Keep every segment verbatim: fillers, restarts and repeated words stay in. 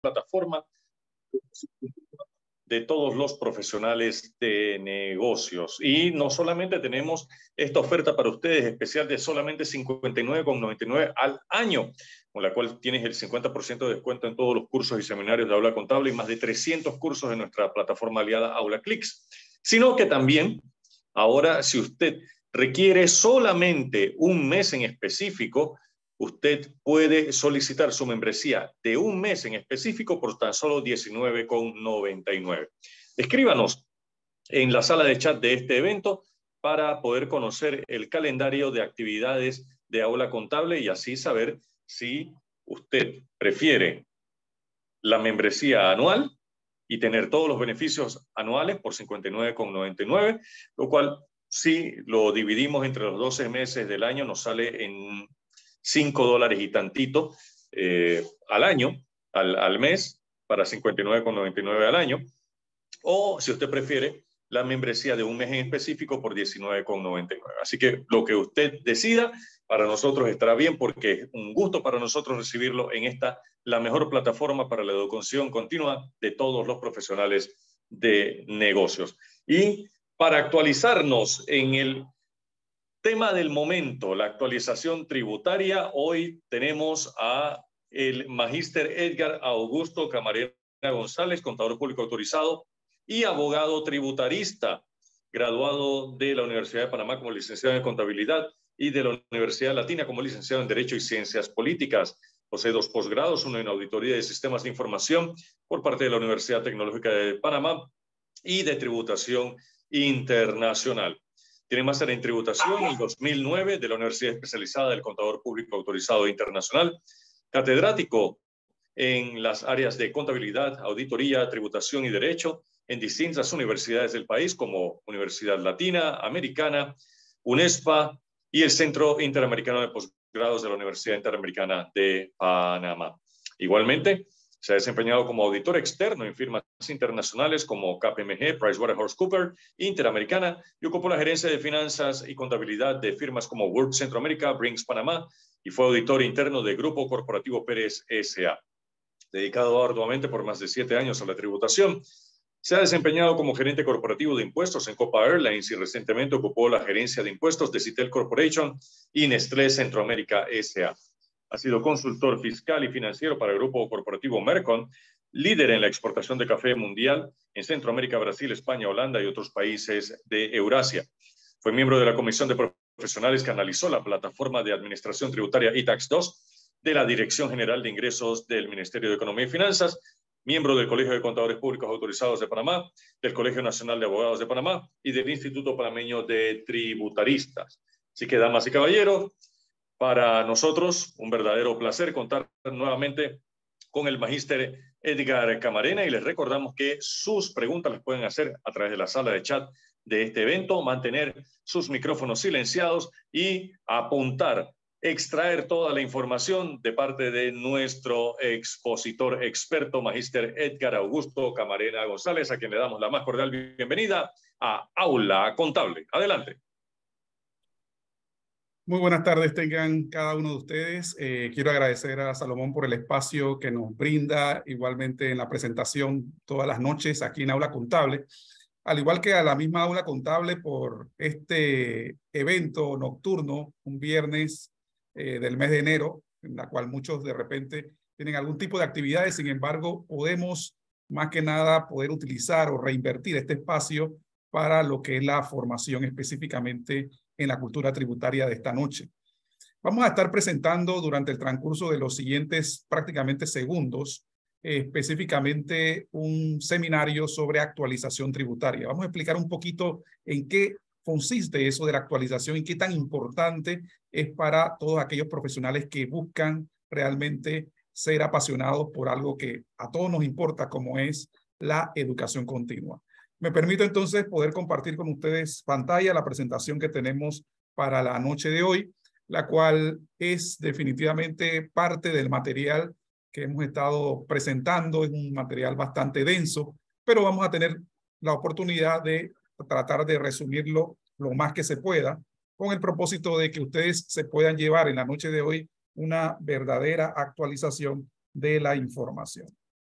plataforma de todos los profesionales de negocios. Y no solamente tenemos esta oferta para ustedes especial de solamente cincuenta y nueve con noventa y nueve al año, con la cual tienes el cincuenta por ciento de descuento en todos los cursos y seminarios de Aula Contable y más de trescientos cursos en nuestra plataforma aliada AulaClix. Sino que también, ahora, si usted requiere solamente un mes en específico, usted puede solicitar su membresía de un mes en específico por tan solo diecinueve con noventa y nueve. Escríbanos en la sala de chat de este evento para poder conocer el calendario de actividades de Aula Contable y así saber si usted prefiere la membresía anual y tener todos los beneficios anuales por cincuenta y nueve con noventa y nueve, lo cual si lo dividimos entre los doce meses del año nos sale en cinco dólares y tantito eh, al año, al, al mes, para cincuenta y nueve con noventa y nueve al año. O si usted prefiere, la membresía de un mes en específico por diecinueve con noventa y nueve. Así que lo que usted decida, para nosotros estará bien porque es un gusto para nosotros recibirlo en esta, la mejor plataforma para la educación continua de todos los profesionales de negocios. Y para actualizarnos en el tema del momento, la actualización tributaria, hoy tenemos a el magíster Edgar Augusto Camarena González, contador público autorizado y abogado tributarista, graduado de la Universidad de Panamá como licenciado en contabilidad y de la Universidad Latina como licenciado en Derecho y Ciencias Políticas. Posee dos posgrados, uno en Auditoría de Sistemas de Información por parte de la Universidad Tecnológica de Panamá y de Tributación Internacional. Tiene máster en tributación en dos mil nueve de la Universidad Especializada del Contador Público Autorizado Internacional, catedrático en las áreas de contabilidad, auditoría, tributación y derecho en distintas universidades del país como Universidad Latina, Americana, UNESPA y el Centro Interamericano de Posgrados de la Universidad Interamericana de Panamá. Igualmente, se ha desempeñado como auditor externo en firmas internacionales como K P M G, PricewaterhouseCoopers, Interamericana y ocupó la gerencia de finanzas y contabilidad de firmas como World Centroamérica, Brinks Panamá y fue auditor interno de Grupo Corporativo Pérez S A Dedicado arduamente por más de siete años a la tributación, se ha desempeñado como gerente corporativo de impuestos en Copa Airlines y recientemente ocupó la gerencia de impuestos de Citel Corporation y Nestlé Centroamérica S A Ha sido consultor fiscal y financiero para el Grupo Corporativo Mercon, líder en la exportación de café mundial en Centroamérica, Brasil, España, Holanda y otros países de Eurasia. Fue miembro de la Comisión de Profesionales que analizó la plataforma de administración tributaria I TAX dos de la Dirección General de Ingresos del Ministerio de Economía y Finanzas, miembro del Colegio de Contadores Públicos Autorizados de Panamá, del Colegio Nacional de Abogados de Panamá y del Instituto Panameño de Tributaristas. Así que, damas y caballeros, para nosotros un verdadero placer contar nuevamente con el magíster Edgar Camarena y les recordamos que sus preguntas las pueden hacer a través de la sala de chat de este evento, mantener sus micrófonos silenciados y apuntar, extraer toda la información de parte de nuestro expositor experto, magíster Edgar Augusto Camarena González, a quien le damos la más cordial bienvenida a Aula Contable. Adelante. Muy buenas tardes tengan cada uno de ustedes. Eh, quiero agradecer a Salomón por el espacio que nos brinda, igualmente en la presentación todas las noches aquí en Aula Contable, al igual que a la misma Aula Contable por este evento nocturno, un viernes eh, del mes de enero, en la cual muchos de repente tienen algún tipo de actividades. Sin embargo, podemos más que nada poder utilizar o reinvertir este espacio para lo que es la formación específicamente en la cultura tributaria de esta noche. Vamos a estar presentando durante el transcurso de los siguientes prácticamente segundos, eh, específicamente un seminario sobre actualización tributaria. Vamos a explicar un poquito en qué consiste eso de la actualización y qué tan importante es para todos aquellos profesionales que buscan realmente ser apasionados por algo que a todos nos importa, como es la educación continua. Me permito entonces poder compartir con ustedes pantalla la presentación que tenemos para la noche de hoy, la cual es definitivamente parte del material que hemos estado presentando. Es un material bastante denso, pero vamos a tener la oportunidad de tratar de resumirlo lo más que se pueda, con el propósito de que ustedes se puedan llevar en la noche de hoy una verdadera actualización de la información.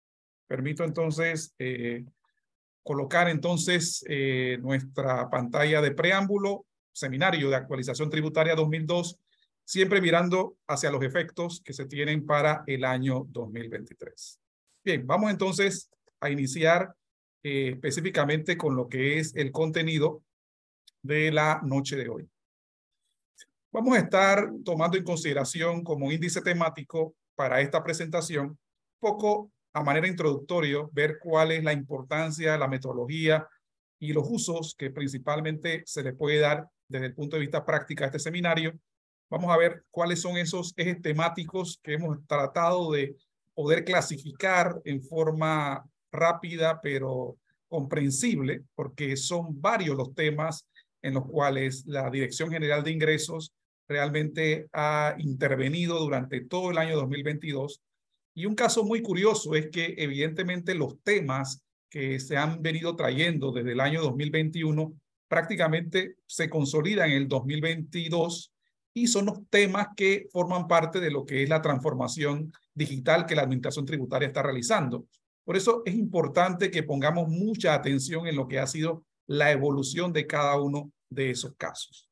Permito entonces eh, colocar entonces eh, nuestra pantalla de preámbulo, seminario de actualización tributaria dos mil dos, siempre mirando hacia los efectos que se tienen para el año dos mil veintitrés. Bien, vamos entonces a iniciar eh, específicamente con lo que es el contenido de la noche de hoy. Vamos a estar tomando en consideración como índice temático para esta presentación, un poco a manera introductoria, ver cuál es la importancia, la metodología y los usos que principalmente se le puede dar desde el punto de vista práctico a este seminario. Vamos a ver cuáles son esos ejes temáticos que hemos tratado de poder clasificar en forma rápida pero comprensible, porque son varios los temas en los cuales la Dirección General de Ingresos realmente ha intervenido durante todo el año dos mil veintidós. Y un caso muy curioso es que evidentemente los temas que se han venido trayendo desde el año dos mil veintiuno prácticamente se consolidan en el dos mil veintidós y son los temas que forman parte de lo que es la transformación digital que la Administración Tributaria está realizando. Por eso es importante que pongamos mucha atención en lo que ha sido la evolución de cada uno de esos casos.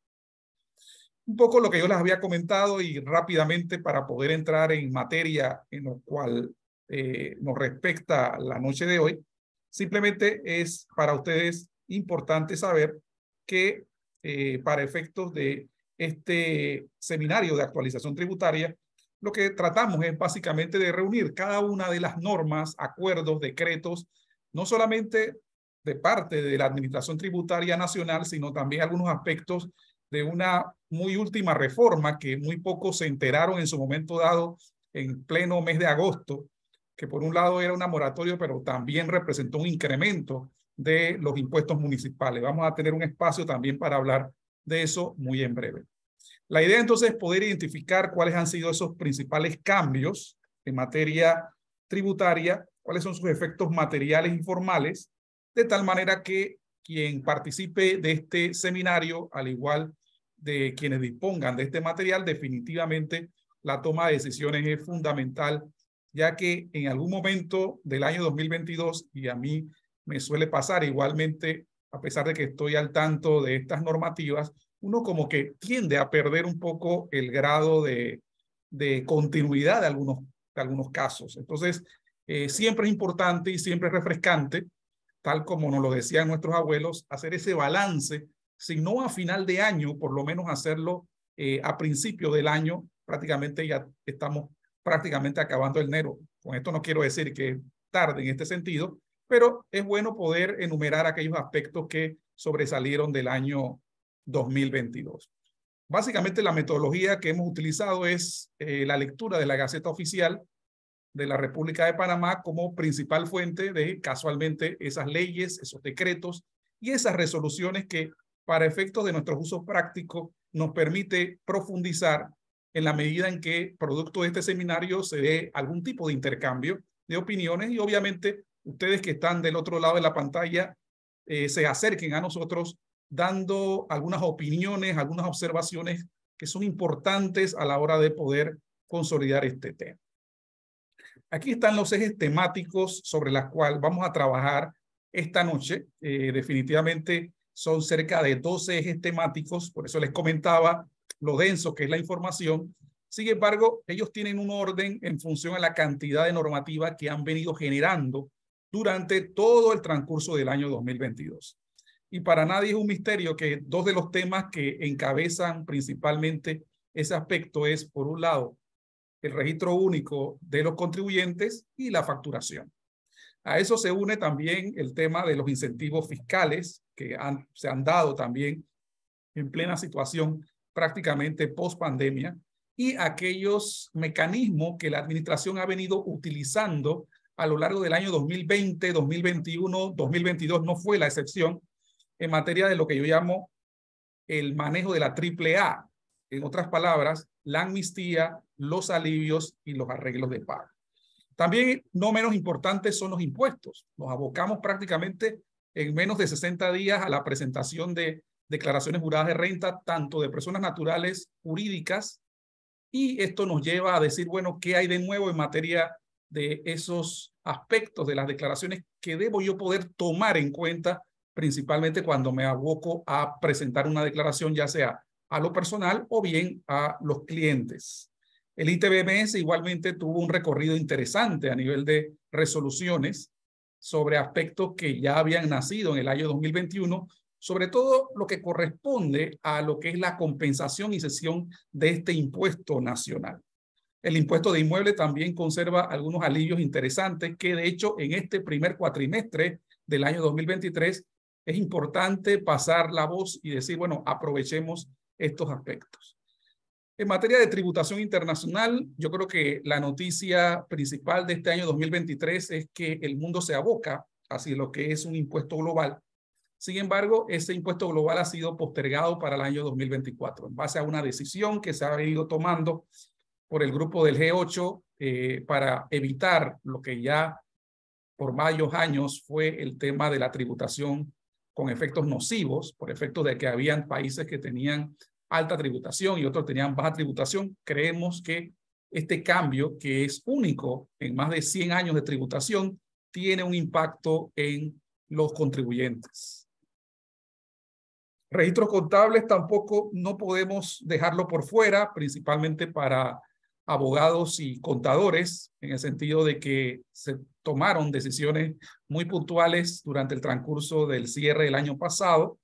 Un poco lo que yo les había comentado y rápidamente para poder entrar en materia en lo cual eh, nos respecta la noche de hoy, simplemente es para ustedes importante saber que eh, para efectos de este seminario de actualización tributaria, lo que tratamos es básicamente de reunir cada una de las normas, acuerdos, decretos, no solamente de parte de la Administración Tributaria Nacional, sino también algunos aspectos de una muy última reforma que muy pocos se enteraron en su momento dado en pleno mes de agosto, que por un lado era una moratoria, pero también representó un incremento de los impuestos municipales. Vamos a tener un espacio también para hablar de eso muy en breve. La idea entonces es poder identificar cuáles han sido esos principales cambios en materia tributaria, cuáles son sus efectos materiales y formales, de tal manera que quien participe de este seminario, al igual de quienes dispongan de este material, definitivamente la toma de decisiones es fundamental, ya que en algún momento del año dos mil veintidós, y a mí me suele pasar igualmente, a pesar de que estoy al tanto de estas normativas, uno como que tiende a perder un poco el grado de, de continuidad de algunos, de algunos casos. Entonces, eh, siempre es importante y siempre es refrescante, tal como nos lo decían nuestros abuelos, hacer ese balance, si no a final de año, por lo menos hacerlo eh, a principio del año. Prácticamente ya estamos prácticamente acabando el enero. Con esto no quiero decir que tarde en este sentido, pero es bueno poder enumerar aquellos aspectos que sobresalieron del año dos mil veintidós. Básicamente la metodología que hemos utilizado es eh, la lectura de la Gaceta Oficial de la República de Panamá como principal fuente de casualmente esas leyes, esos decretos y esas resoluciones que para efectos de nuestros usos prácticos nos permite profundizar en la medida en que producto de este seminario se dé algún tipo de intercambio de opiniones y obviamente ustedes que están del otro lado de la pantalla eh, se acerquen a nosotros dando algunas opiniones, algunas observaciones que son importantes a la hora de poder consolidar este tema. Aquí están los ejes temáticos sobre los cuales vamos a trabajar esta noche. Eh, definitivamente son cerca de doce ejes temáticos, por eso les comentaba lo denso que es la información. Sin embargo, ellos tienen un orden en función a la cantidad de normativa que han venido generando durante todo el transcurso del año dos mil veintidós. Y para nadie es un misterio que dos de los temas que encabezan principalmente ese aspecto es, por un lado, el registro único de los contribuyentes y la facturación. A eso se une también el tema de los incentivos fiscales que han, se han dado también en plena situación prácticamente post pandemia y aquellos mecanismos que la administración ha venido utilizando a lo largo del año dos mil veinte, dos mil veintiuno, dos mil veintidós no fue la excepción en materia de lo que yo llamo el manejo de la triple A. En otras palabras, la amnistía, los alivios y los arreglos de pago. También no menos importantes son los impuestos. Nos abocamos prácticamente en menos de sesenta días a la presentación de declaraciones juradas de renta, tanto de personas naturales, jurídicas, y esto nos lleva a decir, bueno, ¿qué hay de nuevo en materia de esos aspectos de las declaraciones que debo yo poder tomar en cuenta, principalmente cuando me aboco a presentar una declaración, ya sea a lo personal o bien a los clientes. El I T B M S igualmente tuvo un recorrido interesante a nivel de resoluciones sobre aspectos que ya habían nacido en el año dos mil veintiuno, sobre todo lo que corresponde a lo que es la compensación y cesión de este impuesto nacional. El impuesto de inmueble también conserva algunos alivios interesantes que, de hecho, en este primer cuatrimestre del año dos mil veintitrés es importante pasar la voz y decir, bueno, aprovechemos estos aspectos. En materia de tributación internacional, yo creo que la noticia principal de este año dos mil veintitrés es que el mundo se aboca hacia lo que es un impuesto global. Sin embargo, ese impuesto global ha sido postergado para el año dos mil veinticuatro en base a una decisión que se ha venido tomando por el grupo del G ocho eh, para evitar lo que ya por varios años fue el tema de la tributación con efectos nocivos, por efecto de que habían países que tenían alta tributación y otros tenían baja tributación. Creemos que este cambio, que es único en más de cien años de tributación, tiene un impacto en los contribuyentes. Registros contables tampoco no podemos dejarlo por fuera, principalmente para abogados y contadores, en el sentido de que se tomaron decisiones muy puntuales durante el transcurso del cierre del año pasado.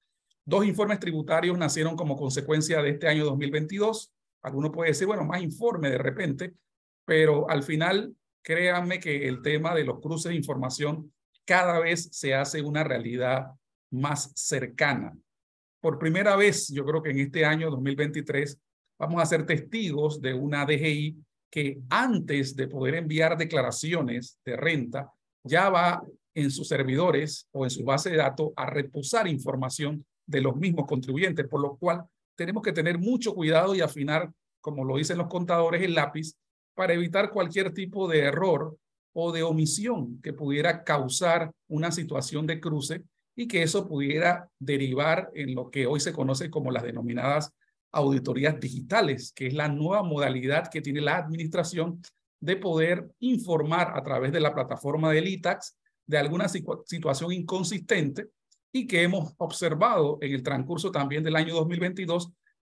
Dos informes tributarios nacieron como consecuencia de este año dos mil veintidós. Alguno puede decir, bueno, más informe de repente, pero al final, créanme que el tema de los cruces de información cada vez se hace una realidad más cercana. Por primera vez, yo creo que en este año dos mil veintitrés, vamos a ser testigos de una D G I que antes de poder enviar declaraciones de renta, ya va en sus servidores o en su base de datos a reposar información de los mismos contribuyentes, por lo cual tenemos que tener mucho cuidado y afinar, como lo dicen los contadores, el lápiz para evitar cualquier tipo de error o de omisión que pudiera causar una situación de cruce y que eso pudiera derivar en lo que hoy se conoce como las denominadas auditorías digitales, que es la nueva modalidad que tiene la administración de poder informar a través de la plataforma del I TAX de alguna situación inconsistente y que hemos observado en el transcurso también del año dos mil veintidós,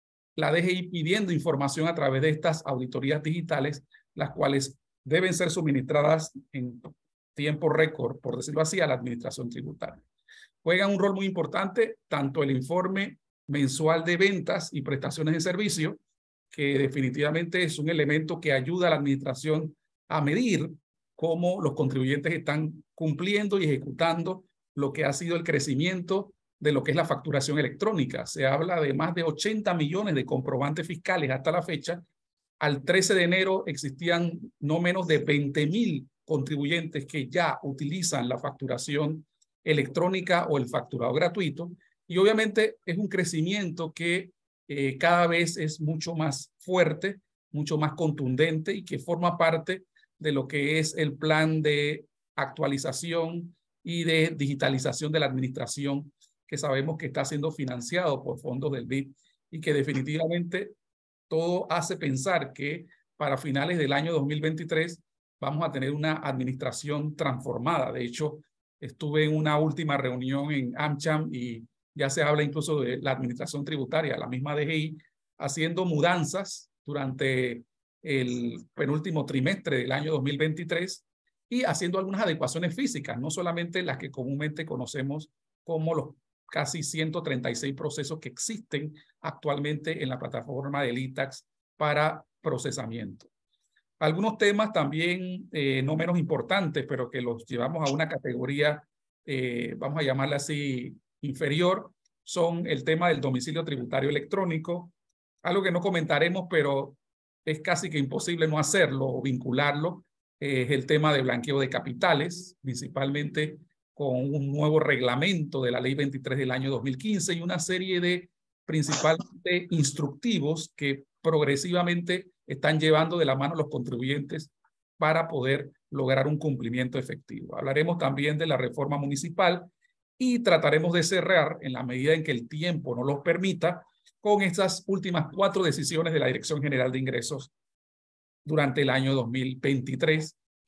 la D G I pidiendo información a través de estas auditorías digitales, las cuales deben ser suministradas en tiempo récord, por decirlo así, a la administración tributaria. Juegan un rol muy importante tanto el informe mensual de ventas y prestaciones de servicio, que definitivamente es un elemento que ayuda a la administración a medir cómo los contribuyentes están cumpliendo y ejecutando lo que ha sido el crecimiento de lo que es la facturación electrónica. Se habla de más de ochenta millones de comprobantes fiscales hasta la fecha. Al trece de enero existían no menos de veinte mil contribuyentes que ya utilizan la facturación electrónica o el facturado gratuito. Y obviamente es un crecimiento que eh, cada vez es mucho más fuerte, mucho más contundente y que forma parte de lo que es el plan de actualización y de digitalización de la administración que sabemos que está siendo financiado por fondos del B I D y que definitivamente todo hace pensar que para finales del año dos mil veintitrés vamos a tener una administración transformada. De hecho, estuve en una última reunión en AmCham y ya se habla incluso de la administración tributaria, la misma D G I, haciendo mudanzas durante el penúltimo trimestre del año dos mil veintitrés y haciendo algunas adecuaciones físicas, no solamente las que comúnmente conocemos como los casi ciento treinta y seis procesos que existen actualmente en la plataforma del I TAX para procesamiento. Algunos temas también eh, no menos importantes, pero que los llevamos a una categoría, eh, vamos a llamarla así, inferior, son el tema del domicilio tributario electrónico, algo que no comentaremos, pero es casi que imposible no hacerlo o vincularlo, eh, es el tema de blanqueo de capitales, principalmente con un nuevo reglamento de la ley veintitrés del año dos mil quince y una serie de principalmente instructivos que progresivamente están llevando de la mano a los contribuyentes para poder lograr un cumplimiento efectivo. Hablaremos también de la reforma municipal y trataremos de cerrar, en la medida en que el tiempo nos lo permita, con estas últimas cuatro decisiones de la Dirección General de Ingresos durante el año dos mil veintitrés,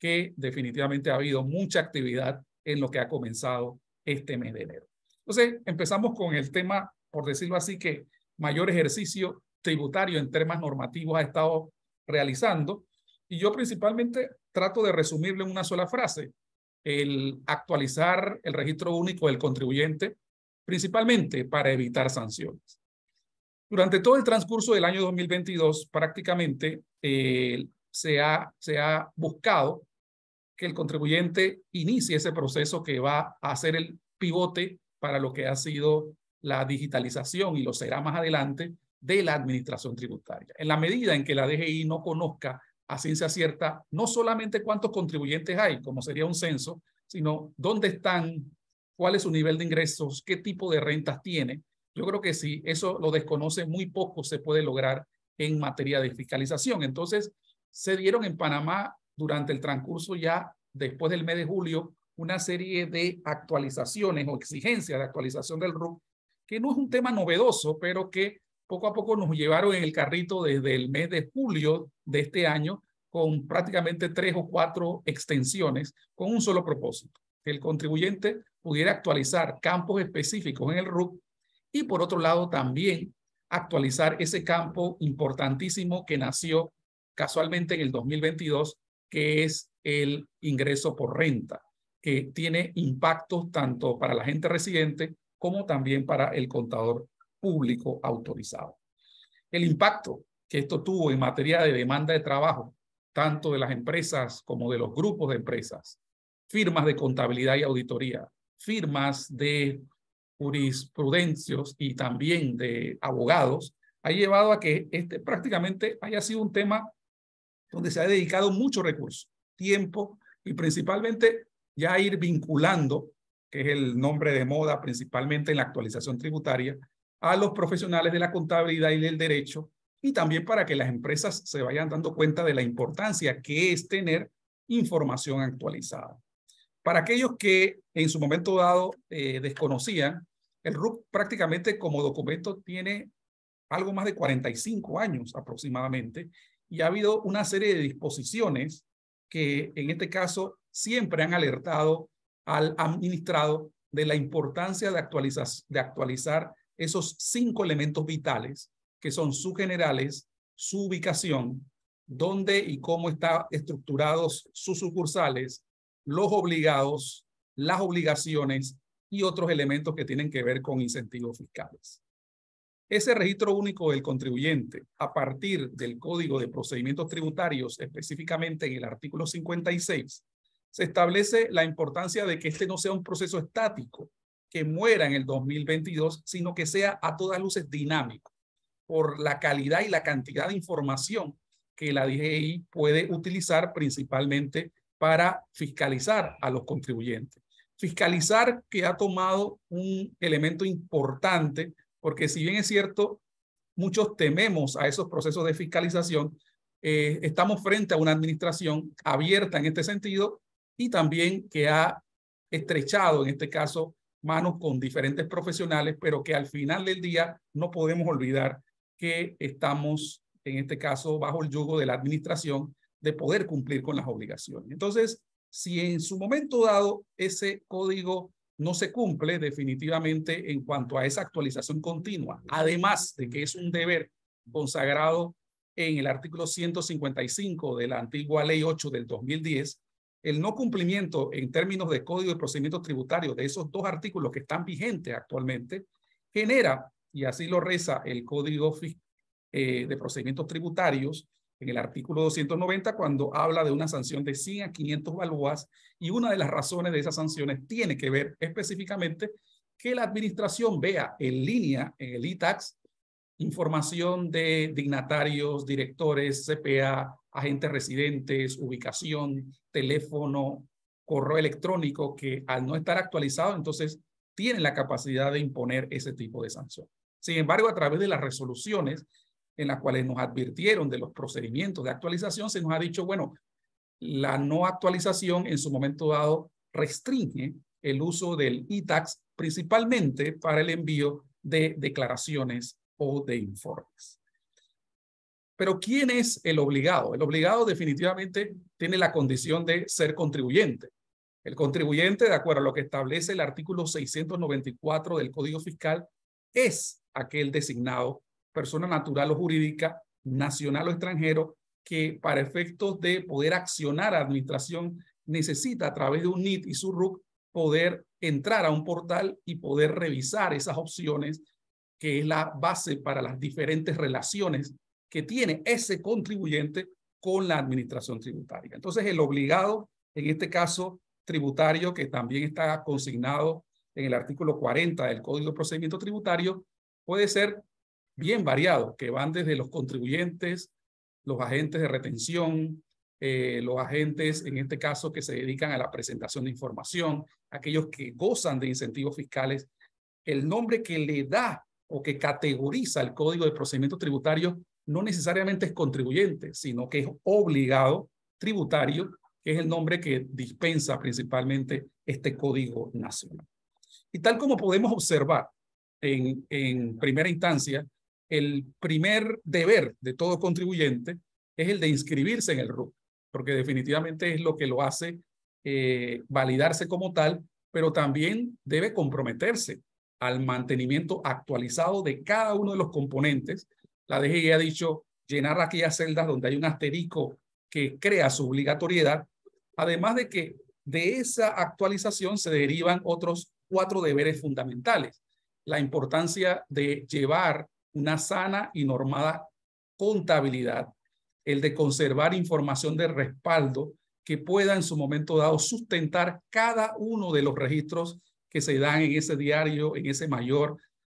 que definitivamente ha habido mucha actividad en lo que ha comenzado este mes de enero. Entonces, empezamos con el tema, por decirlo así, que mayor ejercicio tributario en temas normativos ha estado realizando. Y yo principalmente trato de resumirlo en una sola frase: el actualizar el registro único del contribuyente, principalmente para evitar sanciones. Durante todo el transcurso del año dos mil veintidós, prácticamente eh, se, ha, se ha buscado que el contribuyente inicie ese proceso que va a ser el pivote para lo que ha sido la digitalización, y lo será más adelante, de la administración tributaria. En la medida en que la D G I no conozca a ciencia cierta no solamente cuántos contribuyentes hay, como sería un censo, sino dónde están, cuál es su nivel de ingresos, qué tipo de rentas tiene. Yo creo que si eso lo desconoce, muy poco se puede lograr en materia de fiscalización. Entonces, se dieron en Panamá durante el transcurso ya después del mes de julio una serie de actualizaciones o exigencias de actualización del R U C, que no es un tema novedoso, pero que poco a poco nos llevaron en el carrito desde el mes de julio de este año, con prácticamente tres o cuatro extensiones con un solo propósito: que el contribuyente pudiera actualizar campos específicos en el R U C y, por otro lado, también actualizar ese campo importantísimo que nació casualmente en el dos mil veintidós, que es el ingreso por renta, que tiene impactos tanto para la gente residente como también para el contador público autorizado. El impacto que esto tuvo en materia de demanda de trabajo, tanto de las empresas como de los grupos de empresas, firmas de contabilidad y auditoría, firmas de jurisprudencios y también de abogados, ha llevado a que este prácticamente haya sido un tema donde se ha dedicado mucho recurso, tiempo y principalmente ya ir vinculando, que es el nombre de moda principalmente en la actualización tributaria, a los profesionales de la contabilidad y del derecho, y también para que las empresas se vayan dando cuenta de la importancia que es tener información actualizada. Para aquellos que en su momento dado eh, desconocían, el R U C prácticamente como documento tiene algo más de cuarenta y cinco años aproximadamente, y ha habido una serie de disposiciones que en este caso siempre han alertado al administrado de la importancia de actualizar, de actualizar esos cinco elementos vitales, que son sus generales, su ubicación, dónde y cómo están estructurados sus sucursales, los obligados, las obligaciones y otros elementos que tienen que ver con incentivos fiscales. Ese registro único del contribuyente, a partir del Código de Procedimientos Tributarios, específicamente en el artículo cincuenta y seis, se establece la importancia de que este no sea un proceso estático, que muera en el dos mil veintidós, sino que sea a todas luces dinámico, por la calidad y la cantidad de información que la D G I puede utilizar principalmente para fiscalizar a los contribuyentes. Fiscalizar que ha tomado un elemento importante, porque si bien es cierto, muchos tememos a esos procesos de fiscalización, eh, estamos frente a una administración abierta en este sentido y también que ha estrechado, en este caso, manos con diferentes profesionales, pero que al final del día no podemos olvidar que estamos, en este caso, bajo el yugo de la administración de poder cumplir con las obligaciones. Entonces, si en su momento dado ese código no se cumple definitivamente en cuanto a esa actualización continua, además de que es un deber consagrado en el artículo ciento cincuenta y cinco de la antigua Ley ocho del dos mil diez, el no cumplimiento en términos de Código de Procedimientos Tributarios de esos dos artículos que están vigentes actualmente, genera, y así lo reza el Código eh, de Procedimientos Tributarios, en el artículo doscientos noventa, cuando habla de una sanción de cien a quinientos balboas, y una de las razones de esas sanciones tiene que ver específicamente que la administración vea en línea en el e-tax información de dignatarios, directores, C P A, agentes residentes, ubicación, teléfono, correo electrónico, que al no estar actualizado, entonces tienen la capacidad de imponer ese tipo de sanción. Sin embargo, a través de las resoluciones en las cuales nos advirtieron de los procedimientos de actualización, se nos ha dicho, bueno, la no actualización en su momento dado restringe el uso del e-tax principalmente para el envío de declaraciones o de informes. Pero ¿quién es el obligado? El obligado definitivamente tiene la condición de ser contribuyente. El contribuyente, de acuerdo a lo que establece el artículo seiscientos noventa y cuatro del Código Fiscal, es aquel designado, persona natural o jurídica, nacional o extranjero, que para efectos de poder accionar a la administración necesita a través de un N I T y su R U C poder entrar a un portal y poder revisar esas opciones, que es la base para las diferentes relaciones que tiene ese contribuyente con la administración tributaria. Entonces, el obligado, en este caso tributario, que también está consignado en el artículo cuarenta del Código de Procedimiento Tributario, puede ser bien variado, que van desde los contribuyentes, los agentes de retención, eh, los agentes, en este caso, que se dedican a la presentación de información, aquellos que gozan de incentivos fiscales. El nombre que le da o que categoriza el Código de Procedimiento Tributario no necesariamente es contribuyente, sino que es obligado tributario, que es el nombre que dispensa principalmente este Código Nacional. Y tal como podemos observar en, en primera instancia, el primer deber de todo contribuyente es el de inscribirse en el R U C, porque definitivamente es lo que lo hace eh, validarse como tal, pero también debe comprometerse al mantenimiento actualizado de cada uno de los componentes. La D G I ha dicho llenar aquellas celdas donde hay un asterisco que crea su obligatoriedad, además de que de esa actualización se derivan otros cuatro deberes fundamentales. La importancia de llevar una sana y normada contabilidad, el de conservar información de respaldo que pueda en su momento dado sustentar cada uno de los registros que se dan en ese diario, en ese mayor,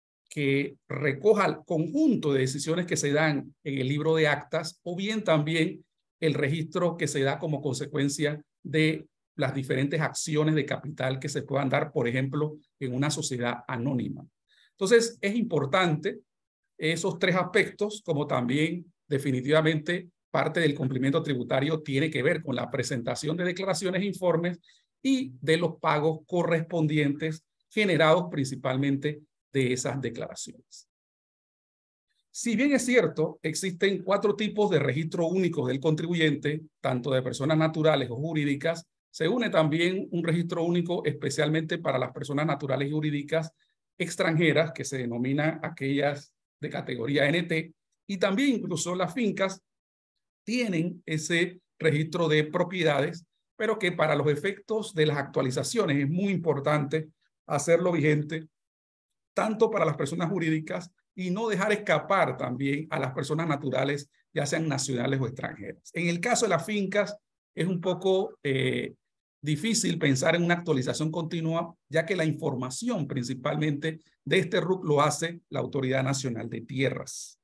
que recoja el conjunto de decisiones que se dan en el libro de actas, o bien también el registro que se da como consecuencia de las diferentes acciones de capital que se puedan dar, por ejemplo, en una sociedad anónima. Entonces, es importante esos tres aspectos, como también definitivamente parte del cumplimiento tributario tiene que ver con la presentación de declaraciones e informes y de los pagos correspondientes generados principalmente de esas declaraciones. Si bien es cierto, existen cuatro tipos de registro únicos del contribuyente, tanto de personas naturales o jurídicas, se une también un registro único especialmente para las personas naturales y jurídicas extranjeras, que se denominan aquellas de categoría N T, y también incluso las fincas tienen ese registro de propiedades, pero que para los efectos de las actualizaciones es muy importante hacerlo vigente tanto para las personas jurídicas y no dejar escapar también a las personas naturales, ya sean nacionales o extranjeras. En el caso de las fincas es un poco eh, difícil pensar en una actualización continua, ya que la información principalmente de este R U C lo hace la Autoridad Nacional de Tierras.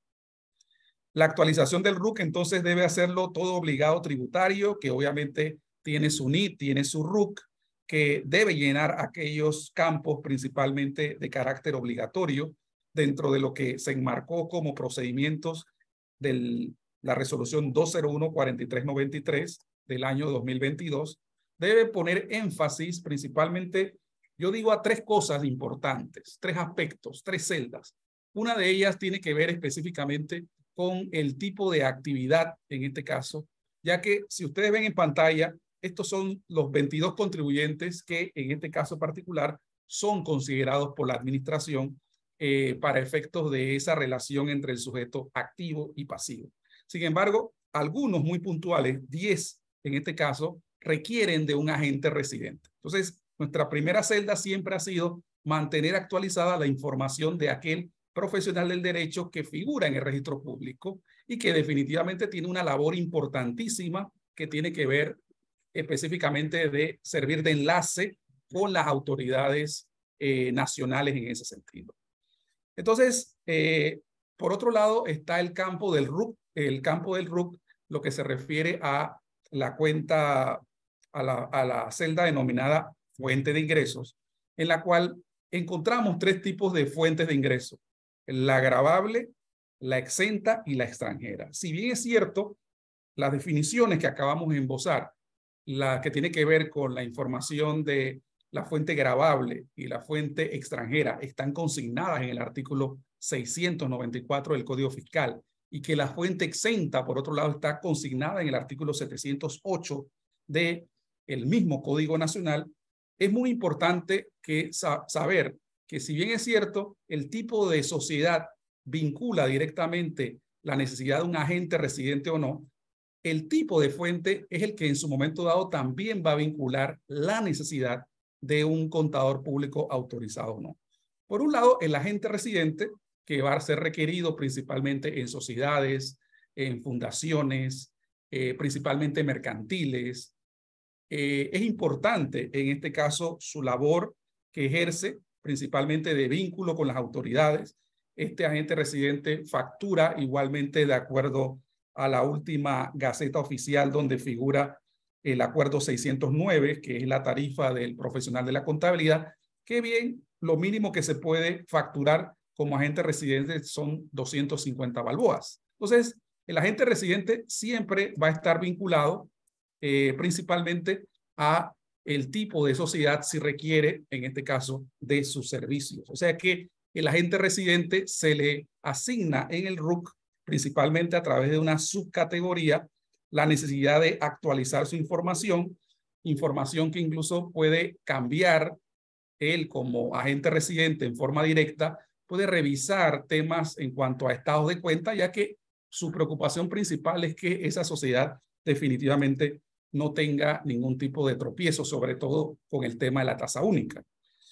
La actualización del R U C entonces debe hacerlo todo obligado tributario, que obviamente tiene su N I T, tiene su R U C, que debe llenar aquellos campos principalmente de carácter obligatorio dentro de lo que se enmarcó como procedimientos de la resolución dos cero uno cuarenta y tres noventa y tres del año dos mil veintidós. Debe poner énfasis principalmente, yo digo, a tres cosas importantes, tres aspectos, tres celdas. Una de ellas tiene que ver específicamente con el tipo de actividad en este caso, ya que si ustedes ven en pantalla, estos son los veintidós contribuyentes que en este caso particular son considerados por la administración eh, para efectos de esa relación entre el sujeto activo y pasivo. Sin embargo, algunos muy puntuales, diez en este caso, requieren de un agente residente. Entonces, nuestra primera celda siempre ha sido mantener actualizada la información de aquel profesional del derecho que figura en el registro público y que definitivamente tiene una labor importantísima que tiene que ver específicamente de servir de enlace con las autoridades eh, nacionales en ese sentido. Entonces, eh, por otro lado está el campo del R U C, el campo del R U C, lo que se refiere a la cuenta, a la, a la celda denominada fuente de ingresos, en la cual encontramos tres tipos de fuentes de ingresos: la gravable, la exenta y la extranjera. Si bien es cierto, las definiciones que acabamos de esbozar, la que tiene que ver con la información de la fuente gravable y la fuente extranjera, están consignadas en el artículo seiscientos noventa y cuatro del Código Fiscal y que la fuente exenta, por otro lado, está consignada en el artículo setecientos ocho del mismo Código Nacional, es muy importante que sa saber que si bien es cierto, el tipo de sociedad vincula directamente la necesidad de un agente residente o no, el tipo de fuente es el que en su momento dado también va a vincular la necesidad de un contador público autorizado o no. Por un lado, el agente residente, que va a ser requerido principalmente en sociedades, en fundaciones, eh, principalmente mercantiles. Eh, es importante en este caso su labor que ejerce principalmente de vínculo con las autoridades. Este agente residente factura igualmente de acuerdo a la última Gaceta Oficial donde figura el acuerdo seiscientos nueve, que es la tarifa del profesional de la contabilidad, que bien, lo mínimo que se puede facturar como agente residente son doscientas cincuenta balboas. Entonces, el agente residente siempre va a estar vinculado eh, principalmente a el tipo de sociedad si requiere, en este caso, de sus servicios. O sea que el agente residente se le asigna en el R U C, principalmente a través de una subcategoría, la necesidad de actualizar su información, información que incluso puede cambiar él como agente residente en forma directa, puede revisar temas en cuanto a estados de cuenta, ya que su preocupación principal es que esa sociedad definitivamente no tenga ningún tipo de tropiezo, sobre todo con el tema de la tasa única.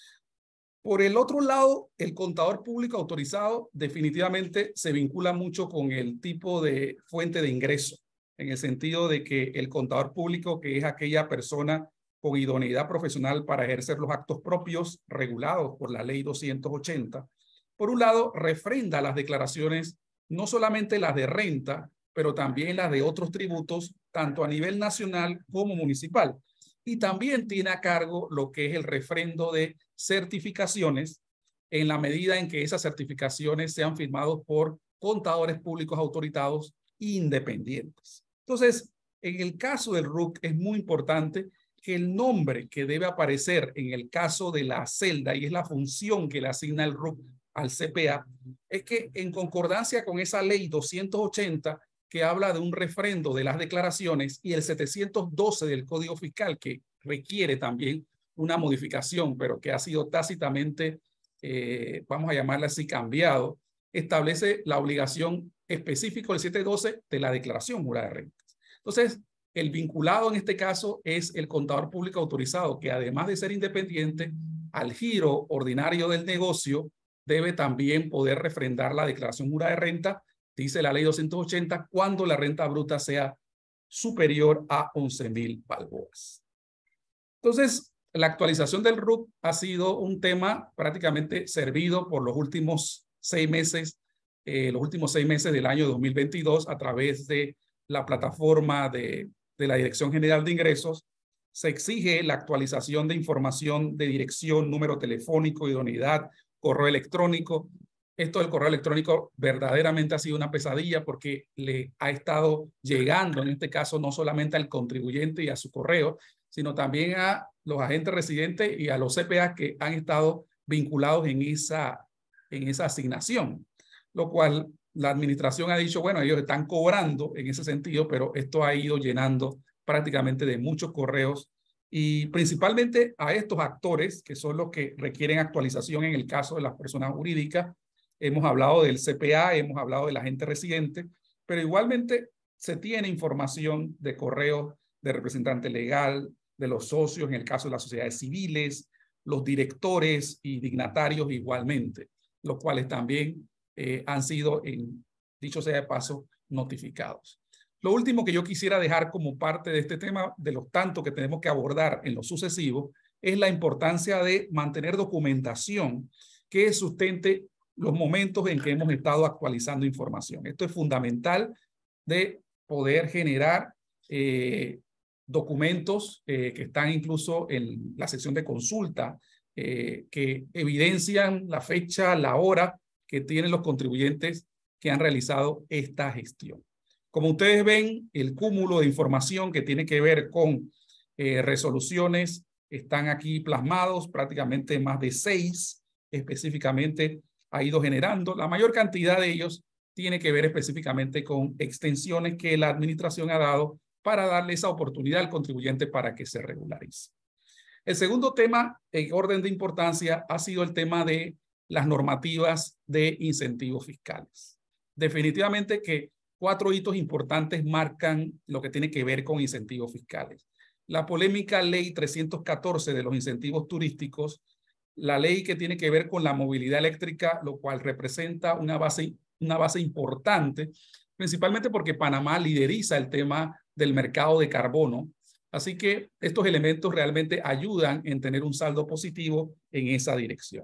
Por el otro lado, el contador público autorizado definitivamente se vincula mucho con el tipo de fuente de ingreso, en el sentido de que el contador público, que es aquella persona con idoneidad profesional para ejercer los actos propios regulados por la ley doscientos ochenta, por un lado, refrenda las declaraciones, no solamente las de renta, pero también las de otros tributos, tanto a nivel nacional como municipal. Y también tiene a cargo lo que es el refrendo de certificaciones, en la medida en que esas certificaciones sean firmadas por contadores públicos autorizados independientes. Entonces, en el caso del R U C es muy importante que el nombre que debe aparecer en el caso de la celda, y es la función que le asigna el R U C al C P A, es que en concordancia con esa ley doscientos ochenta que habla de un refrendo de las declaraciones y el setecientos doce del Código Fiscal que requiere también una modificación, pero que ha sido tácitamente, eh, vamos a llamarla así, cambiado, establece la obligación específica del setecientos doce de la declaración jurada de rentas. Entonces, el vinculado en este caso es el contador público autorizado, que además de ser independiente, al giro ordinario del negocio, debe también poder refrendar la declaración jurada de renta, dice la ley doscientos ochenta, cuando la renta bruta sea superior a once mil balboas. Entonces, la actualización del R U C ha sido un tema prácticamente servido por los últimos seis meses, eh, los últimos seis meses del año dos mil veintidós a través de la plataforma de, de la Dirección General de Ingresos. Se exige la actualización de información de dirección, número telefónico, idoneidad, correo electrónico. Esto del correo electrónico verdaderamente ha sido una pesadilla porque le ha estado llegando, en este caso, no solamente al contribuyente y a su correo, sino también a los agentes residentes y a los C P A que han estado vinculados en esa, en esa asignación, lo cual la administración ha dicho, bueno, ellos están cobrando en ese sentido, pero esto ha ido llenando prácticamente de muchos correos y principalmente a estos actores que son los que requieren actualización en el caso de las personas jurídicas. Hemos hablado del C P A, hemos hablado del agente residente, pero igualmente se tiene información de correos de representante legal, de los socios, en el caso de las sociedades civiles, los directores y dignatarios igualmente, los cuales también eh, han sido, en, dicho sea de paso, notificados. Lo último que yo quisiera dejar como parte de este tema, de los tantos que tenemos que abordar en lo sucesivo, es la importancia de mantener documentación que sustente los momentos en que hemos estado actualizando información. Esto es fundamental de poder generar eh, documentos eh, que están incluso en la sección de consulta, eh, que evidencian la fecha, la hora que tienen los contribuyentes que han realizado esta gestión. Como ustedes ven, el cúmulo de información que tiene que ver con eh, resoluciones están aquí plasmados, prácticamente más de seis específicamente ha ido generando. La mayor cantidad de ellos tiene que ver específicamente con extensiones que la administración ha dado para darle esa oportunidad al contribuyente para que se regularice. El segundo tema en orden de importancia ha sido el tema de las normativas de incentivos fiscales. Definitivamente que cuatro hitos importantes marcan lo que tiene que ver con incentivos fiscales. La polémica ley trescientos catorce de los incentivos turísticos, la ley que tiene que ver con la movilidad eléctrica, lo cual representa una base, una base importante, principalmente porque Panamá lideriza el tema del mercado de carbono. Así que estos elementos realmente ayudan en tener un saldo positivo en esa dirección.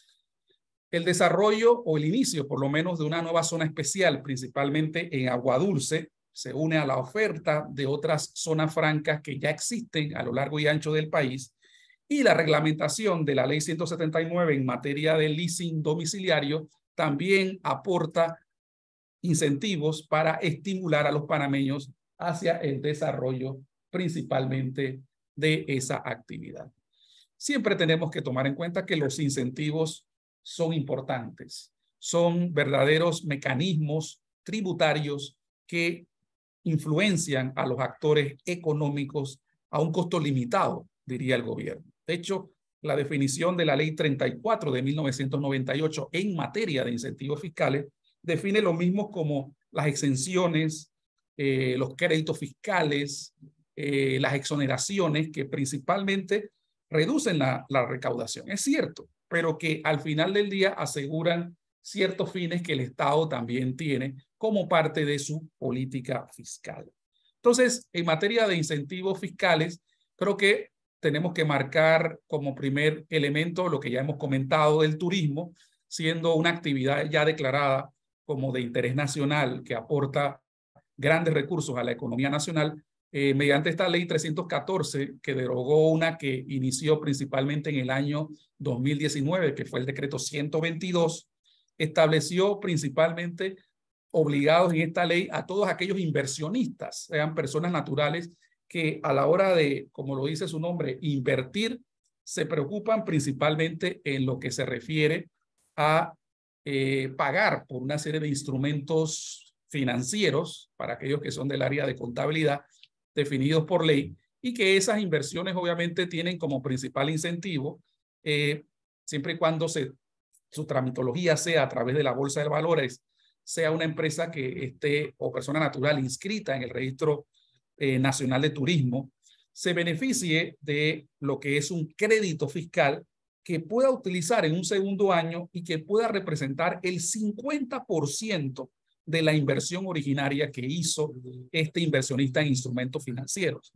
El desarrollo o el inicio, por lo menos, de una nueva zona especial, principalmente en Aguadulce, se une a la oferta de otras zonas francas que ya existen a lo largo y ancho del país, y la reglamentación de la ley ciento setenta y nueve en materia de leasing domiciliario también aporta incentivos para estimular a los panameños hacia el desarrollo principalmente de esa actividad. Siempre tenemos que tomar en cuenta que los incentivos son importantes, son verdaderos mecanismos tributarios que influencian a los actores económicos a un costo limitado, diría el gobierno. De hecho, la definición de la ley treinta y cuatro de mil novecientos noventa y ocho en materia de incentivos fiscales define lo mismo como las exenciones, eh, los créditos fiscales, eh, las exoneraciones que principalmente reducen la, la recaudación. Es cierto, pero que al final del día aseguran ciertos fines que el Estado también tiene como parte de su política fiscal. Entonces, en materia de incentivos fiscales, creo que tenemos que marcar como primer elemento lo que ya hemos comentado del turismo, siendo una actividad ya declarada como de interés nacional que aporta grandes recursos a la economía nacional, eh, mediante esta ley trescientos catorce que derogó una que inició principalmente en el año dos mil diecinueve, que fue el decreto ciento veintidós, estableció principalmente obligados en esta ley a todos aquellos inversionistas, sean personas naturales, que a la hora de, como lo dice su nombre, invertir, se preocupan principalmente en lo que se refiere a eh, pagar por una serie de instrumentos financieros para aquellos que son del área de contabilidad definidos por ley, y que esas inversiones obviamente tienen como principal incentivo, eh, siempre y cuando se, su tramitología sea a través de la Bolsa de Valores, sea una empresa que esté o persona natural inscrita en el Registro eh, Nacional de Turismo, se beneficie de lo que es un crédito fiscal que pueda utilizar en un segundo año y que pueda representar el cincuenta por ciento de la inversión originaria que hizo este inversionista en instrumentos financieros.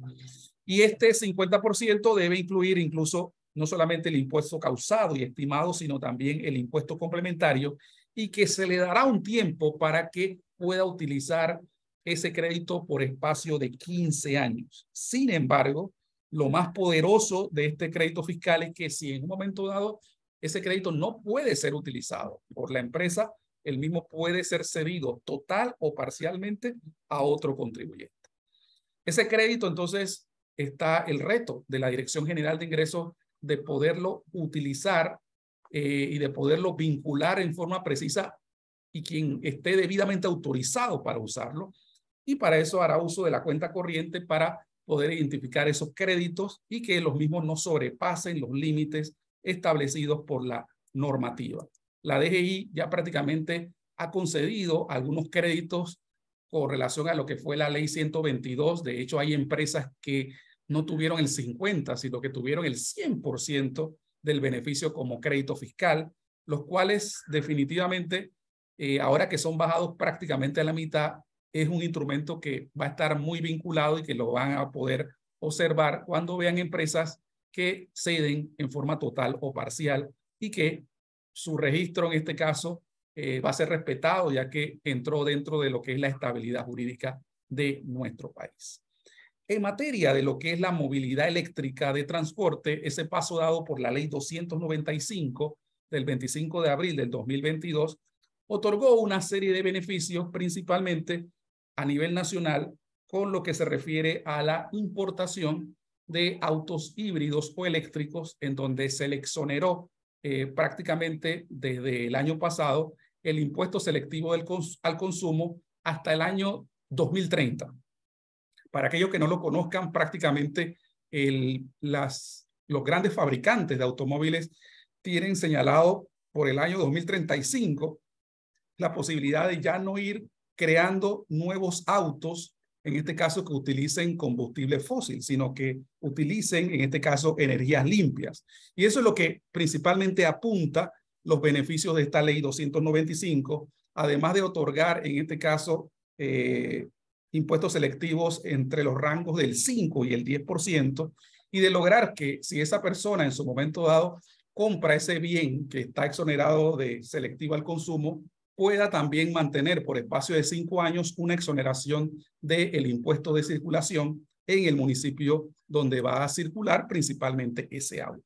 Y este cincuenta por ciento debe incluir incluso no solamente el impuesto causado y estimado, sino también el impuesto complementario, y que se le dará un tiempo para que pueda utilizar ese crédito por espacio de quince años. Sin embargo, lo más poderoso de este crédito fiscal es que si en un momento dado ese crédito no puede ser utilizado por la empresa, el mismo puede ser cedido total o parcialmente a otro contribuyente. Ese crédito, entonces, está el reto de la Dirección General de Ingresos de poderlo utilizar eh, y de poderlo vincular en forma precisa y quien esté debidamente autorizado para usarlo. Y para eso hará uso de la cuenta corriente para poder identificar esos créditos y que los mismos no sobrepasen los límites establecidos por la normativa. La D G I ya prácticamente ha concedido algunos créditos con relación a lo que fue la ley ciento veintidós. De hecho, hay empresas que no tuvieron el cincuenta, sino que tuvieron el cien por ciento del beneficio como crédito fiscal, los cuales definitivamente, eh, ahora que son bajados prácticamente a la mitad, es un instrumento que va a estar muy vinculado y que lo van a poder observar cuando vean empresas que ceden en forma total o parcial y que su registro en este caso eh, va a ser respetado, ya que entró dentro de lo que es la estabilidad jurídica de nuestro país. En materia de lo que es la movilidad eléctrica de transporte, ese paso dado por la ley doscientos noventa y cinco del veinticinco de abril del dos mil veintidós otorgó una serie de beneficios principalmente a nivel nacional con lo que se refiere a la importación de autos híbridos o eléctricos, en donde se le exoneró eh, prácticamente desde el año pasado el impuesto selectivo del cons al consumo hasta el año dos mil treinta. Para aquellos que no lo conozcan, prácticamente el, las, los grandes fabricantes de automóviles tienen señalado por el año dos mil treinta y cinco la posibilidad de ya no ir creando nuevos autos, en este caso que utilicen combustible fósil, sino que utilicen, en este caso, energías limpias. Y eso es lo que principalmente apunta los beneficios de esta ley doscientos noventa y cinco, además de otorgar, en este caso, eh, impuestos selectivos entre los rangos del cinco y el diez por ciento, y de lograr que si esa persona en su momento dado compra ese bien que está exonerado de selectivo al consumo, pueda también mantener por espacio de cinco años una exoneración del impuesto de circulación en el municipio donde va a circular principalmente ese auto.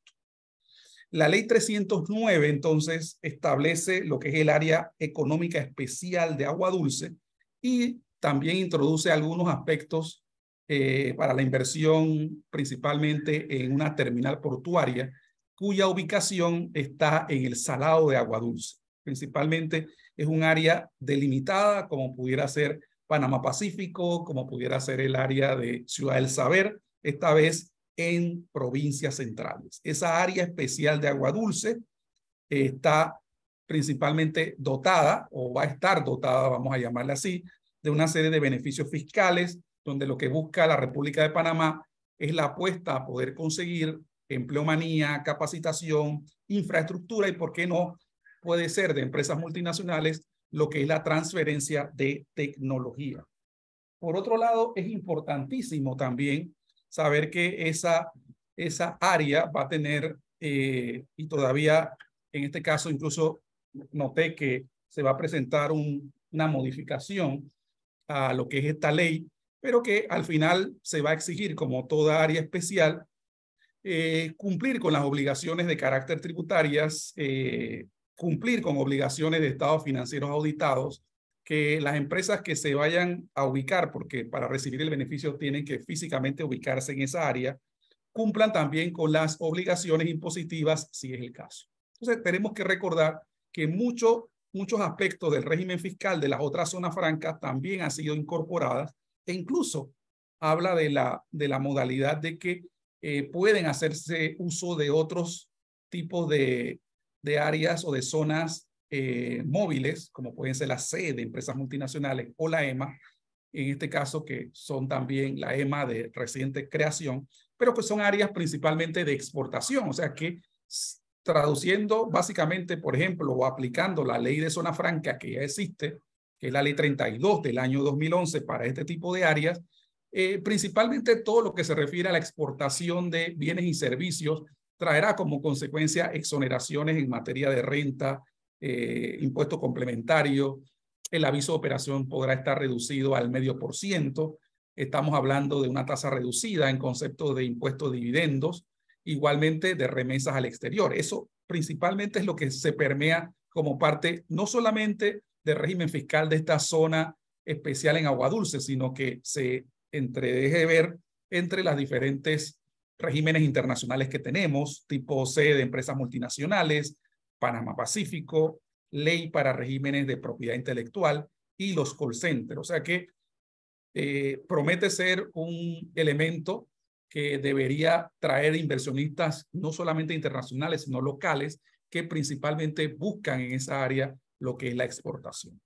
La ley trescientos nueve entonces establece lo que es el área económica especial de agua dulce y también introduce algunos aspectos eh, para la inversión principalmente en una terminal portuaria cuya ubicación está en el salado de agua dulce. Principalmente es un área delimitada como pudiera ser Panamá Pacífico, como pudiera ser el área de Ciudad del Saber, esta vez en provincias centrales. Esa área especial de agua dulce eh, está principalmente dotada, o va a estar dotada, vamos a llamarla así, de una serie de beneficios fiscales, donde lo que busca la República de Panamá es la apuesta a poder conseguir empleomanía, capacitación, infraestructura y, ¿por qué no?, puede ser de empresas multinacionales, lo que es la transferencia de tecnología. Por otro lado, es importantísimo también saber que esa, esa área va a tener, eh, y todavía en este caso incluso noté que se va a presentar un, una modificación a lo que es esta ley, pero que al final se va a exigir, como toda área especial, eh, cumplir con las obligaciones de carácter tributarias, eh, cumplir con obligaciones de estados financieros auditados, que las empresas que se vayan a ubicar, porque para recibir el beneficio tienen que físicamente ubicarse en esa área, cumplan también con las obligaciones impositivas, si es el caso. Entonces, tenemos que recordar que mucho, muchos aspectos del régimen fiscal de las otras zonas francas también han sido incorporadas, e incluso habla de la, de la modalidad de que eh, pueden hacerse uso de otros tipos de, de áreas o de zonas eh, móviles, como pueden ser la C de empresas multinacionales o la E M A, en este caso que son también la E M A de reciente creación, pero que son áreas principalmente de exportación, o sea que traduciendo básicamente, por ejemplo, o aplicando la ley de zona franca que ya existe, que es la ley treinta y dos del año dos mil once para este tipo de áreas, eh, principalmente todo lo que se refiere a la exportación de bienes y servicios traerá como consecuencia exoneraciones en materia de renta, eh, impuesto complementario, el aviso de operación podrá estar reducido al medio por ciento, estamos hablando de una tasa reducida en concepto de impuesto de dividendos, igualmente de remesas al exterior. Eso principalmente es lo que se permea como parte no solamente del régimen fiscal de esta zona especial en agua dulce, sino que se entredeje ver entre las diferentes regímenes internacionales que tenemos, tipo C de empresas multinacionales, Panamá Pacífico, ley para regímenes de propiedad intelectual y los call centers. O sea que eh, promete ser un elemento que debería traer inversionistas no solamente internacionales, sino locales, que principalmente buscan en esa área lo que es la exportación.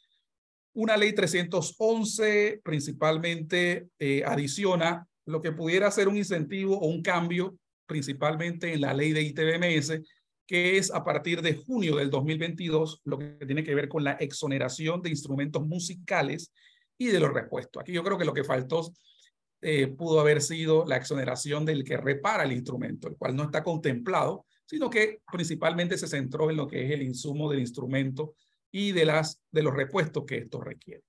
Una ley trescientos once principalmente eh, adiciona lo que pudiera ser un incentivo o un cambio, principalmente en la ley de I T B M S, que es a partir de junio del dos mil veintidós, lo que tiene que ver con la exoneración de instrumentos musicales y de los repuestos. Aquí yo creo que lo que faltó eh, pudo haber sido la exoneración del que repara el instrumento, el cual no está contemplado, sino que principalmente se centró en lo que es el insumo del instrumento y de, las, de los repuestos que esto requiere.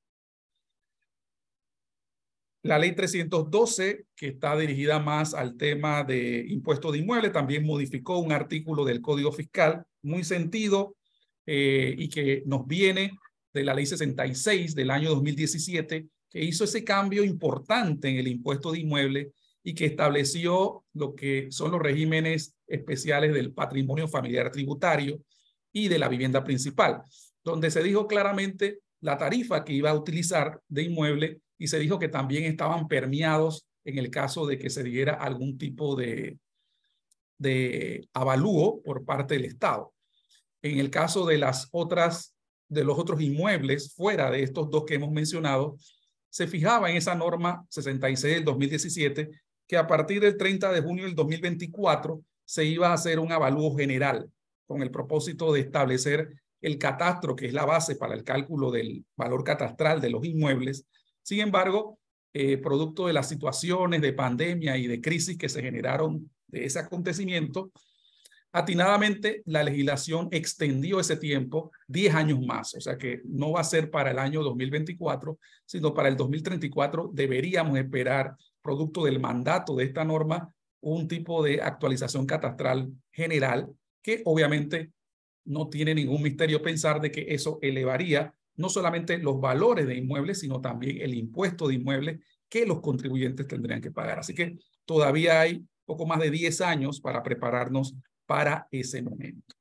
La ley trescientos doce, que está dirigida más al tema de impuestos de inmuebles, también modificó un artículo del Código Fiscal muy sentido eh, y que nos viene de la ley sesenta y seis del año dos mil diecisiete, que hizo ese cambio importante en el impuesto de inmuebles y que estableció lo que son los regímenes especiales del patrimonio familiar tributario y de la vivienda principal. donde se dijo claramente la tarifa que iba a utilizar de inmueble y se dijo que también estaban permeados en el caso de que se diera algún tipo de, de avalúo por parte del Estado. En el caso de las otras, de los otros inmuebles fuera de estos dos que hemos mencionado, se fijaba en esa norma sesenta y seis del dos mil diecisiete que a partir del treinta de junio del dos mil veinticuatro se iba a hacer un avalúo general con el propósito de establecer el catastro, que es la base para el cálculo del valor catastral de los inmuebles. Sin embargo, eh, producto de las situaciones de pandemia y de crisis que se generaron de ese acontecimiento, atinadamente la legislación extendió ese tiempo diez años más, o sea que no va a ser para el año dos mil veinticuatro, sino para el dos mil treinta y cuatro deberíamos esperar, producto del mandato de esta norma, un tipo de actualización catastral general que obviamente no tiene ningún misterio pensar de que eso elevaría no solamente los valores de inmuebles, sino también el impuesto de inmuebles que los contribuyentes tendrían que pagar. Así que todavía hay poco más de diez años para prepararnos para ese momento.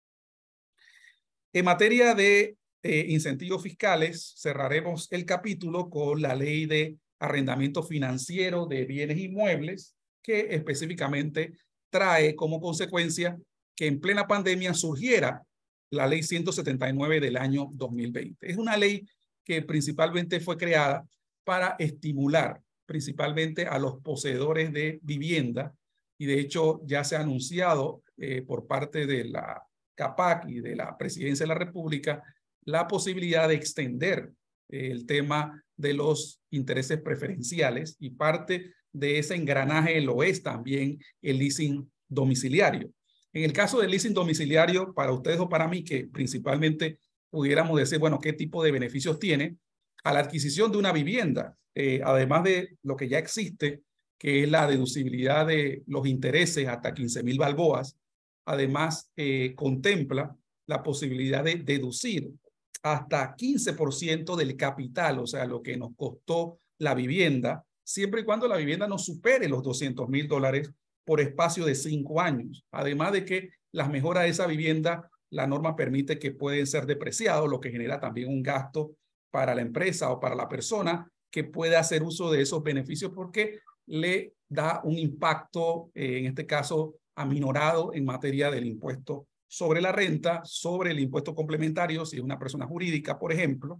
En materia de eh, incentivos fiscales, cerraremos el capítulo con la ley de arrendamiento financiero de bienes inmuebles, que específicamente trae como consecuencia que en plena pandemia surgiera la ley ciento setenta y nueve del año dos mil veinte. Es una ley que principalmente fue creada para estimular principalmente a los poseedores de vivienda, y de hecho ya se ha anunciado eh, por parte de la CAPAC y de la Presidencia de la República la posibilidad de extender eh, el tema de los intereses preferenciales, y parte de ese engranaje lo es también el leasing domiciliario. En el caso del leasing domiciliario, para ustedes o para mí, que principalmente pudiéramos decir, bueno, ¿qué tipo de beneficios tiene? A la adquisición de una vivienda, eh, además de lo que ya existe, que es la deducibilidad de los intereses hasta quince mil balboas, además eh, contempla la posibilidad de deducir hasta quince por ciento del capital, o sea, lo que nos costó la vivienda, siempre y cuando la vivienda no supere los doscientos mil dólares por espacio de cinco años. Además de que las mejoras de esa vivienda, la norma permite que pueden ser depreciados, lo que genera también un gasto para la empresa o para la persona que puede hacer uso de esos beneficios, porque le da un impacto, eh, en este caso, aminorado en materia del impuesto sobre la renta, sobre el impuesto complementario, si es una persona jurídica, por ejemplo,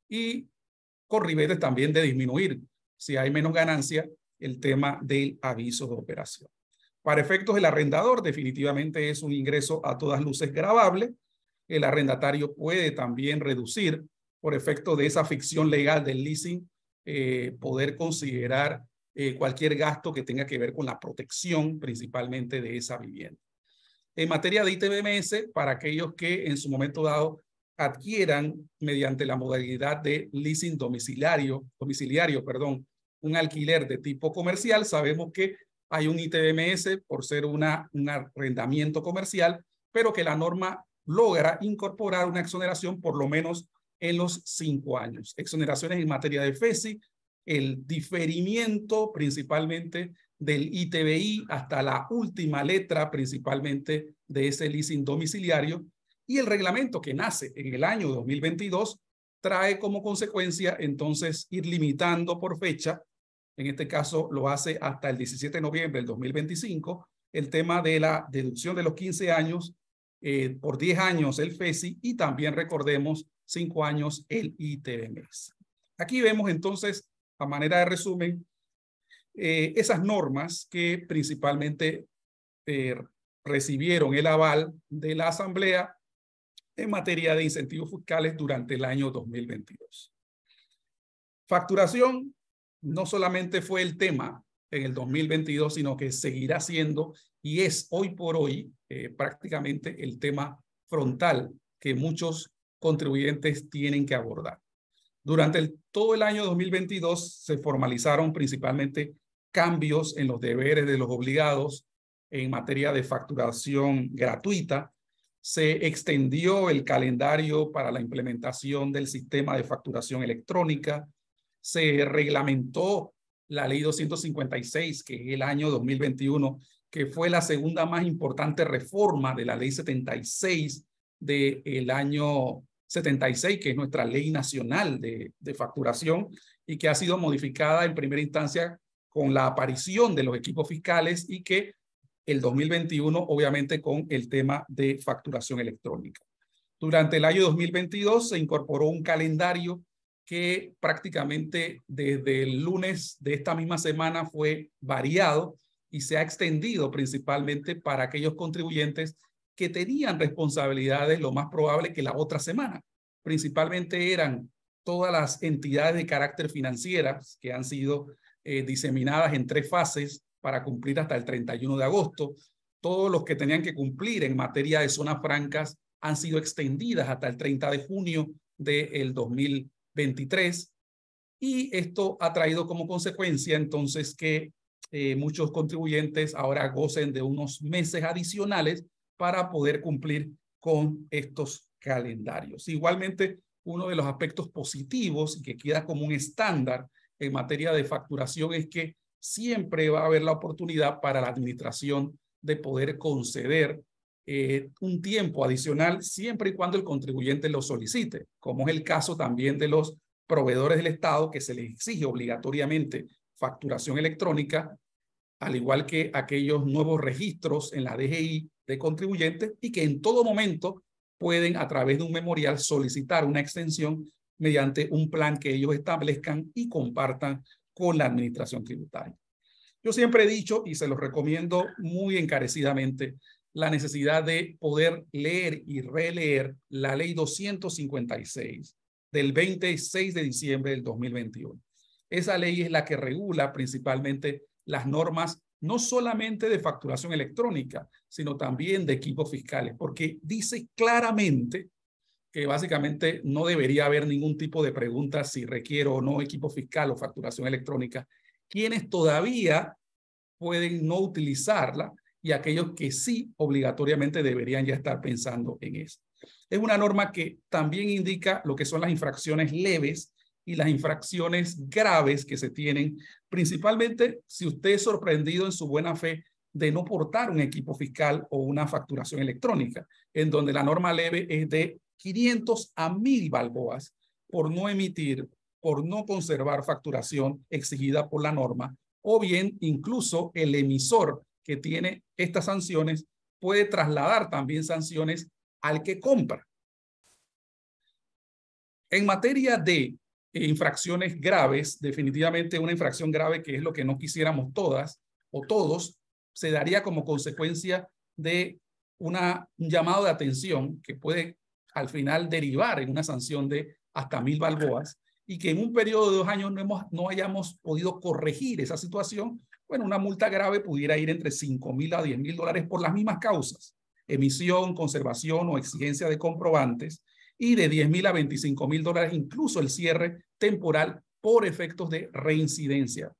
y con ribetes también de disminuir, si hay menos ganancia, el tema del aviso de operación. Para efectos del arrendador, definitivamente es un ingreso a todas luces gravable. El arrendatario puede también reducir, por efecto de esa ficción legal del leasing, eh, poder considerar eh, cualquier gasto que tenga que ver con la protección principalmente de esa vivienda. En materia de I T B M S, para aquellos que en su momento dado adquieran mediante la modalidad de leasing domiciliario, domiciliario, perdón, un alquiler de tipo comercial, sabemos que hay un I T B M S por ser una, un arrendamiento comercial, pero que la norma logra incorporar una exoneración por lo menos en los cinco años. Exoneraciones en materia de F E S I, el diferimiento principalmente del I T B I hasta la última letra principalmente de ese leasing domiciliario, y el reglamento que nace en el año dos mil veintidós trae como consecuencia entonces ir limitando por fecha, en este caso lo hace hasta el diecisiete de noviembre del dos mil veinticinco, el tema de la deducción de los quince años, eh, por diez años el F E S I, y también recordemos cinco años el I T B M S. Aquí vemos entonces, a manera de resumen, eh, esas normas que principalmente eh, recibieron el aval de la Asamblea en materia de incentivos fiscales durante el año dos mil veintidós. Facturación no solamente fue el tema en el dos mil veintidós, sino que seguirá siendo y es hoy por hoy eh, prácticamente el tema frontal que muchos contribuyentes tienen que abordar. Durante el, todo el año dos mil veintidós se formalizaron principalmente cambios en los deberes de los obligados en materia de facturación gratuita. Se extendió el calendario para la implementación del sistema de facturación electrónica. Se reglamentó la ley doscientos cincuenta y seis, que es el año dos mil veintiuno, que fue la segunda más importante reforma de la ley setenta y seis del año setenta y seis, que es nuestra ley nacional de, de facturación y que ha sido modificada en primera instancia con la aparición de los equipos fiscales y que el dos mil veintiuno, obviamente, con el tema de facturación electrónica. Durante el año dos mil veintidós se incorporó un calendario que prácticamente desde el lunes de esta misma semana fue variado y se ha extendido principalmente para aquellos contribuyentes que tenían responsabilidades lo más probable que la otra semana. Principalmente eran todas las entidades de carácter financieras que han sido eh, diseminadas en tres fases para cumplir hasta el treinta y uno de agosto. Todos los que tenían que cumplir en materia de zonas francas han sido extendidas hasta el treinta de junio del dos mil veintitrés. Y esto ha traído como consecuencia entonces que eh, muchos contribuyentes ahora gocen de unos meses adicionales para poder cumplir con estos calendarios. Igualmente, uno de los aspectos positivos y que queda como un estándar en materia de facturación es que siempre va a haber la oportunidad para la administración de poder conceder eh, un tiempo adicional siempre y cuando el contribuyente lo solicite, como es el caso también de los proveedores del Estado, que se les exige obligatoriamente facturación electrónica, al igual que aquellos nuevos registros en la D G I de contribuyentes y que en todo momento pueden a través de un memorial solicitar una extensión mediante un plan que ellos establezcan y compartan con la administración tributaria. Yo siempre he dicho y se los recomiendo muy encarecidamente la necesidad de poder leer y releer la ley doscientos cincuenta y seis del veintiséis de diciembre del dos mil veintiuno. Esa ley es la que regula principalmente las normas no solamente de facturación electrónica, sino también de equipos fiscales, porque dice claramente que básicamente no debería haber ningún tipo de pregunta si requiero o no equipo fiscal o facturación electrónica, quienes todavía pueden no utilizarla y aquellos que sí obligatoriamente deberían ya estar pensando en eso. Es una norma que también indica lo que son las infracciones leves y las infracciones graves que se tienen, principalmente si usted es sorprendido en su buena fe de no portar un equipo fiscal o una facturación electrónica, en donde la norma leve es de quinientos a mil balboas por no emitir, por no conservar facturación exigida por la norma, o bien incluso el emisor que tiene estas sanciones puede trasladar también sanciones al que compra. En materia de eh, infracciones graves, definitivamente una infracción grave, que es lo que no quisiéramos todas o todos, se daría como consecuencia de una, un llamado de atención que puede al final derivar en una sanción de hasta mil balboas y que en un periodo de dos años no, hemos, no hayamos podido corregir esa situación. Bueno, una multa grave pudiera ir entre cinco mil a diez mil dólares por las mismas causas: emisión, conservación o exigencia de comprobantes, y de diez mil a veinticinco mil dólares incluso el cierre temporal por efectos de reincidencia.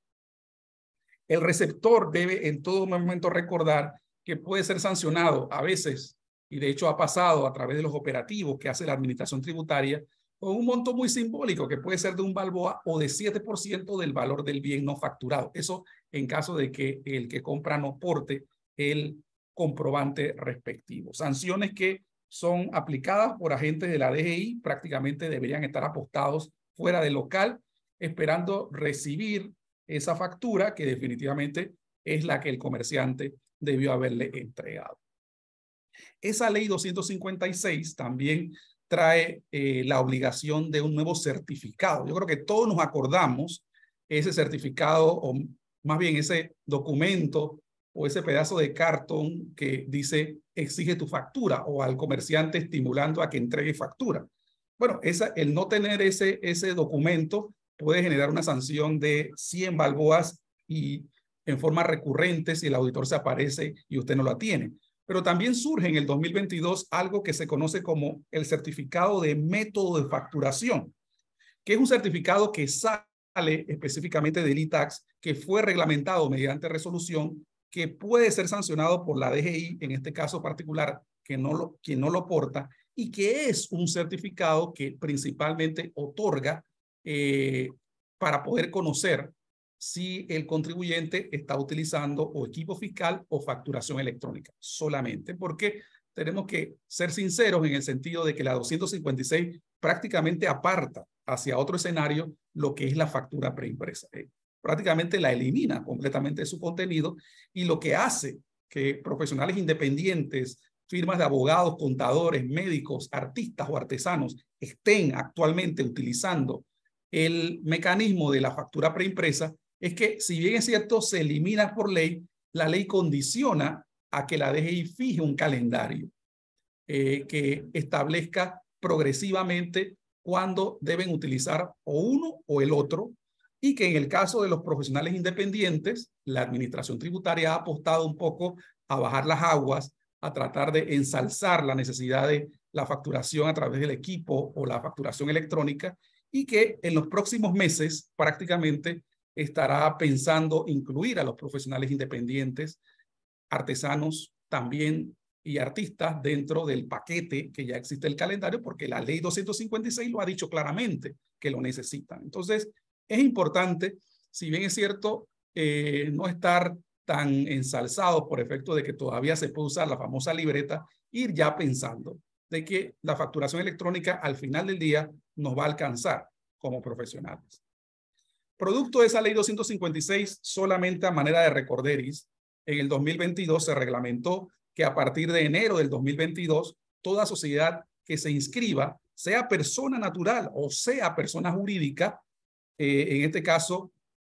El receptor debe en todo momento recordar que puede ser sancionado a veces, y de hecho ha pasado a través de los operativos que hace la administración tributaria, con un monto muy simbólico que puede ser de un balboa o de siete por ciento del valor del bien no facturado. Eso en caso de que el que compra no porte el comprobante respectivo. Sanciones que son aplicadas por agentes de la D G I, prácticamente deberían estar apostados fuera del local, esperando recibir esa factura que definitivamente es la que el comerciante debió haberle entregado. Esa ley doscientos cincuenta y seis también trae eh, la obligación de un nuevo certificado. Yo creo que todos nos acordamos ese certificado, o más bien ese documento o ese pedazo de cartón que dice exige tu factura, o al comerciante estimulando a que entregue factura. Bueno, esa, el no tener ese, ese documento puede generar una sanción de cien balboas y en forma recurrente si el auditor se aparece y usted no la tiene. Pero también surge en el dos mil veintidós algo que se conoce como el certificado de método de facturación, que es un certificado que sale específicamente del I TAX, que fue reglamentado mediante resolución, que puede ser sancionado por la D G I, en este caso particular, que no lo, quien no lo porta, y que es un certificado que principalmente otorga eh, para poder conocer si el contribuyente está utilizando o equipo fiscal o facturación electrónica solamente, porque tenemos que ser sinceros en el sentido de que la doscientos cincuenta y seis prácticamente aparta hacia otro escenario lo que es la factura preimpresa. Eh, prácticamente la elimina completamente de su contenido y lo que hace que profesionales independientes, firmas de abogados, contadores, médicos, artistas o artesanos estén actualmente utilizando el mecanismo de la factura preimpresa es que, si bien es cierto, se elimina por ley, la ley condiciona a que la D G I fije un calendario eh, que establezca progresivamente cuándo deben utilizar o uno o el otro, y que en el caso de los profesionales independientes, la administración tributaria ha apostado un poco a bajar las aguas, a tratar de ensalzar la necesidad de la facturación a través del equipo o la facturación electrónica, y que en los próximos meses prácticamente estará pensando incluir a los profesionales independientes, artesanos también y artistas dentro del paquete que ya existe el calendario, porque la ley doscientos cincuenta y seis lo ha dicho claramente que lo necesitan. Entonces, es importante, si bien es cierto, eh, no estar tan ensalzados por efecto de que todavía se puede usar la famosa libreta, ir ya pensando de que la facturación electrónica al final del día nos va a alcanzar como profesionales. Producto de esa ley doscientos cincuenta y seis, solamente a manera de recorderis, en el dos mil veintidós se reglamentó que a partir de enero del dos mil veintidós, toda sociedad que se inscriba, sea persona natural o sea persona jurídica, eh, en este caso,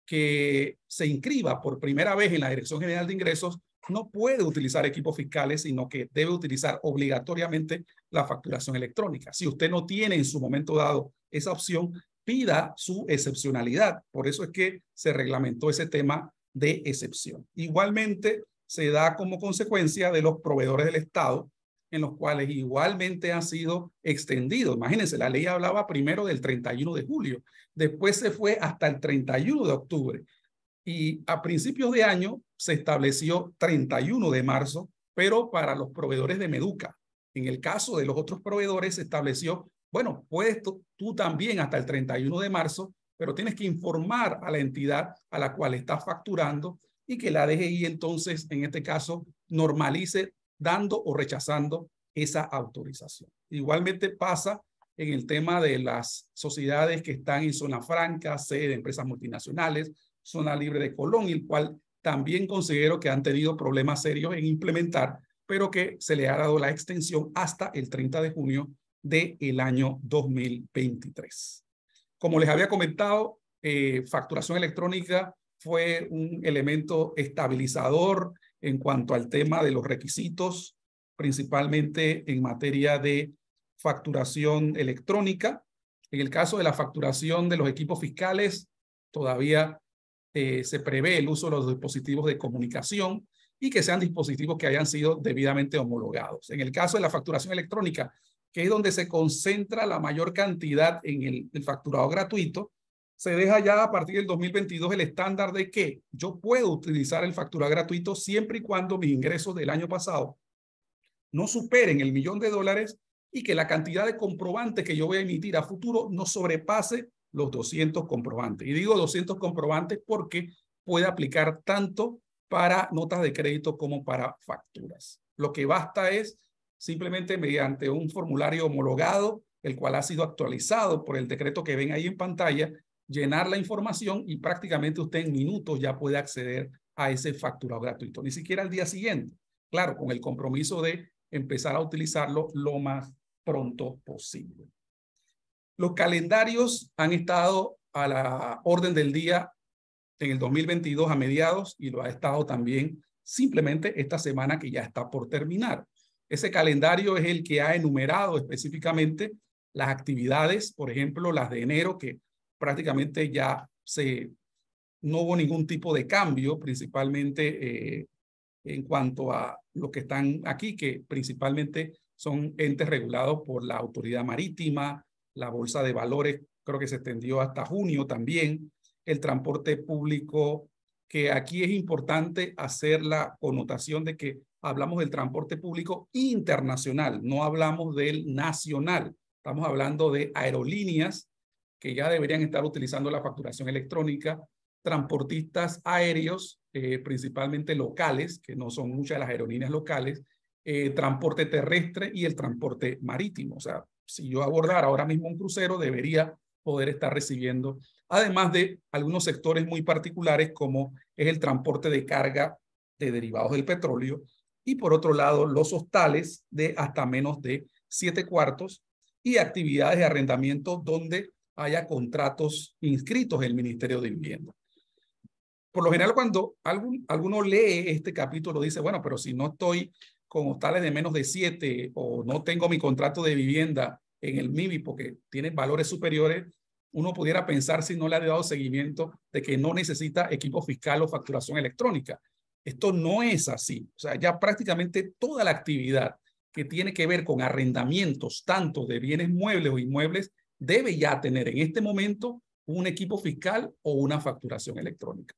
que se inscriba por primera vez en la Dirección General de Ingresos, no puede utilizar equipos fiscales, sino que debe utilizar obligatoriamente la facturación electrónica. Si usted no tiene en su momento dado esa opción, pida su excepcionalidad. Por eso es que se reglamentó ese tema de excepción. Igualmente, se da como consecuencia de los proveedores del Estado, en los cuales igualmente han sido extendidos. Imagínense, la ley hablaba primero del treinta y uno de julio, después se fue hasta el treinta y uno de octubre, y a principios de año se estableció treinta y uno de marzo, pero para los proveedores de Meduca. En el caso de los otros proveedores se estableció, bueno, puedes tú, tú también hasta el treinta y uno de marzo, pero tienes que informar a la entidad a la cual estás facturando, y que la D G I entonces, en este caso, normalice dando o rechazando esa autorización. Igualmente pasa en el tema de las sociedades que están en zona franca, sede de empresas multinacionales, zona libre de Colón, el cual también considero que han tenido problemas serios en implementar, pero que se le ha dado la extensión hasta el treinta de junio del año dos mil veintitrés. Como les había comentado, eh, facturación electrónica fue un elemento estabilizador en cuanto al tema de los requisitos, principalmente en materia de facturación electrónica. En el caso de la facturación de los equipos fiscales, todavía eh, se prevé el uso de los dispositivos de comunicación y que sean dispositivos que hayan sido debidamente homologados. En el caso de la facturación electrónica, que es donde se concentra la mayor cantidad en el, el facturado gratuito, se deja ya a partir del dos mil veintidós el estándar de que yo puedo utilizar el facturado gratuito siempre y cuando mis ingresos del año pasado no superen el millón de dólares y que la cantidad de comprobantes que yo voy a emitir a futuro no sobrepase los doscientos comprobantes. Y digo doscientos comprobantes porque puede aplicar tanto para notas de crédito como para facturas. Lo que basta es simplemente mediante un formulario homologado, el cual ha sido actualizado por el decreto que ven ahí en pantalla, llenar la información y prácticamente usted en minutos ya puede acceder a ese facturado gratuito. Ni siquiera al día siguiente. Claro, con el compromiso de empezar a utilizarlo lo más pronto posible. Los calendarios han estado a la orden del día en el dos mil veintidós a mediados y lo ha estado también simplemente esta semana que ya está por terminar. Ese calendario es el que ha enumerado específicamente las actividades, por ejemplo, las de enero, que prácticamente ya se, no hubo ningún tipo de cambio, principalmente eh, en cuanto a los que están aquí, que principalmente son entes regulados por la Autoridad Marítima, la Bolsa de Valores, creo que se extendió hasta junio también, el transporte público, que aquí es importante hacer la connotación de que hablamos del transporte público internacional, no hablamos del nacional. Estamos hablando de aerolíneas que ya deberían estar utilizando la facturación electrónica, transportistas aéreos, eh, principalmente locales, que no son muchas de las aerolíneas locales, eh, transporte terrestre y el transporte marítimo. O sea, si yo abordara ahora mismo un crucero, debería poder estar recibiendo, además de algunos sectores muy particulares como es el transporte de carga de derivados del petróleo y por otro lado los hostales de hasta menos de siete cuartos y actividades de arrendamiento donde haya contratos inscritos en el Ministerio de Vivienda. Por lo general, cuando algún, alguno lee este capítulo, dice, bueno, pero si no estoy con hostales de menos de siete o no tengo mi contrato de vivienda en el M I B I porque tiene valores superiores, uno pudiera pensar, si no le ha dado seguimiento, de que no necesita equipo fiscal o facturación electrónica. Esto no es así. O sea, ya prácticamente toda la actividad que tiene que ver con arrendamientos, tanto de bienes muebles o inmuebles, debe ya tener en este momento un equipo fiscal o una facturación electrónica.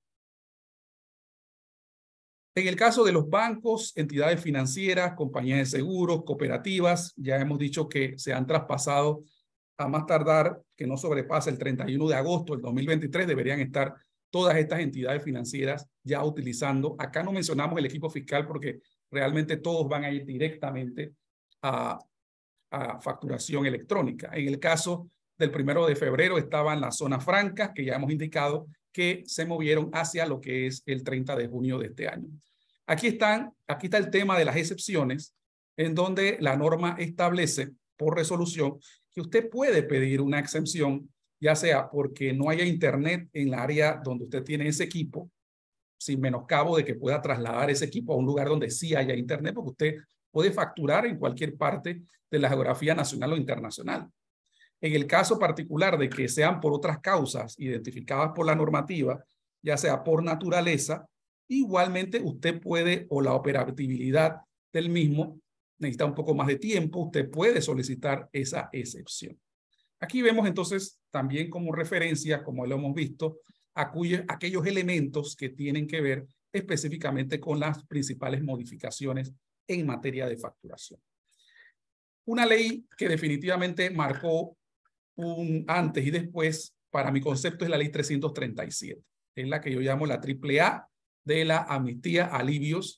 En el caso de los bancos, entidades financieras, compañías de seguros, cooperativas, ya hemos dicho que se han traspasado a más tardar, que no sobrepasa el treinta y uno de agosto del dos mil veintitrés, deberían estar todas estas entidades financieras ya utilizando. Acá no mencionamos el equipo fiscal porque realmente todos van a ir directamente a, a facturación electrónica. En el caso del primero de febrero estaban las zonas francas, que ya hemos indicado que se movieron hacia lo que es el treinta de junio de este año. Aquí, están, aquí está el tema de las excepciones, en donde la norma establece por resolución que usted puede pedir una exención, ya sea porque no haya internet en la área donde usted tiene ese equipo, sin menoscabo de que pueda trasladar ese equipo a un lugar donde sí haya internet, porque usted puede facturar en cualquier parte de la geografía nacional o internacional. En el caso particular de que sean por otras causas identificadas por la normativa, ya sea por naturaleza, igualmente usted puede, o la operabilidad del mismo necesita un poco más de tiempo, usted puede solicitar esa excepción. Aquí vemos entonces también como referencia, como lo hemos visto, aquellos elementos que tienen que ver específicamente con las principales modificaciones en materia de facturación. Una ley que definitivamente marcó un antes y después, para mi concepto, es la ley trescientos treinta y siete. Es la que yo llamo la triple A de la amnistía, alivios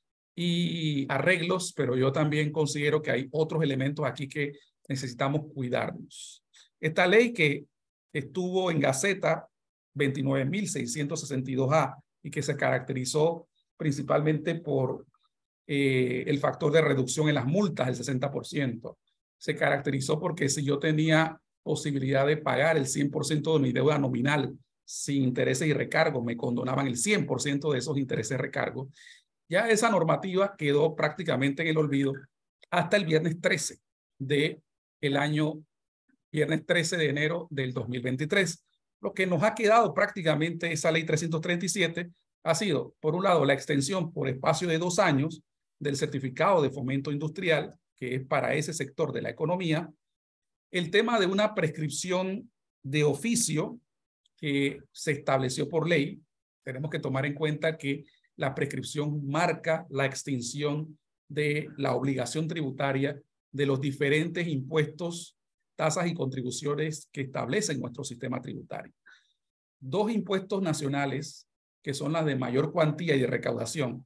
y arreglos, pero yo también considero que hay otros elementos aquí que necesitamos cuidarnos. Esta ley que estuvo en Gaceta veintinueve mil seiscientos sesenta y dos A y que se caracterizó principalmente por eh, el factor de reducción en las multas, el sesenta por ciento. Se caracterizó porque si yo tenía posibilidad de pagar el cien por ciento de mi deuda nominal sin intereses y recargos, me condonaban el cien por ciento de esos intereses y recargos. Ya esa normativa quedó prácticamente en el olvido hasta el viernes trece del año, viernes trece de enero del dos mil veintitrés. Lo que nos ha quedado prácticamente esa ley trescientos treinta y siete ha sido, por un lado, la extensión por espacio de dos años del certificado de fomento industrial, que es para ese sector de la economía, el tema de una prescripción de oficio que se estableció por ley. Tenemos que tomar en cuenta que la prescripción marca la extinción de la obligación tributaria de los diferentes impuestos, tasas y contribuciones que establecen nuestro sistema tributario. Dos impuestos nacionales, que son las de mayor cuantía y de recaudación,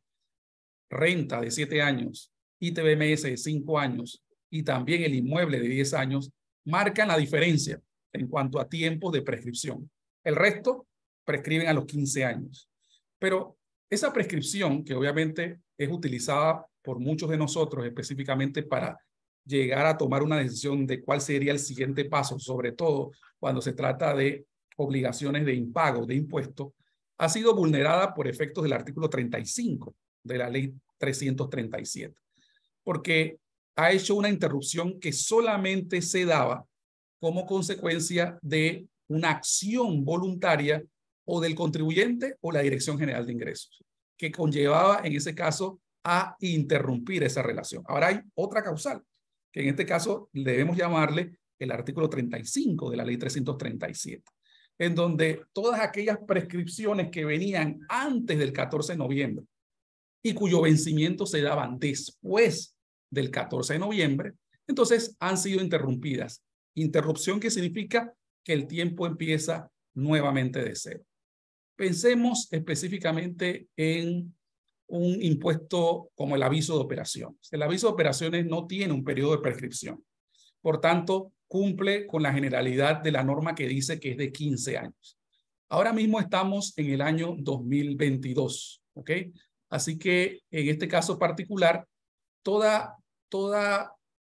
renta de siete años, I T B M S de cinco años y también el inmueble de diez años, marcan la diferencia en cuanto a tiempos de prescripción. El resto prescriben a los quince años. Pero esa prescripción, que obviamente es utilizada por muchos de nosotros específicamente para llegar a tomar una decisión de cuál sería el siguiente paso, sobre todo cuando se trata de obligaciones de impago de impuestos, ha sido vulnerada por efectos del artículo treinta y cinco de la ley trescientos treinta y siete, porque ha hecho una interrupción que solamente se daba como consecuencia de una acción voluntaria o del contribuyente o la Dirección General de Ingresos, que conllevaba en ese caso a interrumpir esa relación. Ahora hay otra causal, que en este caso debemos llamarle el artículo treinta y cinco de la ley trescientos treinta y siete, en donde todas aquellas prescripciones que venían antes del catorce de noviembre y cuyo vencimiento se daban después del catorce de noviembre, entonces han sido interrumpidas. Interrupción que significa que el tiempo empieza nuevamente de cero. Pensemos específicamente en un impuesto como el aviso de operaciones. El aviso de operaciones no tiene un periodo de prescripción. Por tanto, cumple con la generalidad de la norma que dice que es de quince años. Ahora mismo estamos en el año dos mil veintidós, ¿ok? Así que en este caso particular, toda, toda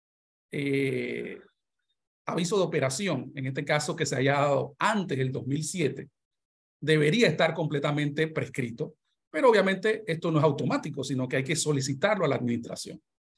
eh, aviso de operación, en este caso que se haya dado antes del dos mil siete, debería estar completamente prescrito, pero obviamente esto no es automático, sino que hay que solicitarlo a la administración.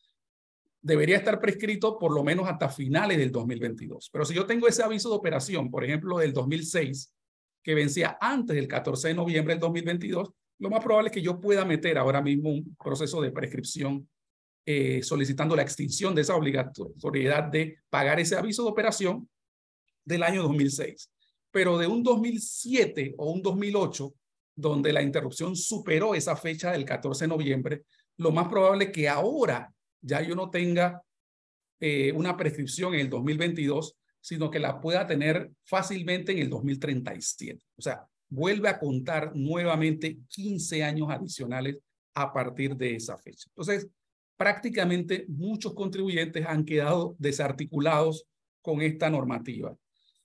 Debería estar prescrito por lo menos hasta finales del dos mil veintidós. Pero si yo tengo ese aviso de operación, por ejemplo, del dos mil seis, que vencía antes del catorce de noviembre del dos mil veintidós, lo más probable es que yo pueda meter ahora mismo un proceso de prescripción eh, solicitando la extinción de esa obligatoriedad de pagar ese aviso de operación del año dos mil seis. Pero de un dos mil siete o un dos mil ocho, donde la interrupción superó esa fecha del catorce de noviembre, lo más probable es que ahora ya yo no tenga eh, una prescripción en el dos mil veintidós, sino que la pueda tener fácilmente en el dos mil treinta y siete. O sea, vuelve a contar nuevamente quince años adicionales a partir de esa fecha. Entonces, prácticamente muchos contribuyentes han quedado desarticulados con esta normativa.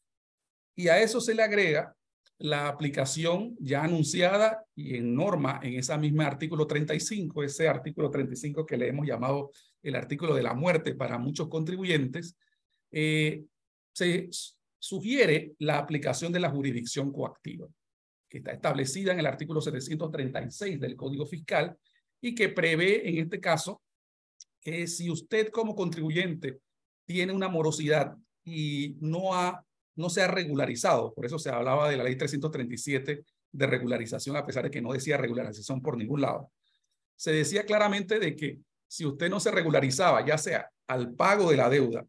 Y a eso se le agrega la aplicación ya anunciada y en norma en ese mismo artículo treinta y cinco, ese artículo treinta y cinco que le hemos llamado el artículo de la muerte para muchos contribuyentes, eh, se sugiere la aplicación de la jurisdicción coactiva, que está establecida en el artículo setecientos treinta y seis del Código Fiscal y que prevé en este caso que si usted como contribuyente tiene una morosidad y no, ha, no se ha regularizado, por eso se hablaba de la ley trescientos treinta y siete de regularización, a pesar de que no decía regularización por ningún lado, se decía claramente de que si usted no se regularizaba, ya sea al pago de la deuda,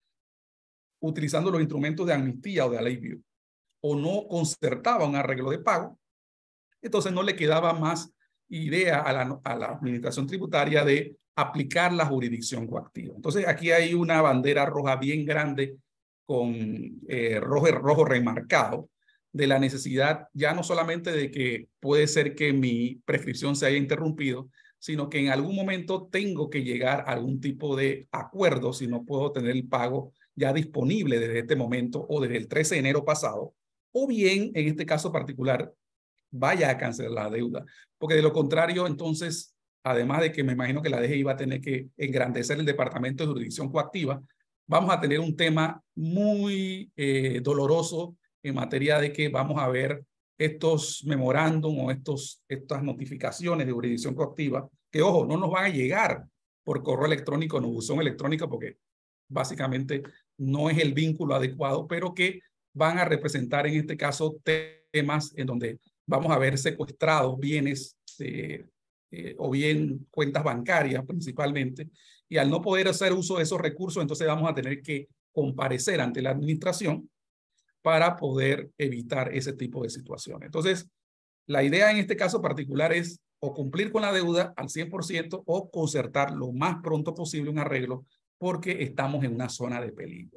utilizando los instrumentos de amnistía o de alivio, o no concertaba un arreglo de pago, entonces no le quedaba más idea a la, a la administración tributaria de aplicar la jurisdicción coactiva. Entonces aquí hay una bandera roja bien grande con eh, rojo, rojo remarcado de la necesidad ya no solamente de que puede ser que mi prescripción se haya interrumpido, sino que en algún momento tengo que llegar a algún tipo de acuerdo si no puedo tener el pago ya disponible desde este momento o desde el trece de enero pasado, o bien, en este caso particular, vaya a cancelar la deuda. Porque de lo contrario, entonces, además de que me imagino que la D G I va a tener que engrandecer el Departamento de Jurisdicción Coactiva, vamos a tener un tema muy eh, doloroso en materia de que vamos a ver estos memorándum o estos, estas notificaciones de jurisdicción coactiva, que ojo, no nos van a llegar por correo electrónico, no buzón electrónico, porque básicamente no es el vínculo adecuado, pero que van a representar en este caso temas en donde vamos a ver secuestrados bienes eh, eh, o bien cuentas bancarias principalmente, y al no poder hacer uso de esos recursos, entonces vamos a tener que comparecer ante la administración para poder evitar ese tipo de situaciones. Entonces, la idea en este caso particular es o cumplir con la deuda al cien por ciento o concertar lo más pronto posible un arreglo porque estamos en una zona de peligro.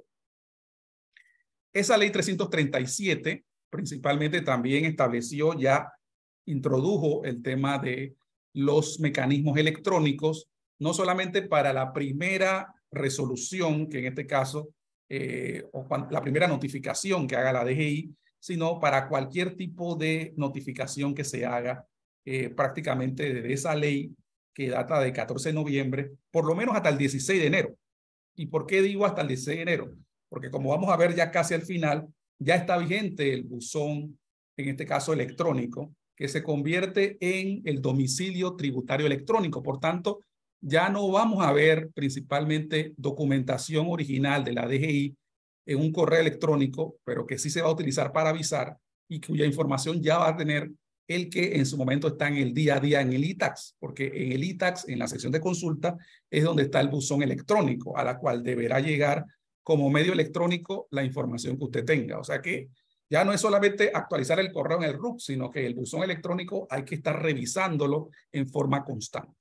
Esa ley trescientos treinta y siete principalmente también estableció, ya introdujo el tema de los mecanismos electrónicos, no solamente para la primera resolución, que en este caso, eh, o la primera notificación que haga la D G I, sino para cualquier tipo de notificación que se haga eh, prácticamente desde esa ley que data de catorce de noviembre, por lo menos hasta el dieciséis de enero. ¿Y por qué digo hasta el dieciséis de enero? Porque como vamos a ver ya casi al final, ya está vigente el buzón, en este caso electrónico, que se convierte en el domicilio tributario electrónico. Por tanto, ya no vamos a ver principalmente documentación original de la D G I en un correo electrónico, pero que sí se va a utilizar para avisar y cuya información ya va a tener el que en su momento está en el día a día en el I T A X, porque en el I T A X, en la sección de consulta, es donde está el buzón electrónico, a la cual deberá llegar como medio electrónico la información que usted tenga. O sea que ya no es solamente actualizar el correo en el R U C, sino que el buzón electrónico hay que estar revisándolo en forma constante.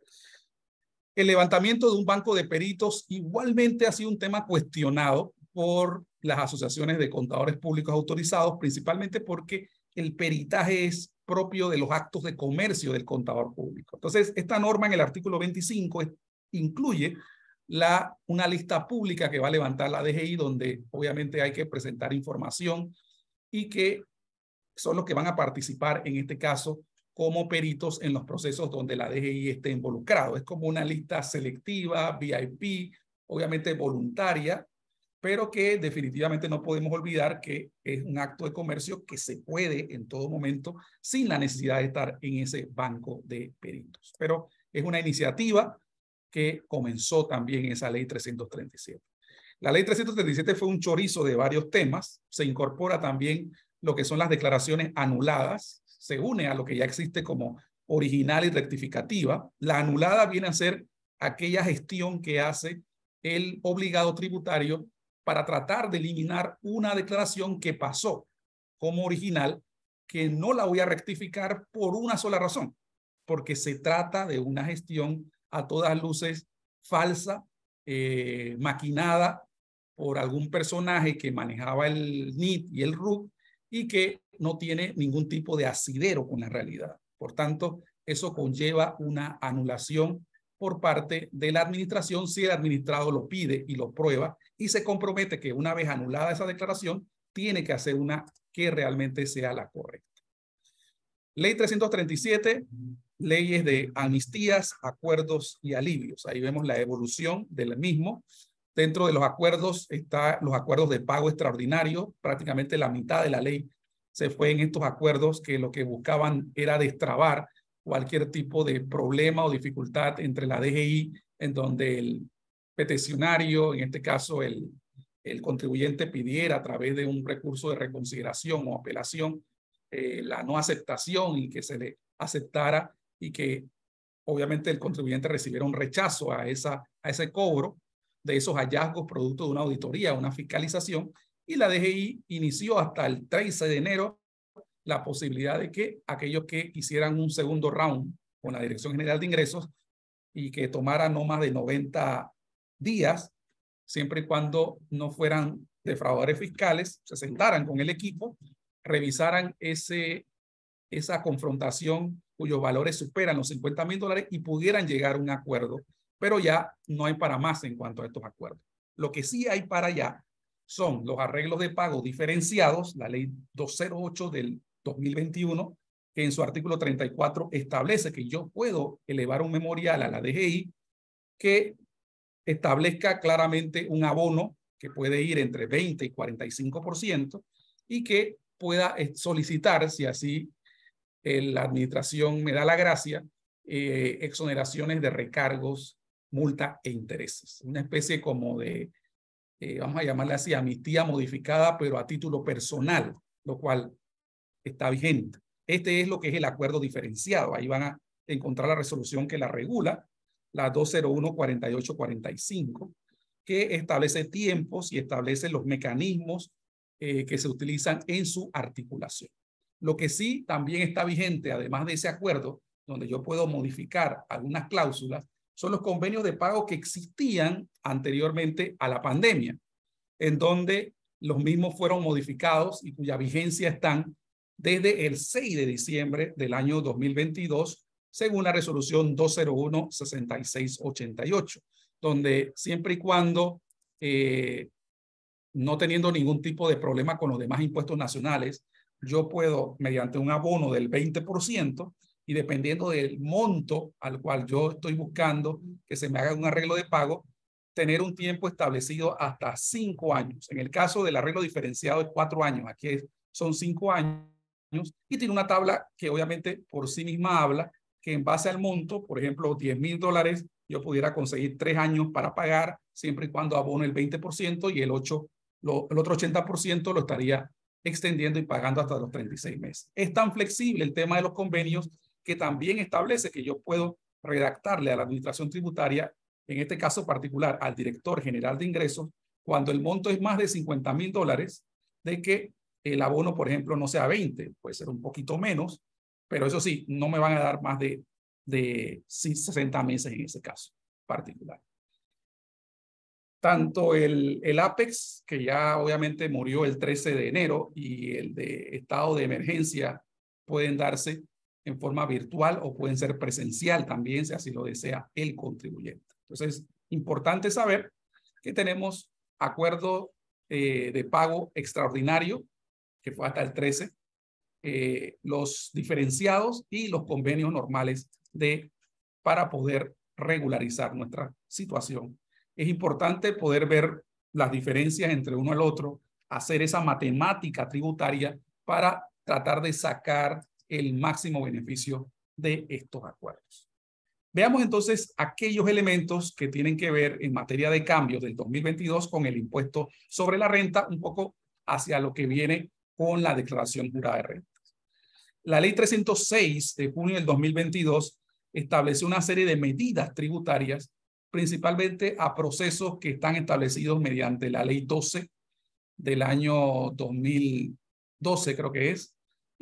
El levantamiento de un banco de peritos igualmente ha sido un tema cuestionado por las asociaciones de contadores públicos autorizados, principalmente porque el peritaje es propio de los actos de comercio del contador público. Entonces, esta norma en el artículo veinticinco es, incluye la, una lista pública que va a levantar la D G I, donde obviamente hay que presentar información y que son los que van a participar en este caso como peritos en los procesos donde la D G I esté involucrado. Es como una lista selectiva, V I P, obviamente voluntaria, pero que definitivamente no podemos olvidar que es un acto de comercio que se puede en todo momento sin la necesidad de estar en ese banco de peritos. Pero es una iniciativa que comenzó también esa ley trescientos treinta y siete. La ley trescientos treinta y siete fue un chorizo de varios temas. Se incorpora también lo que son las declaraciones anuladas. Se une a lo que ya existe como original y rectificativa. La anulada viene a ser aquella gestión que hace el obligado tributario para tratar de eliminar una declaración que pasó como original, que no la voy a rectificar por una sola razón, porque se trata de una gestión a todas luces falsa, eh, maquinada por algún personaje que manejaba el N I T y el R U C y que no tiene ningún tipo de asidero con la realidad. Por tanto, eso conlleva una anulación por parte de la administración si el administrado lo pide y lo prueba y se compromete que una vez anulada esa declaración, tiene que hacer una que realmente sea la correcta. Ley trescientos treinta y siete, leyes de amnistías, acuerdos y alivios. Ahí vemos la evolución del mismo. Dentro de los acuerdos están los acuerdos de pago extraordinario. Prácticamente la mitad de la ley se fue en estos acuerdos que lo que buscaban era destrabar cualquier tipo de problema o dificultad entre la D G I, en donde el peticionario, en este caso el, el contribuyente, pidiera a través de un recurso de reconsideración o apelación eh, la no aceptación y que se le aceptara y que obviamente el contribuyente recibiera un rechazo a, esa, a ese cobro de esos hallazgos producto de una auditoría, una fiscalización, y la D G I inició hasta el trece de enero la posibilidad de que aquellos que quisieran un segundo round con la Dirección General de Ingresos y que tomara no más de noventa días, siempre y cuando no fueran defraudadores fiscales, se sentaran con el equipo, revisaran ese, esa confrontación cuyos valores superan los cincuenta mil dólares y pudieran llegar a un acuerdo, pero ya no hay para más en cuanto a estos acuerdos. Lo que sí hay para allá son los arreglos de pago diferenciados, la ley doscientos ocho del dos mil veintiuno, que en su artículo treinta y cuatro establece que yo puedo elevar un memorial a la D G I que establezca claramente un abono que puede ir entre veinte y cuarenta y cinco por ciento y que pueda solicitar, si así eh, la administración me da la gracia, eh, exoneraciones de recargos, multa e intereses. Una especie como de, eh, vamos a llamarle así, amnistía modificada, pero a título personal, lo cual está vigente. Este es lo que es el acuerdo diferenciado. Ahí van a encontrar la resolución que la regula, la dos cero uno cuarenta y ocho cuarenta y cinco, que establece tiempos y establece los mecanismos eh, que se utilizan en su articulación. Lo que sí también está vigente, además de ese acuerdo, donde yo puedo modificar algunas cláusulas, son los convenios de pago que existían anteriormente a la pandemia, en donde los mismos fueron modificados y cuya vigencia están desde el seis de diciembre del año dos mil veintidós, según la resolución dos cero uno sesenta y seis ochenta y ocho, donde siempre y cuando eh, no teniendo ningún tipo de problema con los demás impuestos nacionales, yo puedo, mediante un abono del veinte por ciento, y dependiendo del monto al cual yo estoy buscando que se me haga un arreglo de pago, tener un tiempo establecido hasta cinco años. En el caso del arreglo diferenciado es cuatro años, aquí son cinco años, y tiene una tabla que obviamente por sí misma habla que en base al monto, por ejemplo, diez mil dólares, yo pudiera conseguir tres años para pagar, siempre y cuando abono el veinte por ciento y el, ocho, lo, el otro ochenta por ciento lo estaría extendiendo y pagando hasta los treinta y seis meses. Es tan flexible el tema de los convenios que también establece que yo puedo redactarle a la administración tributaria, en este caso particular al director general de ingresos, cuando el monto es más de cincuenta mil dólares, de que el abono, por ejemplo, no sea veinte, puede ser un poquito menos, pero eso sí, no me van a dar más de, de sesenta meses en ese caso particular. Tanto el, el Apex, que ya obviamente murió el trece de enero, y el de estado de emergencia pueden darse en forma virtual o pueden ser presencial también, si así lo desea el contribuyente. Entonces, importante saber que tenemos acuerdo eh, de pago extraordinario, que fue hasta el trece, eh, los diferenciados y los convenios normales de, para poder regularizar nuestra situación. Es importante poder ver las diferencias entre uno al otro, hacer esa matemática tributaria para tratar de sacar el máximo beneficio de estos acuerdos. Veamos entonces aquellos elementos que tienen que ver en materia de cambios del dos mil veintidós con el impuesto sobre la renta, un poco hacia lo que viene con la declaración jurada de rentas. La ley trescientos seis de junio del dos mil veintidós estableció una serie de medidas tributarias, principalmente a procesos que están establecidos mediante la ley doce del año dos mil doce, creo que es,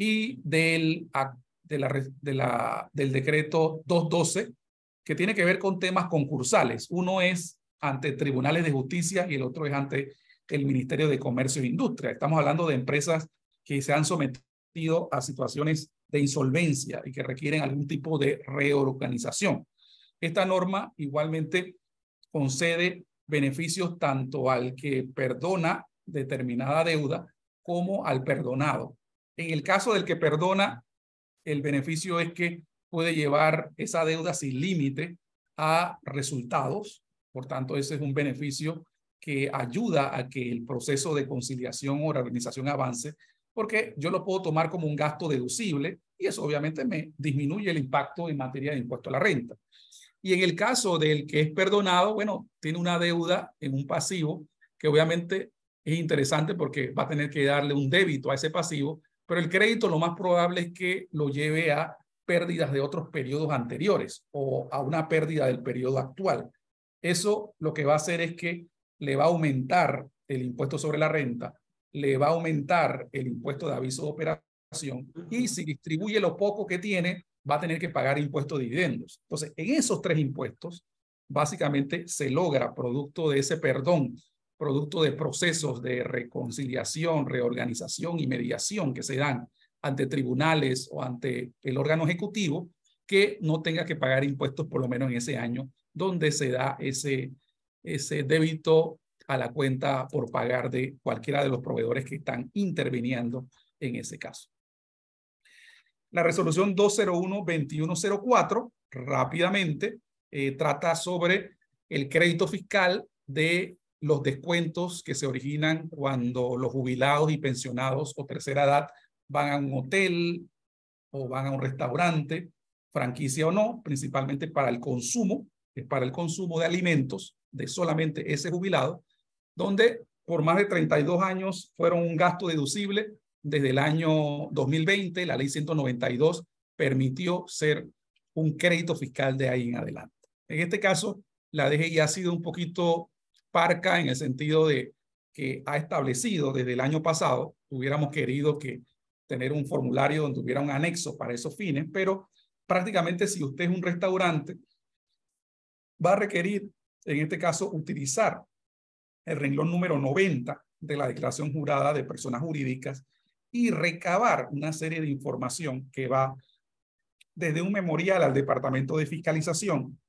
y del, de la, de la, del decreto doscientos doce, que tiene que ver con temas concursales. Uno es ante tribunales de justicia y el otro es ante el Ministerio de Comercio e Industria. Estamos hablando de empresas que se han sometido a situaciones de insolvencia y que requieren algún tipo de reorganización. Esta norma igualmente concede beneficios tanto al que perdona determinada deuda como al perdonado. En el caso del que perdona, el beneficio es que puede llevar esa deuda sin límite a resultados. Por tanto, ese es un beneficio que ayuda a que el proceso de conciliación o reorganización avance, porque yo lo puedo tomar como un gasto deducible y eso obviamente me disminuye el impacto en materia de impuesto a la renta. Y en el caso del que es perdonado, bueno, tiene una deuda en un pasivo que obviamente es interesante porque va a tener que darle un débito a ese pasivo, pero el crédito lo más probable es que lo lleve a pérdidas de otros periodos anteriores o a una pérdida del periodo actual. Eso lo que va a hacer es que le va a aumentar el impuesto sobre la renta, le va a aumentar el impuesto de aviso de operación y si distribuye lo poco que tiene, va a tener que pagar impuestos de dividendos. Entonces, en esos tres impuestos, básicamente se logra, producto de ese perdón, producto de procesos de reconciliación, reorganización y mediación que se dan ante tribunales o ante el órgano ejecutivo, que no tenga que pagar impuestos por lo menos en ese año donde se da ese, ese débito a la cuenta por pagar de cualquiera de los proveedores que están interviniendo en ese caso. La resolución doscientos uno veintiuno cero cuatro rápidamente eh, trata sobre el crédito fiscal de los descuentos que se originan cuando los jubilados y pensionados o tercera edad van a un hotel o van a un restaurante, franquicia o no, principalmente para el consumo, es para el consumo de alimentos de solamente ese jubilado, donde por más de treinta y dos años fueron un gasto deducible. Desde el año dos mil veinte, la ley ciento noventa y dos permitió ser un crédito fiscal de ahí en adelante. En este caso, la D G I ha sido un poquito parca en el sentido de que ha establecido desde el año pasado, hubiéramos querido que tener un formulario donde hubiera un anexo para esos fines, pero prácticamente si usted es un restaurante, va a requerir, en este caso, utilizar el renglón número noventa de la declaración jurada de personas jurídicas y recabar una serie de información que va desde un memorial al Departamento de Fiscalización,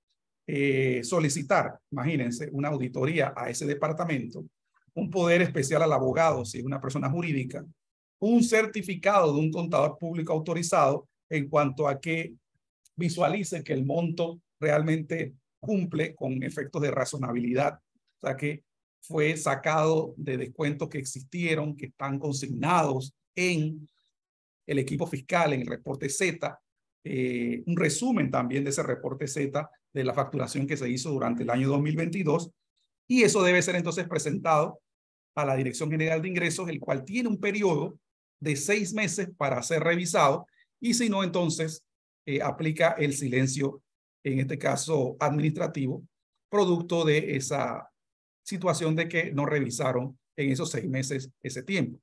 eh, solicitar, imagínense, una auditoría a ese departamento, un poder especial al abogado si es una persona jurídica, un certificado de un contador público autorizado en cuanto a que visualice que el monto realmente cumple con efectos de razonabilidad, o sea que fue sacado de descuentos que existieron, que están consignados en el equipo fiscal, en el reporte Z, eh, un resumen también de ese reporte Z de la facturación que se hizo durante el año dos mil veintidós, y eso debe ser entonces presentado a la Dirección General de Ingresos, el cual tiene un periodo de seis meses para ser revisado, y si no, entonces eh, aplica el silencio, en este caso administrativo, producto de esa situación de que no revisaron en esos seis meses ese tiempo.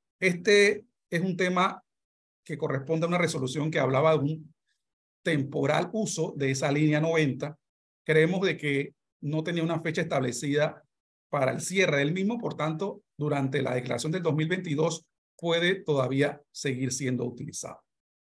Este es un tema que corresponde a una resolución que hablaba de un temporal uso de esa línea noventa. Creemos de que no tenía una fecha establecida para el cierre del mismo, por tanto, durante la declaración del dos mil veintidós puede todavía seguir siendo utilizado.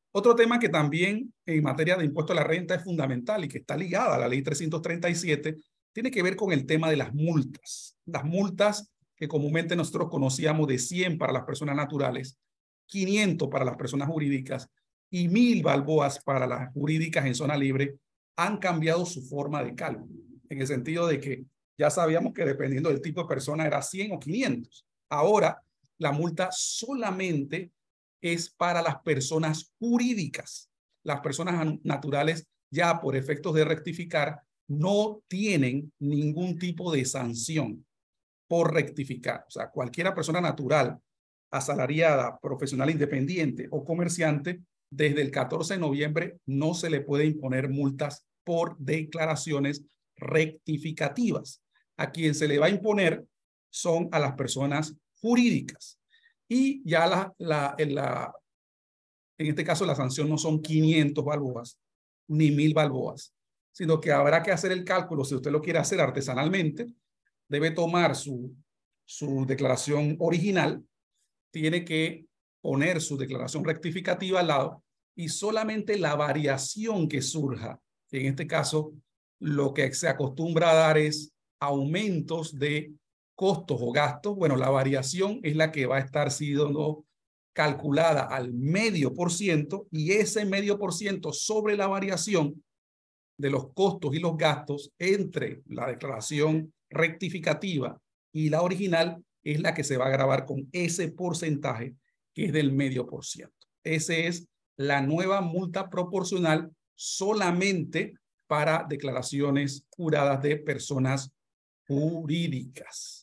Otro tema que también en materia de impuesto a la renta es fundamental y que está ligada a la ley trescientos treinta y siete, tiene que ver con el tema de las multas. Las multas que comúnmente nosotros conocíamos de cien para las personas naturales, quinientos para las personas jurídicas y mil balboas para las jurídicas en zona libre, han cambiado su forma de cálculo, en el sentido de que ya sabíamos que dependiendo del tipo de persona era cien o quinientos. Ahora, la multa solamente es para las personas jurídicas. Las personas naturales, ya por efectos de rectificar, no tienen ningún tipo de sanción por rectificar. O sea, cualquier persona natural, asalariada, profesional independiente o comerciante, desde el catorce de noviembre no se le puede imponer multas por declaraciones rectificativas. A quien se le va a imponer son a las personas jurídicas. Y ya la, la, en, la, en este caso la sanción no son quinientos balboas ni mil balboas, sino que habrá que hacer el cálculo, si usted lo quiere hacer artesanalmente, debe tomar su, su declaración original, tiene que poner su declaración rectificativa al lado y solamente la variación que surja, en este caso lo que se acostumbra a dar es aumentos de costos o gastos. Bueno, la variación es la que va a estar siendo calculada al medio por ciento y ese medio por ciento sobre la variación de los costos y los gastos entre la declaración rectificativa y la original es la que se va a grabar con ese porcentaje que es del medio por ciento. Esa es la nueva multa proporcional solamente para declaraciones juradas de personas jurídicas.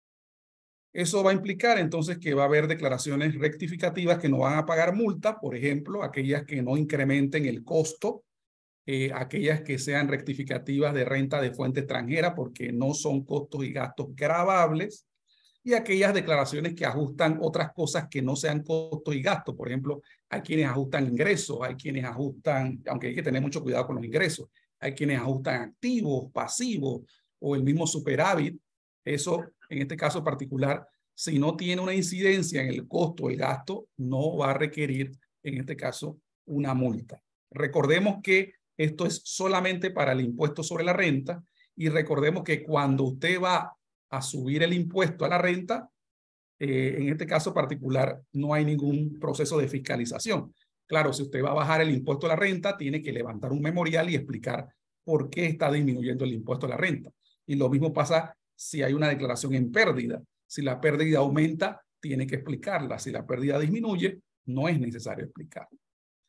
Eso va a implicar entonces que va a haber declaraciones rectificativas que no van a pagar multa, por ejemplo, aquellas que no incrementen el costo, eh, aquellas que sean rectificativas de renta de fuente extranjera porque no son costos y gastos gravables, y aquellas declaraciones que ajustan otras cosas que no sean costos y gastos. Por ejemplo, hay quienes ajustan ingresos, hay quienes ajustan, aunque hay que tener mucho cuidado con los ingresos, hay quienes ajustan activos, pasivos o el mismo superávit. Eso, en este caso particular, si no tiene una incidencia en el costo o el gasto, no va a requerir, en este caso, una multa. Recordemos que esto es solamente para el impuesto sobre la renta y recordemos que cuando usted va a subir el impuesto a la renta, eh, en este caso particular no hay ningún proceso de fiscalización. Claro, si usted va a bajar el impuesto a la renta, tiene que levantar un memorial y explicar por qué está disminuyendo el impuesto a la renta. Y lo mismo pasa si hay una declaración en pérdida. Si la pérdida aumenta, tiene que explicarla. Si la pérdida disminuye, no es necesario explicarla.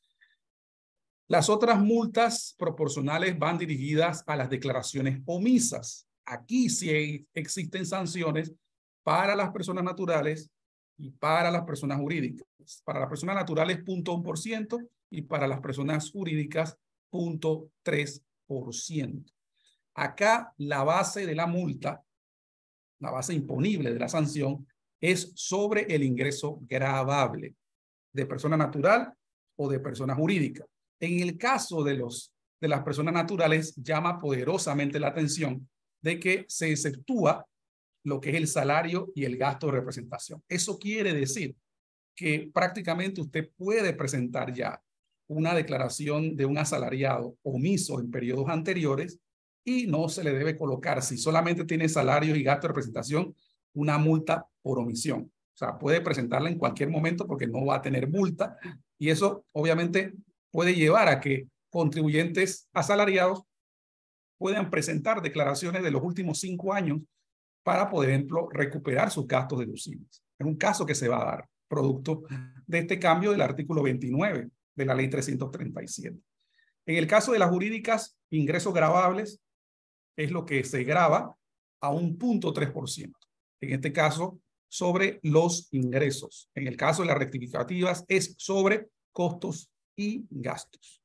Las otras multas proporcionales van dirigidas a las declaraciones omisas. Aquí sí existen sanciones para las personas naturales y para las personas jurídicas. Para las personas naturales, cero punto uno por ciento y para las personas jurídicas, cero punto tres por ciento. Acá la base de la multa, la base imponible de la sanción, es sobre el ingreso gravable de persona natural o de persona jurídica. En el caso de, los, de las personas naturales, llama poderosamente la atención de que se exceptúa lo que es el salario y el gasto de representación. Eso quiere decir que prácticamente usted puede presentar ya una declaración de un asalariado omiso en periodos anteriores y no se le debe colocar, si solamente tiene salarios y gasto de representación, una multa por omisión. O sea, puede presentarla en cualquier momento porque no va a tener multa y eso obviamente puede llevar a que contribuyentes asalariados puedan presentar declaraciones de los últimos cinco años para, por ejemplo, recuperar sus gastos deducibles. Es un caso que se va a dar, producto de este cambio del artículo veintinueve de la ley trescientos treinta y siete. En el caso de las jurídicas, ingresos gravables es lo que se grava a un punto tres por ciento. En este caso, sobre los ingresos. En el caso de las rectificativas, es sobre costos y gastos.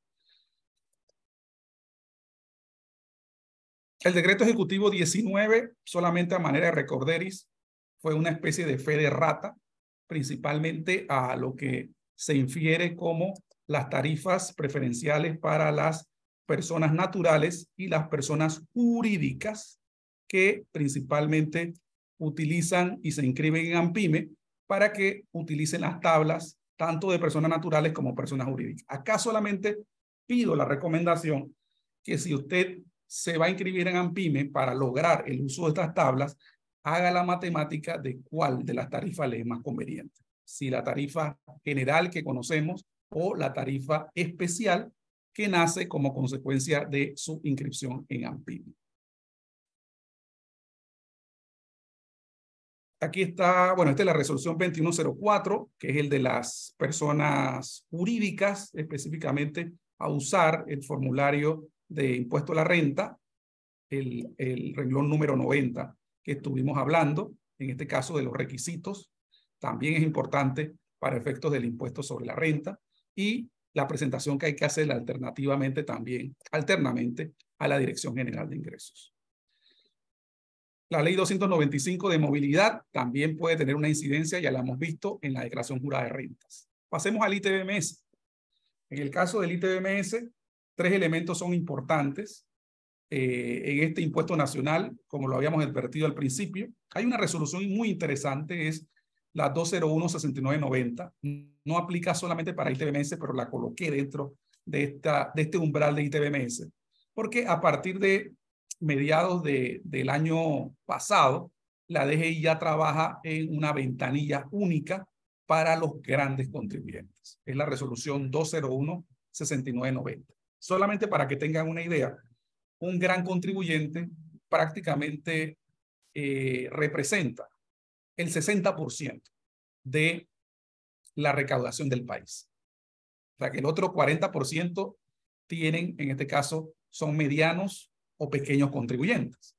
El decreto ejecutivo diecinueve, solamente a manera de recorderis, fue una especie de fe de rata, principalmente a lo que se infiere como las tarifas preferenciales para las personas naturales y las personas jurídicas que principalmente utilizan y se inscriben en AMPIME para que utilicen las tablas tanto de personas naturales como personas jurídicas. Acá solamente pido la recomendación que si usted se va a inscribir en AMPYME para lograr el uso de estas tablas, haga la matemática de cuál de las tarifas le es más conveniente. Si la tarifa general que conocemos o la tarifa especial que nace como consecuencia de su inscripción en AMPYME. Aquí está, bueno, esta es la resolución veintiuno cero cuatro, que es el de las personas jurídicas, específicamente a usar el formulario de impuesto a la renta, el, el renglón número noventa que estuvimos hablando, en este caso de los requisitos, también es importante para efectos del impuesto sobre la renta, y la presentación que hay que hacer alternativamente también, alternamente a la Dirección General de Ingresos. La ley doscientos noventa y cinco de movilidad también puede tener una incidencia, ya la hemos visto en la declaración jurada de rentas. Pasemos al I T B M S. En el caso del I T B M S, tres elementos son importantes eh, en este impuesto nacional, como lo habíamos advertido al principio. Hay una resolución muy interesante, es la dos cero uno sesenta y nueve noventa. No aplica solamente para I T B M S, pero la coloqué dentro de, esta, de este umbral de I T B M S, porque a partir de mediados de, del año pasado, la D G I ya trabaja en una ventanilla única para los grandes contribuyentes. Es la resolución dos cero uno sesenta y nueve noventa. Solamente para que tengan una idea, un gran contribuyente prácticamente eh, representa el sesenta por ciento de la recaudación del país. O sea que el otro cuarenta por ciento tienen, en este caso, son medianos o pequeños contribuyentes.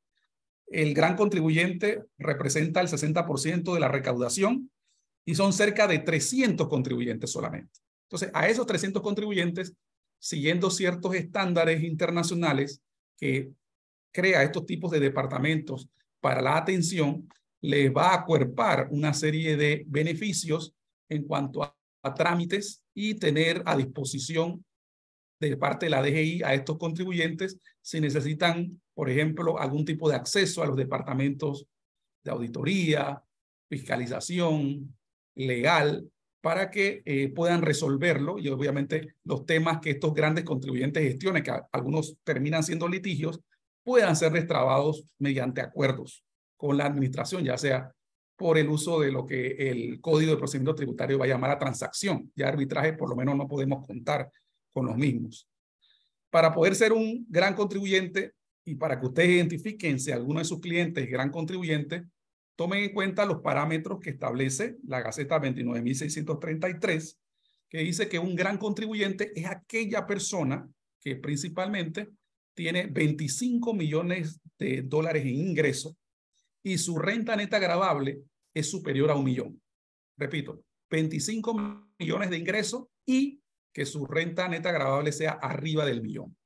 El gran contribuyente representa el sesenta por ciento de la recaudación y son cerca de trescientos contribuyentes solamente. Entonces, a esos trescientos contribuyentes, siguiendo ciertos estándares internacionales que crea estos tipos de departamentos para la atención, les va a acuerpar una serie de beneficios en cuanto a, a trámites y tener a disposición de parte de la D G I a estos contribuyentes si necesitan, por ejemplo, algún tipo de acceso a los departamentos de auditoría, fiscalización, legal, para que eh, puedan resolverlo y obviamente los temas que estos grandes contribuyentes gestionen, que a, algunos terminan siendo litigios, puedan ser destrabados mediante acuerdos con la administración, ya sea por el uso de lo que el Código de Procedimiento Tributario va a llamar a transacción. Ya arbitraje por lo menos no podemos contar con los mismos. Para poder ser un gran contribuyente y para que ustedes identifiquen si alguno de sus clientes es gran contribuyente, tomen en cuenta los parámetros que establece la Gaceta veintinueve mil seiscientos treinta y tres, que dice que un gran contribuyente es aquella persona que principalmente tiene veinticinco millones de dólares en ingresos y su renta neta gravable es superior a un millón. Repito, veinticinco millones de ingresos y que su renta neta gravable sea arriba del millón.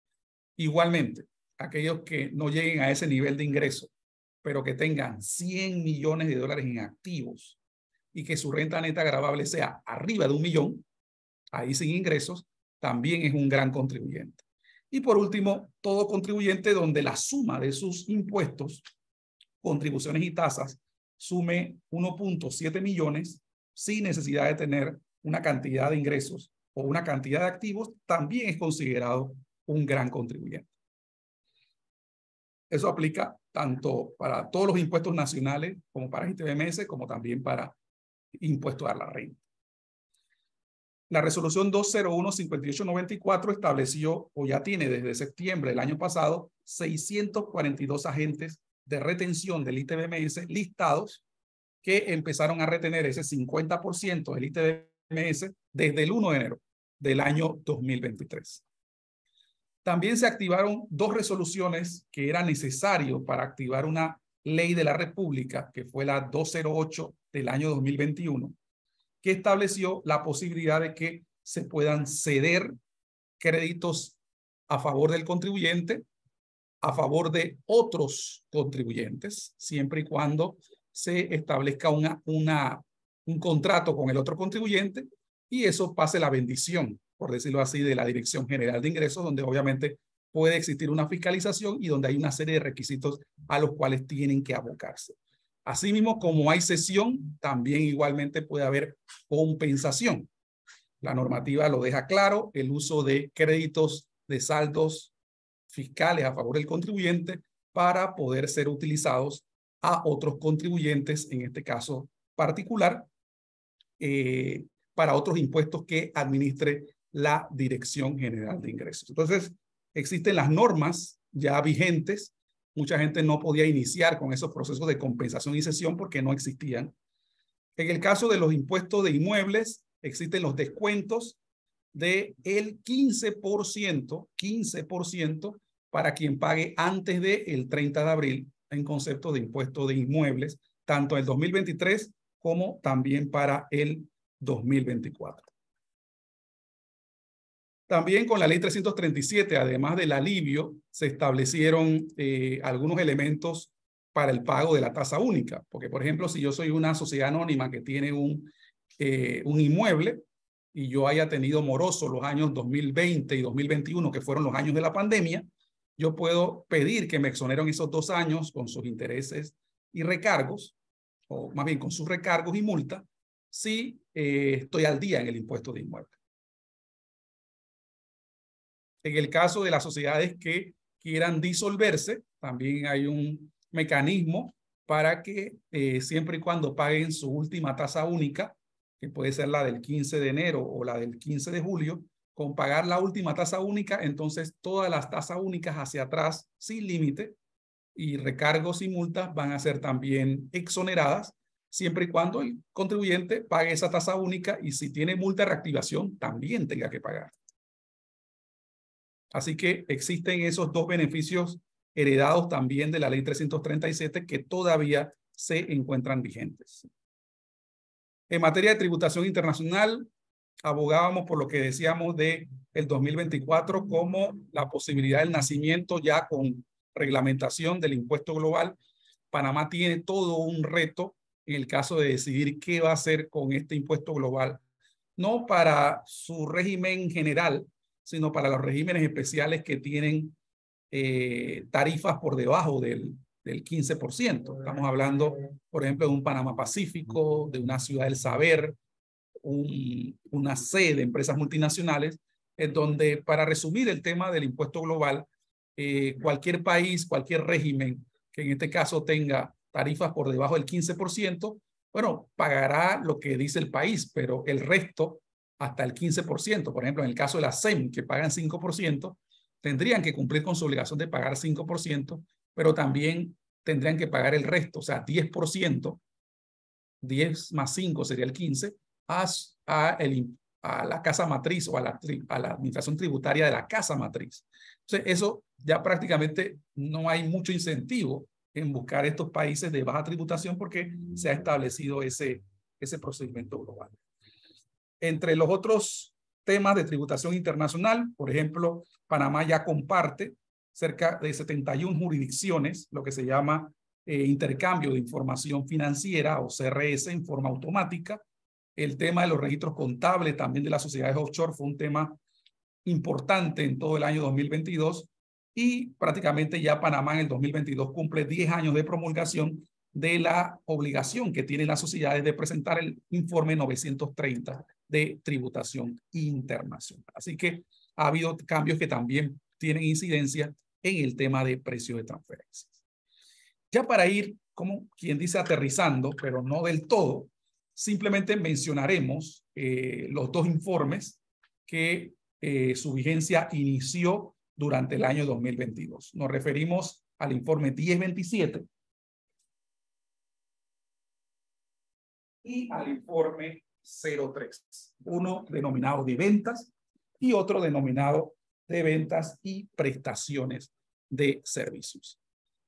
Igualmente, aquellos que no lleguen a ese nivel de ingreso, pero que tengan cien millones de dólares en activos y que su renta neta gravable sea arriba de un millón, ahí sin ingresos, también es un gran contribuyente. Y por último, todo contribuyente donde la suma de sus impuestos, contribuciones y tasas sume uno punto siete millones sin necesidad de tener una cantidad de ingresos o una cantidad de activos, también es considerado un gran contribuyente. Eso aplica tanto para todos los impuestos nacionales como para I T B M S, como también para impuestos a la renta. La resolución dos cero uno cincuenta y ocho noventa y cuatro estableció, o ya tiene desde septiembre del año pasado, seiscientos cuarenta y dos agentes de retención del I T B M S listados que empezaron a retener ese cincuenta por ciento del I T B M S desde el primero de enero del año dos mil veintitrés. También se activaron dos resoluciones que era necesario para activar una ley de la República, que fue la doscientos ocho del año dos mil veintiuno, que estableció la posibilidad de que se puedan ceder créditos a favor del contribuyente, a favor de otros contribuyentes, siempre y cuando se establezca una, una, un contrato con el otro contribuyente y eso pase la bendición, por decirlo así, de la Dirección General de Ingresos, donde obviamente puede existir una fiscalización y donde hay una serie de requisitos a los cuales tienen que abocarse. Asimismo, como hay cesión, también igualmente puede haber compensación. La normativa lo deja claro, el uso de créditos de saldos fiscales a favor del contribuyente para poder ser utilizados a otros contribuyentes, en este caso particular, eh, para otros impuestos que administre la Dirección General de Ingresos. Entonces, existen las normas ya vigentes. Mucha gente no podía iniciar con esos procesos de compensación y cesión porque no existían. En el caso de los impuestos de inmuebles, existen los descuentos del quince por ciento, quince por ciento para quien pague antes del treinta de abril en concepto de impuesto de inmuebles, tanto en el dos mil veintitrés como también para el dos mil veinticuatro. También con la ley trescientos treinta y siete, además del alivio, se establecieron eh, algunos elementos para el pago de la tasa única. Porque, por ejemplo, si yo soy una sociedad anónima que tiene un, eh, un inmueble y yo haya tenido moroso los años dos mil veinte y dos mil veintiuno, que fueron los años de la pandemia, yo puedo pedir que me exoneren esos dos años con sus intereses y recargos, o más bien con sus recargos y multas, si eh, estoy al día en el impuesto de inmueble. En el caso de las sociedades que quieran disolverse, también hay un mecanismo para que eh, siempre y cuando paguen su última tasa única, que puede ser la del quince de enero o la del quince de julio, con pagar la última tasa única, entonces todas las tasas únicas hacia atrás sin límite y recargos y multas van a ser también exoneradas, siempre y cuando el contribuyente pague esa tasa única y si tiene multa de reactivación también tenga que pagar. Así que existen esos dos beneficios heredados también de la ley trescientos treinta y siete que todavía se encuentran vigentes. En materia de tributación internacional, abogábamos por lo que decíamos de el dos mil veinticuatro como la posibilidad del nacimiento ya con reglamentación del impuesto global. Panamá tiene todo un reto en el caso de decidir qué va a hacer con este impuesto global, no para su régimen general, sino para los regímenes especiales que tienen eh, tarifas por debajo del, del quince por ciento. Estamos hablando, por ejemplo, de un Panamá Pacífico, de una Ciudad del Saber, un, una C de empresas multinacionales, en donde, para resumir el tema del impuesto global, eh, cualquier país, cualquier régimen que en este caso tenga tarifas por debajo del quince por ciento, bueno, pagará lo que dice el país, pero el resto hasta el quince por ciento. Por ejemplo, en el caso de la C E M, que pagan cinco por ciento, tendrían que cumplir con su obligación de pagar cinco por ciento, pero también tendrían que pagar el resto, o sea, diez por ciento, diez más cinco sería el quince, a, a, el, a la casa matriz o a la, a la administración tributaria de la casa matriz. Entonces, eso ya prácticamente no hay mucho incentivo en buscar estos países de baja tributación porque se ha establecido ese, ese procedimiento global. Entre los otros temas de tributación internacional, por ejemplo, Panamá ya comparte cerca de setenta y una jurisdicciones, lo que se llama eh, intercambio de información financiera o C R S en forma automática. El tema de los registros contables también de las sociedades offshore fue un tema importante en todo el año dos mil veintidós y prácticamente ya Panamá en el dos mil veintidós cumple diez años de promulgación de la obligación que tienen las sociedades de presentar el informe novecientos treinta de tributación internacional. Así que ha habido cambios que también tienen incidencia en el tema de precios de transferencias. Ya para ir, como quien dice, aterrizando, pero no del todo, simplemente mencionaremos eh, los dos informes que eh, su vigencia inició durante el año dos mil veintidós. Nos referimos al informe diez veintisiete y al informe cero tres, uno denominado de ventas y otro denominado de ventas y prestaciones de servicios.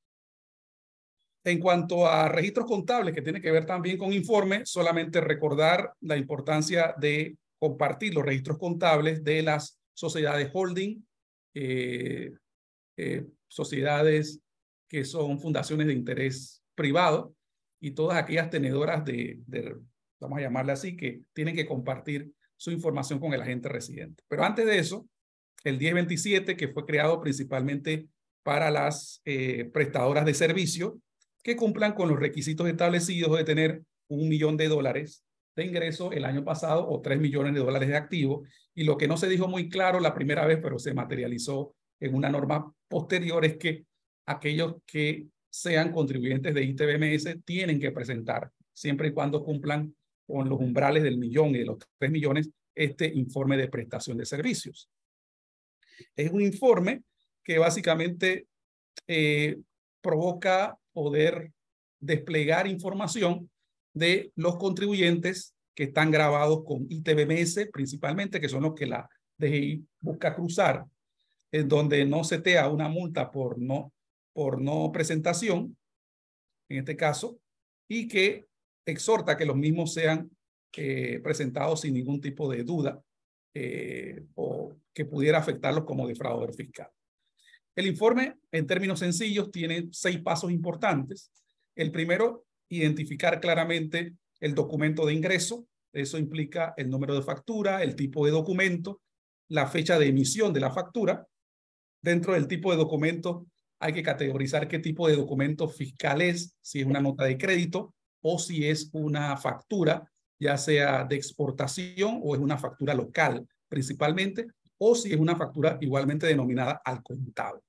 En cuanto a registros contables, que tiene que ver también con informe, solamente recordar la importancia de compartir los registros contables de las sociedades holding, eh, eh, sociedades que son fundaciones de interés privado y todas aquellas tenedoras de, de, vamos a llamarle así, que tienen que compartir su información con el agente residente. Pero antes de eso, el diez veintisiete, que fue creado principalmente para las eh, prestadoras de servicio, que cumplan con los requisitos establecidos de tener un millón de dólares de ingreso el año pasado o tres millones de dólares de activo. Y lo que no se dijo muy claro la primera vez, pero se materializó en una norma posterior, es que aquellos que sean contribuyentes de I T B M S tienen que presentar, siempre y cuando cumplan con los umbrales del millón y de los tres millones, este informe de prestación de servicios. Es un informe que básicamente eh, provoca poder desplegar información de los contribuyentes que están grabados con I T B M S, principalmente, que son los que la D G I busca cruzar, en donde no setea una multa por no, por no presentación, en este caso, y que exhorta que los mismos sean eh, presentados sin ningún tipo de duda eh, o que pudiera afectarlos como defraudador fiscal. El informe, en términos sencillos, tiene seis pasos importantes. El primero, identificar claramente el documento de ingreso. Eso implica el número de factura, el tipo de documento, la fecha de emisión de la factura. Dentro del tipo de documento hay que categorizar qué tipo de documento fiscal es, si es una nota de crédito o si es una factura, ya sea de exportación o es una factura local principalmente, o si es una factura igualmente denominada al contado.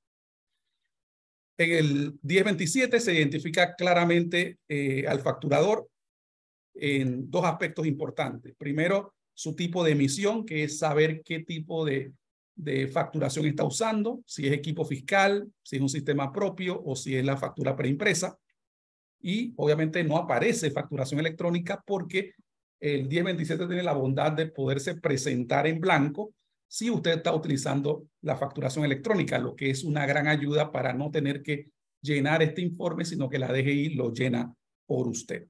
En el diez veintisiete se identifica claramente eh, al facturador en dos aspectos importantes. Primero, su tipo de emisión, que es saber qué tipo de, de facturación está usando, si es equipo fiscal, si es un sistema propio o si es la factura preimpresa. Y obviamente no aparece facturación electrónica porque el diez veintisiete tiene la bondad de poderse presentar en blanco si usted está utilizando la facturación electrónica, lo que es una gran ayuda para no tener que llenar este informe, sino que la D G I lo llena por usted.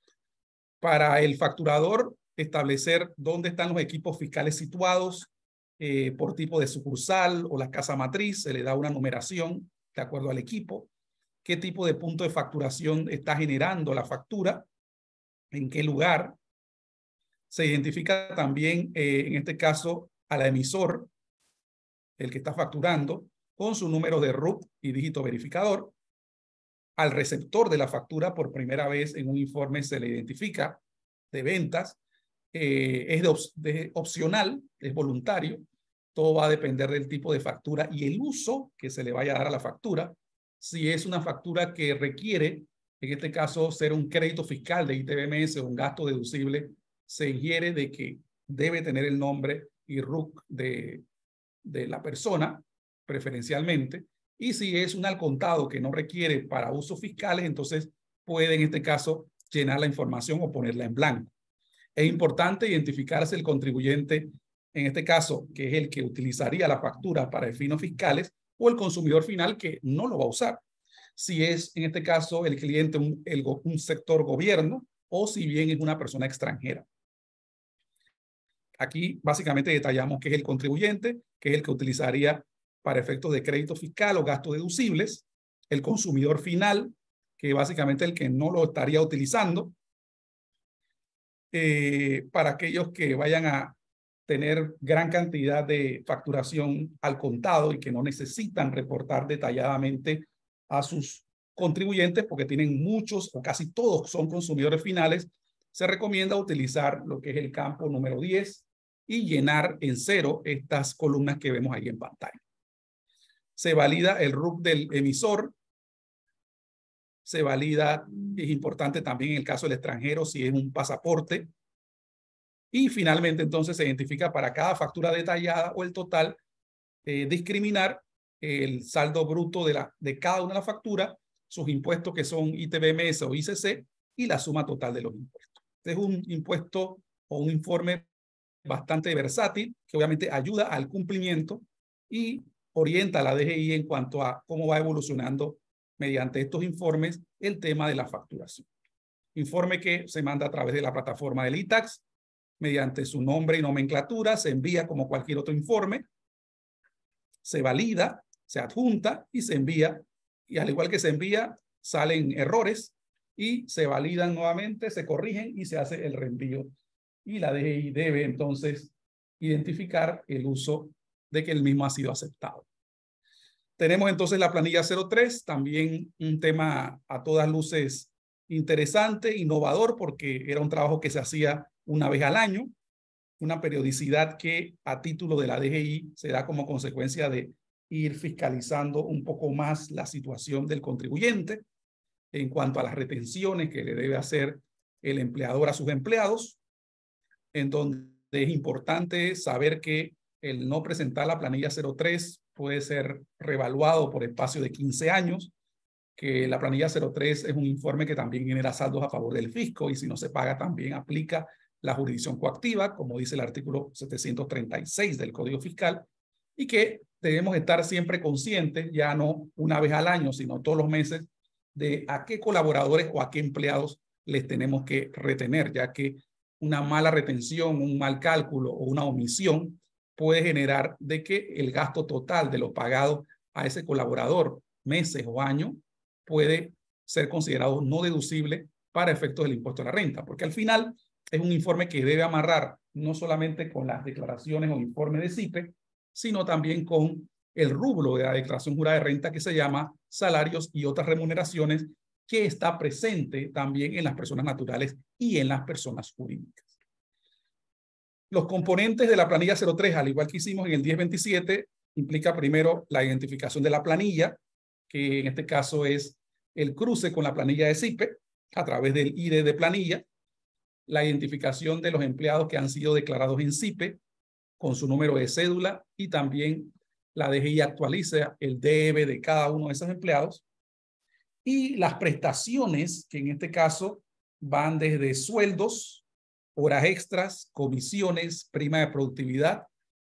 Para el facturador, establecer dónde están los equipos fiscales situados eh, por tipo de sucursal o la casa matriz, se le da una numeración de acuerdo al equipo, qué tipo de punto de facturación está generando la factura, en qué lugar. Se identifica también, eh, en este caso, al emisor, el que está facturando, con su número de R U C y dígito verificador. Al receptor de la factura, por primera vez en un informe se le identifica de ventas. Eh, es de, op de opcional, es voluntario. Todo va a depender del tipo de factura y el uso que se le vaya a dar a la factura. Si es una factura que requiere, en este caso, ser un crédito fiscal de I T B M S o un gasto deducible, se ingiere de que debe tener el nombre y R U C de, de la persona, preferencialmente. Y si es un al contado que no requiere para usos fiscales, entonces puede en este caso llenar la información o ponerla en blanco. Es importante identificarse el contribuyente, en este caso, que es el que utilizaría la factura para efectos fiscales, o el consumidor final que no lo va a usar. Si es, en este caso, el cliente un, el, un sector gobierno o si bien es una persona extranjera. Aquí básicamente detallamos qué es el contribuyente, que es el que utilizaría para efectos de crédito fiscal o gastos deducibles, el consumidor final, que básicamente el que no lo estaría utilizando, eh, para aquellos que vayan a tener gran cantidad de facturación al contado y que no necesitan reportar detalladamente a sus contribuyentes porque tienen muchos o casi todos son consumidores finales, se recomienda utilizar lo que es el campo número diez y llenar en cero estas columnas que vemos ahí en pantalla. Se valida el R U C del emisor. Se valida, es importante también en el caso del extranjero, si es un pasaporte. Y finalmente, entonces, se identifica para cada factura detallada o el total, eh, discriminar el saldo bruto de, la, de cada una de las facturas, sus impuestos que son I T B M S o I C C y la suma total de los impuestos. Este es un impuesto o un informe bastante versátil que obviamente ayuda al cumplimiento y orienta a la D G I en cuanto a cómo va evolucionando mediante estos informes el tema de la facturación. Informe que se manda a través de la plataforma del I TAX, mediante su nombre y nomenclatura, se envía como cualquier otro informe, se valida, se adjunta y se envía. Y al igual que se envía, salen errores y se validan nuevamente, se corrigen y se hace el reenvío. Y la D G I debe entonces identificar el uso de que el mismo ha sido aceptado. Tenemos entonces la planilla cero tres, también un tema a todas luces interesante, innovador, porque era un trabajo que se hacía una vez al año, una periodicidad que a título de la D G I se da como consecuencia de ir fiscalizando un poco más la situación del contribuyente en cuanto a las retenciones que le debe hacer el empleador a sus empleados, en donde es importante saber que el no presentar la planilla cero tres puede ser revaluado por espacio de quince años, que la planilla cero tres es un informe que también genera saldos a favor del fisco y si no se paga también aplica la jurisdicción coactiva, como dice el artículo setecientos treinta y seis del Código Fiscal, y que debemos estar siempre conscientes, ya no una vez al año, sino todos los meses, de a qué colaboradores o a qué empleados les tenemos que retener, ya que una mala retención, un mal cálculo o una omisión puede generar de que el gasto total de lo pagado a ese colaborador meses o años puede ser considerado no deducible para efectos del impuesto a la renta, porque al final es un informe que debe amarrar no solamente con las declaraciones o informes de C I P E, sino también con el rubro de la declaración jurada de renta que se llama salarios y otras remuneraciones, que está presente también en las personas naturales y en las personas jurídicas. Los componentes de la planilla cero tres, al igual que hicimos en el diez veintisiete, implica primero la identificación de la planilla, que en este caso es el cruce con la planilla de C I P E a través del I D de planilla, la identificación de los empleados que han sido declarados en C I P E con su número de cédula y también la D G I actualiza el D E B de cada uno de esos empleados y las prestaciones que en este caso van desde sueldos, horas extras, comisiones, prima de productividad,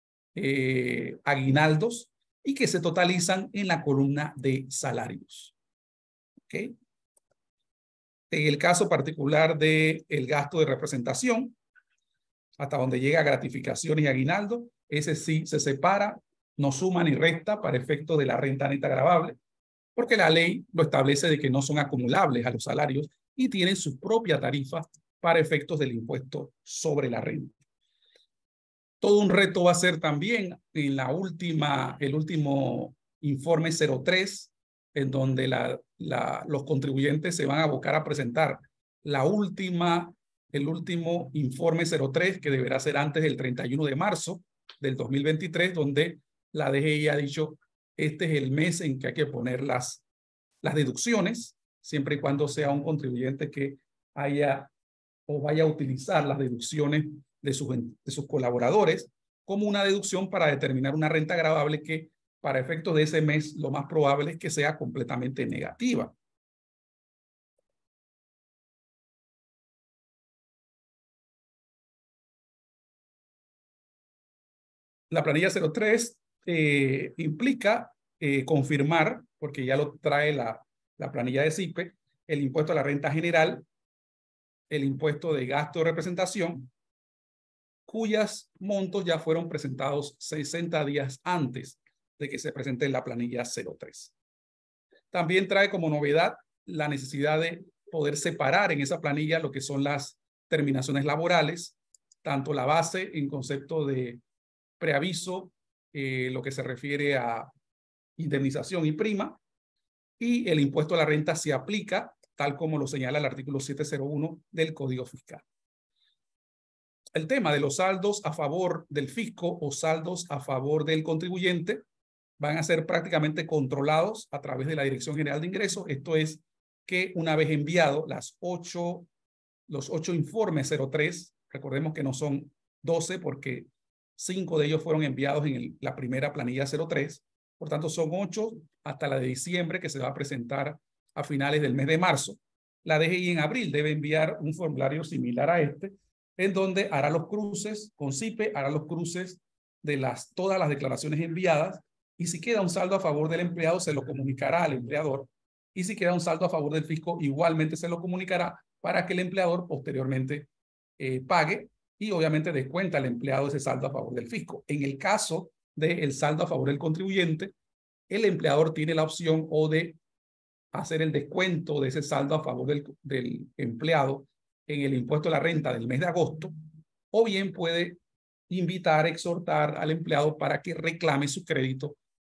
eh, aguinaldos y que se totalizan en la columna de salarios. ¿Ok? En el caso particular del gasto de representación, hasta donde llega gratificaciones y aguinaldo, ese sí se separa, no suma ni resta para efecto de la renta neta gravable, porque la ley lo establece de que no son acumulables a los salarios y tienen su propia tarifa para efectos del impuesto sobre la renta. Todo un reto va a ser también en la última, el último informe cero tres, en donde la, la, los contribuyentes se van a abocar a presentar la última, el último informe cero tres, que deberá ser antes del treinta y uno de marzo del dos mil veintitrés, donde la D G I ha dicho, este es el mes en que hay que poner las, las deducciones, siempre y cuando sea un contribuyente que haya o vaya a utilizar las deducciones de sus, de sus colaboradores como una deducción para determinar una renta gravable que para efectos de ese mes lo más probable es que sea completamente negativa. La planilla cero tres eh, implica eh, confirmar, porque ya lo trae la, la planilla de C I P E, el impuesto a la renta general, el impuesto de gasto de representación, cuyos montos ya fueron presentados sesenta días antes de que se presente la planilla cero tres. También trae como novedad la necesidad de poder separar en esa planilla lo que son las terminaciones laborales, tanto la base en concepto de preaviso, eh, lo que se refiere a indemnización y prima, y el impuesto a la renta se aplica tal como lo señala el artículo setecientos uno del Código Fiscal. El tema de los saldos a favor del fisco o saldos a favor del contribuyente van a ser prácticamente controlados a través de la Dirección General de Ingresos. Esto es que una vez enviado las ocho, los ocho informes cero tres, recordemos que no son doce porque cinco de ellos fueron enviados en el, la primera planilla cero tres, por tanto son ocho hasta la de diciembre que se va a presentar a finales del mes de marzo. La D G I en abril debe enviar un formulario similar a este, en donde hará los cruces con C I P E, hará los cruces de las, todas las declaraciones enviadas, y si queda un saldo a favor del empleado, se lo comunicará al empleador, y si queda un saldo a favor del fisco, igualmente se lo comunicará para que el empleador posteriormente eh, pague y obviamente descuenta al empleado ese saldo a favor del fisco. En el caso del saldo a favor del contribuyente, el empleador tiene la opción o de hacer el descuento de ese saldo a favor del, del empleado en el impuesto a la renta del mes de agosto, o bien puede invitar, exhortar al empleado para que reclame su crédito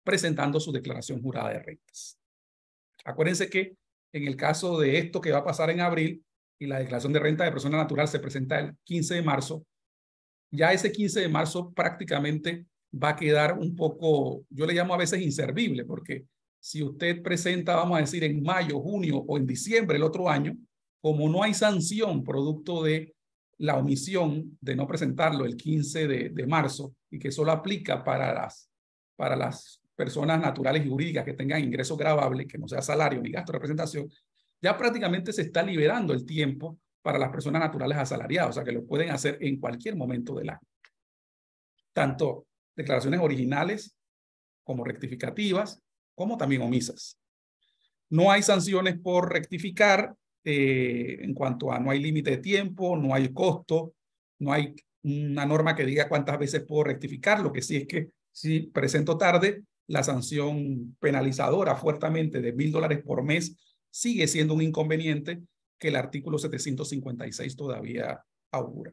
presentando su declaración jurada de rentas. Acuérdense que en el caso de esto que va a pasar en abril y la declaración de renta de persona natural se presenta el quince de marzo, ya ese quince de marzo prácticamente va a quedar un poco, yo le llamo a veces inservible, porque si usted presenta, vamos a decir, en mayo, junio o en diciembre el otro año, como no hay sanción producto de la omisión de no presentarlo el quince de, de marzo y que solo aplica para las, para las personas naturales y jurídicas que tengan ingresos gravables, que no sea salario ni gasto de representación, ya prácticamente se está liberando el tiempo para las personas naturales asalariadas, o sea que lo pueden hacer en cualquier momento del año. Tanto declaraciones originales como rectificativas, como también omisas. No hay sanciones por rectificar eh, en cuanto a no hay límite de tiempo, no hay costo, no hay una norma que diga cuántas veces puedo rectificar. Lo que sí es que si presento tarde, la sanción penalizadora fuertemente de mil dólares por mes sigue siendo un inconveniente que el artículo setecientos cincuenta y seis todavía augura.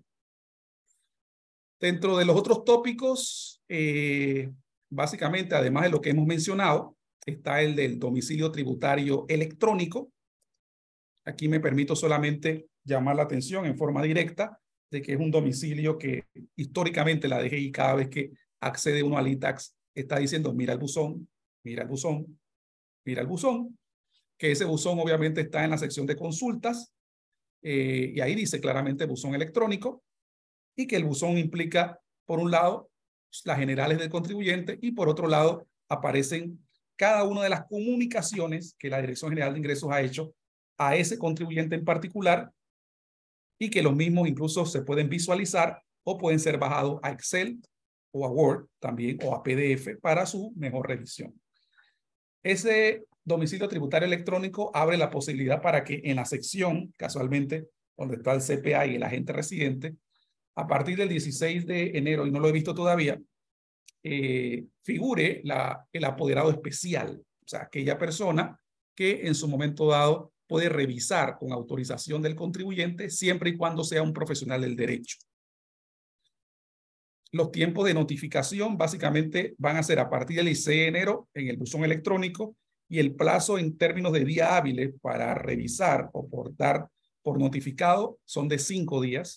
Dentro de los otros tópicos, eh, básicamente, además de lo que hemos mencionado, está el del domicilio tributario electrónico. Aquí me permito solamente llamar la atención en forma directa de que es un domicilio que históricamente la D G I cada vez que accede uno al I TAX está diciendo mira el buzón, mira el buzón, mira el buzón, que ese buzón obviamente está en la sección de consultas eh, y ahí dice claramente buzón electrónico y que el buzón implica por un lado las generales del contribuyente y por otro lado aparecen cada una de las comunicaciones que la Dirección General de Ingresos ha hecho a ese contribuyente en particular y que los mismos incluso se pueden visualizar o pueden ser bajados a Excel o a Word también o a P D F para su mejor revisión. Ese domicilio tributario electrónico abre la posibilidad para que en la sección, casualmente, donde está el C P A y el agente residente, a partir del dieciséis de enero, y no lo he visto todavía, eh, figure la, el apoderado especial, o sea, aquella persona que en su momento dado puede revisar con autorización del contribuyente siempre y cuando sea un profesional del derecho. Los tiempos de notificación básicamente van a ser a partir del dieciséis de enero en el buzón electrónico y el plazo en términos de días hábiles para revisar o por dar por notificado son de cinco días.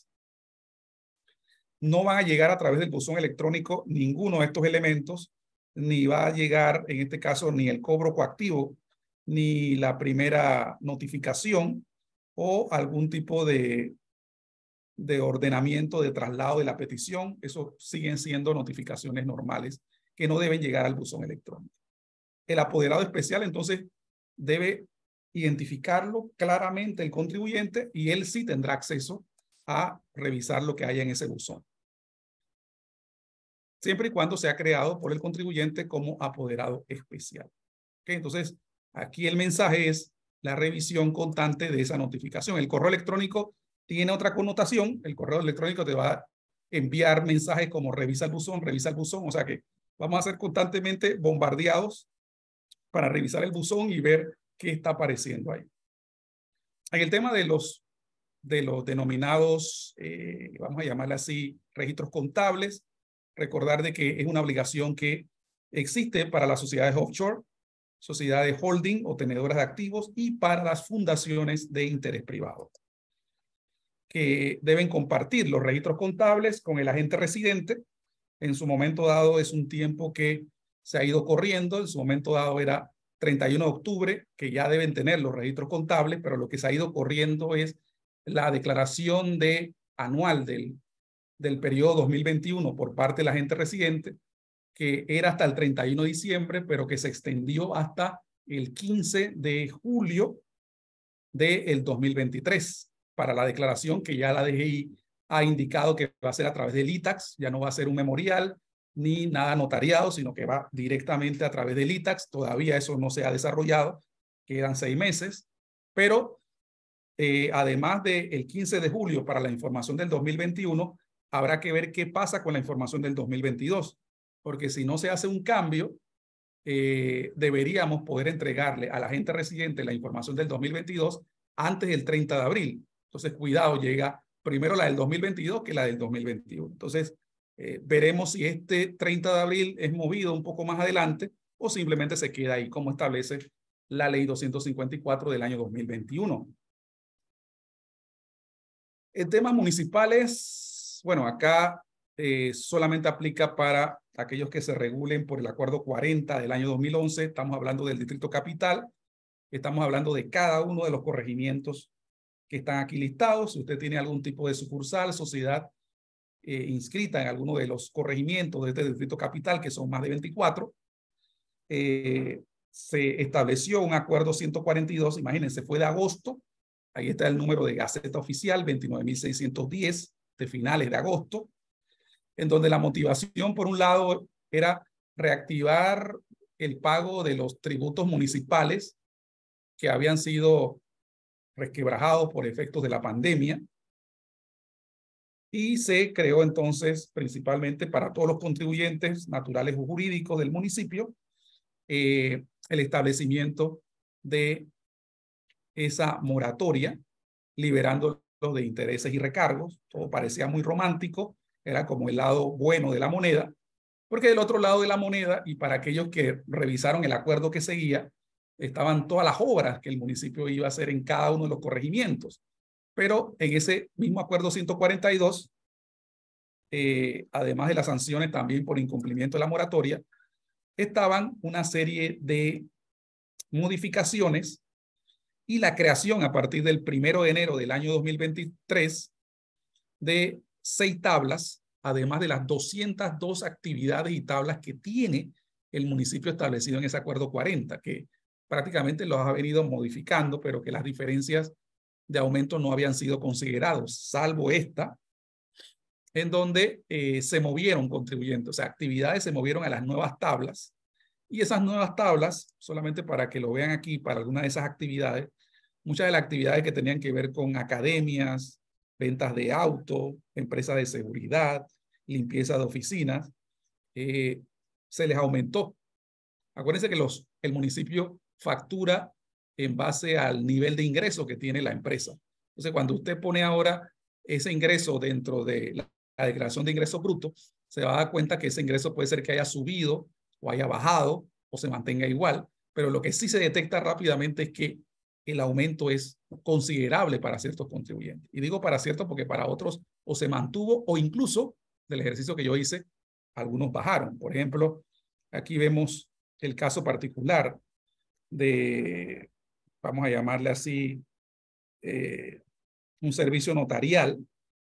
No van a llegar a través del buzón electrónico ninguno de estos elementos, ni va a llegar en este caso ni el cobro coactivo, ni la primera notificación o algún tipo de, de ordenamiento de traslado de la petición. Eso siguen siendo notificaciones normales que no deben llegar al buzón electrónico. El apoderado especial entonces debe identificarlo claramente el contribuyente y él sí tendrá acceso a revisar lo que haya en ese buzón. Siempre y cuando sea creado por el contribuyente como apoderado especial. ¿Okay? Entonces, aquí el mensaje es la revisión constante de esa notificación. El correo electrónico tiene otra connotación. El correo electrónico te va a enviar mensajes como revisa el buzón, revisa el buzón. O sea que vamos a ser constantemente bombardeados para revisar el buzón y ver qué está apareciendo ahí. En el tema de los, de los denominados, eh, vamos a llamarle así, registros contables, recordar de que es una obligación que existe para las sociedades offshore, sociedades holding o tenedoras de activos y para las fundaciones de interés privado, que deben compartir los registros contables con el agente residente. En su momento dado es un tiempo que se ha ido corriendo, en su momento dado era treinta y uno de octubre, que ya deben tener los registros contables, pero lo que se ha ido corriendo es la declaración de anual del, del periodo dos mil veintiuno por parte del agente residente, que era hasta el treinta y uno de diciembre, pero que se extendió hasta el quince de julio del dos mil veintitrés para la declaración que ya la D G I ha indicado que va a ser a través del I TAX, ya no va a ser un memorial ni nada notariado, sino que va directamente a través del I TAX. Todavía eso no se ha desarrollado, quedan seis meses, pero eh, además del quince de julio para la información del dos mil veintiuno, habrá que ver qué pasa con la información del dos mil veintidós, porque si no se hace un cambio, eh, deberíamos poder entregarle a la gente residente la información del dos mil veintidós antes del treinta de abril. Entonces, cuidado, llega primero la del dos mil veintidós que la del dos mil veintiuno. Entonces, eh, veremos si este treinta de abril es movido un poco más adelante o simplemente se queda ahí como establece la ley doscientos cincuenta y cuatro del año dos mil veintiuno. En temas municipales, bueno, acá eh, solamente aplica para aquellos que se regulen por el acuerdo cuarenta del año dos mil once. Estamos hablando del Distrito Capital. Estamos hablando de cada uno de los corregimientos que están aquí listados. Si usted tiene algún tipo de sucursal, sociedad eh, inscrita en alguno de los corregimientos de este Distrito Capital, que son más de veinticuatro, eh, se estableció un acuerdo ciento cuarenta y dos, imagínense, fue de agosto. Ahí está el número de Gaceta Oficial, veintinueve mil seiscientos diez, de finales de agosto, en donde la motivación, por un lado, era reactivar el pago de los tributos municipales que habían sido resquebrajados por efectos de la pandemia. Y se creó entonces, principalmente para todos los contribuyentes naturales o jurídicos del municipio, eh, el establecimiento de esa moratoria, liberándolos de intereses y recargos. Todo parecía muy romántico, era como el lado bueno de la moneda, porque del otro lado de la moneda, y para aquellos que revisaron el acuerdo que seguía, estaban todas las obras que el municipio iba a hacer en cada uno de los corregimientos. Pero en ese mismo acuerdo ciento cuarenta y dos, eh, además de las sanciones también por incumplimiento de la moratoria, estaban una serie de modificaciones y la creación a partir del primero de enero del año dos mil veintitrés de seis tablas, además de las doscientas dos actividades y tablas que tiene el municipio establecido en ese acuerdo cuarenta, que prácticamente los ha venido modificando, pero que las diferencias de aumento no habían sido considerados, salvo esta, en donde eh, se movieron contribuyentes, o sea, actividades se movieron a las nuevas tablas, y esas nuevas tablas, solamente para que lo vean aquí, para alguna de esas actividades, muchas de las actividades que tenían que ver con academias, ventas de auto, empresas de seguridad, limpieza de oficinas, eh, se les aumentó. Acuérdense que los, el municipio factura en base al nivel de ingreso que tiene la empresa. Entonces, cuando usted pone ahora ese ingreso dentro de la, la declaración de ingresos brutos, se va a dar cuenta que ese ingreso puede ser que haya subido o haya bajado o se mantenga igual, pero lo que sí se detecta rápidamente es que el aumento es considerable para ciertos contribuyentes. Y digo para ciertos porque para otros o se mantuvo o incluso del ejercicio que yo hice, algunos bajaron. Por ejemplo, aquí vemos el caso particular de, vamos a llamarle así, eh, un servicio notarial,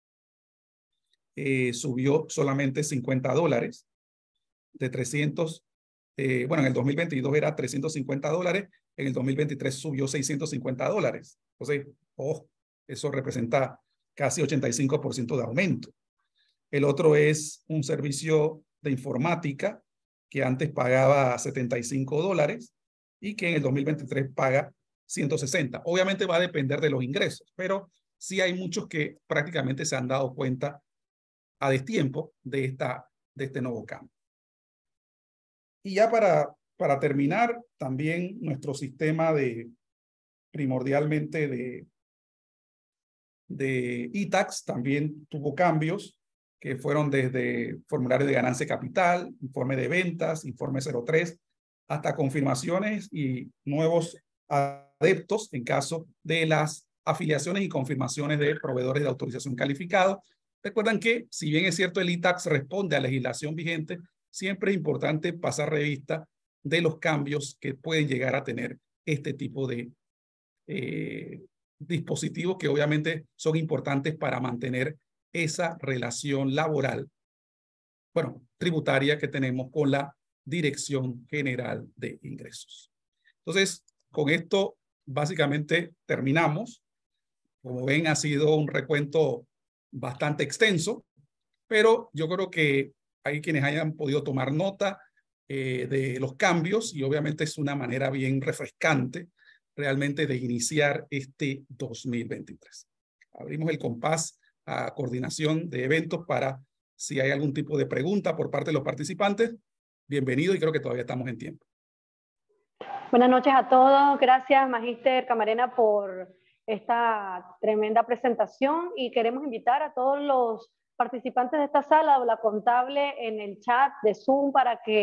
eh, subió solamente cincuenta dólares, de trescientos, eh, bueno, en el dos mil veintidós era trescientos cincuenta dólares, en el dos mil veintitrés subió seiscientos cincuenta dólares. Entonces, oh, eso representa casi ochenta y cinco por ciento de aumento. El otro es un servicio de informática que antes pagaba setenta y cinco dólares y que en el dos mil veintitrés paga ciento sesenta. Obviamente va a depender de los ingresos, pero sí hay muchos que prácticamente se han dado cuenta a destiempo de, esta, de este nuevo cambio. Y ya para, para terminar, también nuestro sistema de, primordialmente de, de I TAX también tuvo cambios que fueron desde formulario de ganancia capital, informe de ventas, informe cero tres, hasta confirmaciones y nuevos adeptos en caso de las afiliaciones y confirmaciones de proveedores de autorización calificado. Recuerdan que, si bien es cierto, el I TAX responde a legislación vigente, siempre es importante pasar revista de los cambios que pueden llegar a tener este tipo de eh, dispositivos que obviamente son importantes para mantener esa relación laboral, bueno, tributaria que tenemos con la Dirección General de Ingresos. Entonces, con esto básicamente terminamos. Como ven, ha sido un recuento bastante extenso, pero yo creo que hay quienes hayan podido tomar nota eh, de los cambios y obviamente es una manera bien refrescante realmente de iniciar este dos mil veintitrés. Abrimos el compás a coordinación de eventos para si hay algún tipo de pregunta por parte de los participantes. Bienvenido y creo que todavía estamos en tiempo. Buenas noches a todos. Gracias, Magíster Camarena, por esta tremenda presentación y queremos invitar a todos los participantes de esta sala o la contable en el chat de Zoom para que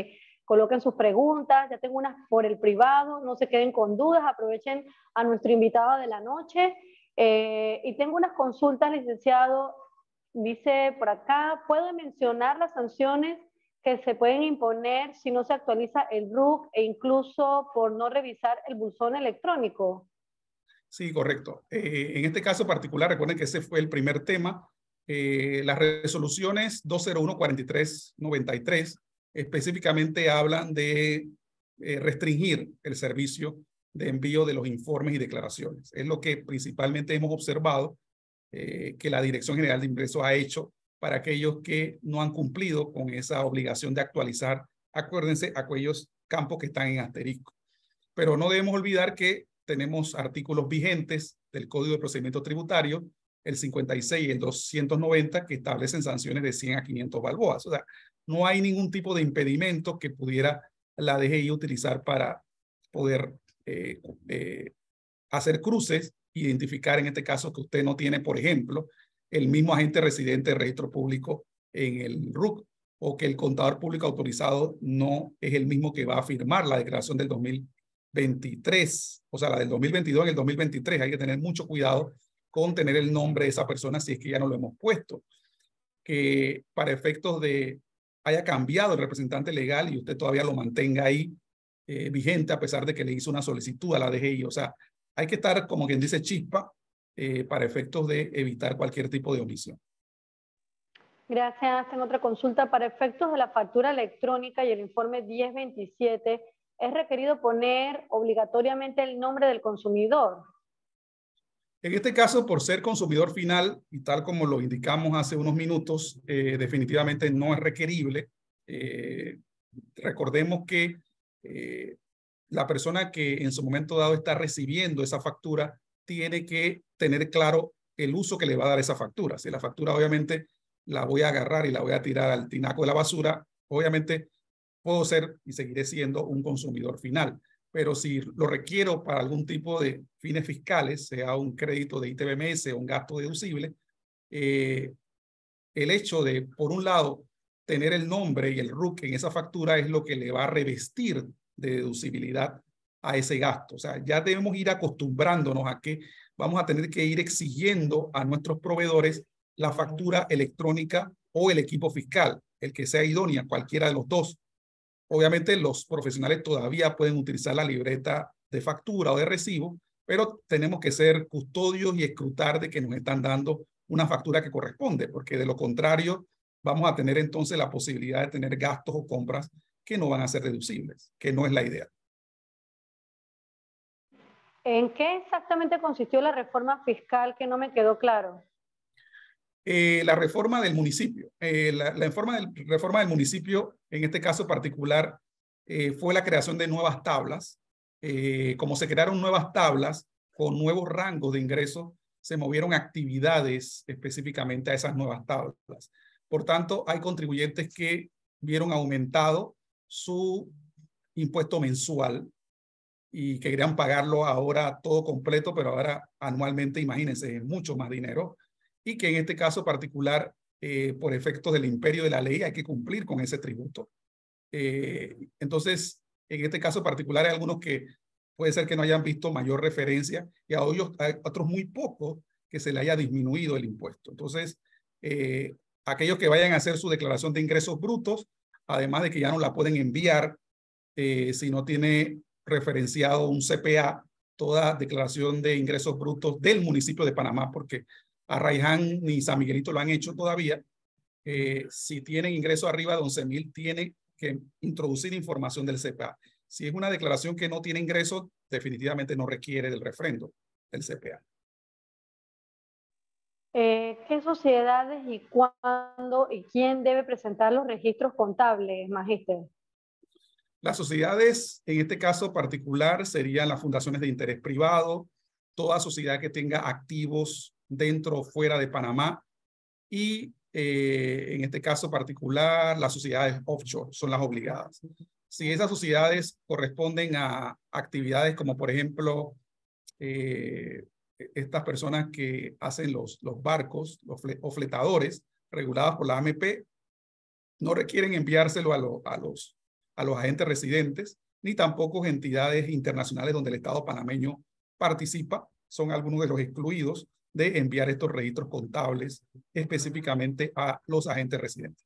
coloquen sus preguntas. Ya tengo unas por el privado, no se queden con dudas, aprovechen a nuestro invitado de la noche. Eh, y tengo unas consultas, licenciado. Dice por acá, ¿puede mencionar las sanciones que se pueden imponer si no se actualiza el R U C e incluso por no revisar el buzón electrónico? Sí, correcto. Eh, en este caso particular, recuerden que ese fue el primer tema. Eh, las resoluciones dos cero uno cuarenta y tres noventa y tres específicamente hablan de eh, restringir el servicio de envío de los informes y declaraciones. Es lo que principalmente hemos observado eh, que la Dirección General de Ingresos ha hecho para aquellos que no han cumplido con esa obligación de actualizar, acuérdense, aquellos campos que están en asterisco. Pero no debemos olvidar que tenemos artículos vigentes del Código de Procedimiento Tributario, el cincuenta y seis y el doscientos noventa, que establecen sanciones de cien a quinientos balboas. O sea, no hay ningún tipo de impedimento que pudiera la D G I utilizar para poder eh, eh, hacer cruces, identificar en este caso que usted no tiene, por ejemplo, el mismo agente residente de registro público en el R U C, o que el contador público autorizado no es el mismo que va a firmar la declaración del dos mil veintitrés, o sea, la del dos mil veintidós en el dos mil veintitrés. Hay que tener mucho cuidado con tener el nombre de esa persona si es que ya no lo hemos puesto. Que para efectos de haya cambiado el representante legal y usted todavía lo mantenga ahí eh, vigente a pesar de que le hizo una solicitud a la D G I. O sea, hay que estar, como quien dice, chispa eh, para efectos de evitar cualquier tipo de omisión. Gracias. Tengo otra consulta. Para efectos de la factura electrónica y el informe diez veintisiete, ¿es requerido poner obligatoriamente el nombre del consumidor? En este caso, por ser consumidor final, y tal como lo indicamos hace unos minutos, eh, definitivamente no es requerible. Eh, recordemos que eh, la persona que en su momento dado está recibiendo esa factura tiene que tener claro el uso que le va a dar esa factura. Si la factura obviamente la voy a agarrar y la voy a tirar al tinaco de la basura, obviamente puedo ser y seguiré siendo un consumidor final. Pero si lo requiero para algún tipo de fines fiscales, sea un crédito de I T B M S o un gasto deducible, eh, el hecho de, por un lado, tener el nombre y el R U C en esa factura es lo que le va a revestir de deducibilidad a ese gasto. O sea, ya debemos ir acostumbrándonos a que vamos a tener que ir exigiendo a nuestros proveedores la factura electrónica o el equipo fiscal, el que sea idónea, cualquiera de los dos. Obviamente los profesionales todavía pueden utilizar la libreta de factura o de recibo, pero tenemos que ser custodios y escrutar de que nos están dando una factura que corresponde, porque de lo contrario vamos a tener entonces la posibilidad de tener gastos o compras que no van a ser deducibles, que no es la idea. ¿En qué exactamente consistió la reforma fiscal que no me quedó claro? Eh, la reforma del municipio. Eh, la, la reforma, del, reforma del municipio, en este caso particular, eh, fue la creación de nuevas tablas. Eh, como se crearon nuevas tablas con nuevos rangos de ingresos, se movieron actividades específicamente a esas nuevas tablas. Por tanto, hay contribuyentes que vieron aumentado su impuesto mensual y que querían pagarlo ahora todo completo, pero ahora anualmente, imagínense, es mucho más dinero. Y que en este caso particular, eh, por efectos del imperio de la ley, hay que cumplir con ese tributo. Eh, entonces, en este caso particular hay algunos que puede ser que no hayan visto mayor referencia y a otros, a otros muy pocos que se le haya disminuido el impuesto. Entonces, eh, aquellos que vayan a hacer su declaración de ingresos brutos, además de que ya no la pueden enviar eh, si no tiene referenciado un C P A, toda declaración de ingresos brutos del municipio de Panamá, porque Arraiján ni San Miguelito lo han hecho todavía. Eh, si tienen ingresos arriba de once mil, tiene que introducir información del C P A. Si es una declaración que no tiene ingresos, definitivamente no requiere del refrendo del C P A. Eh, ¿Qué sociedades y cuándo y quién debe presentar los registros contables, Magíster? Las sociedades, en este caso particular, serían las fundaciones de interés privado, toda sociedad que tenga activos dentro o fuera de Panamá y eh, en este caso particular las sociedades offshore son las obligadas. Si esas sociedades corresponden a actividades como por ejemplo eh, estas personas que hacen los, los barcos los fle, o fletadores regulados por la A M P, no requieren enviárselo a, lo, a los a los agentes residentes, ni tampoco entidades internacionales donde el Estado panameño participa. Son algunos de los excluidos de enviar estos registros contables específicamente a los agentes residentes.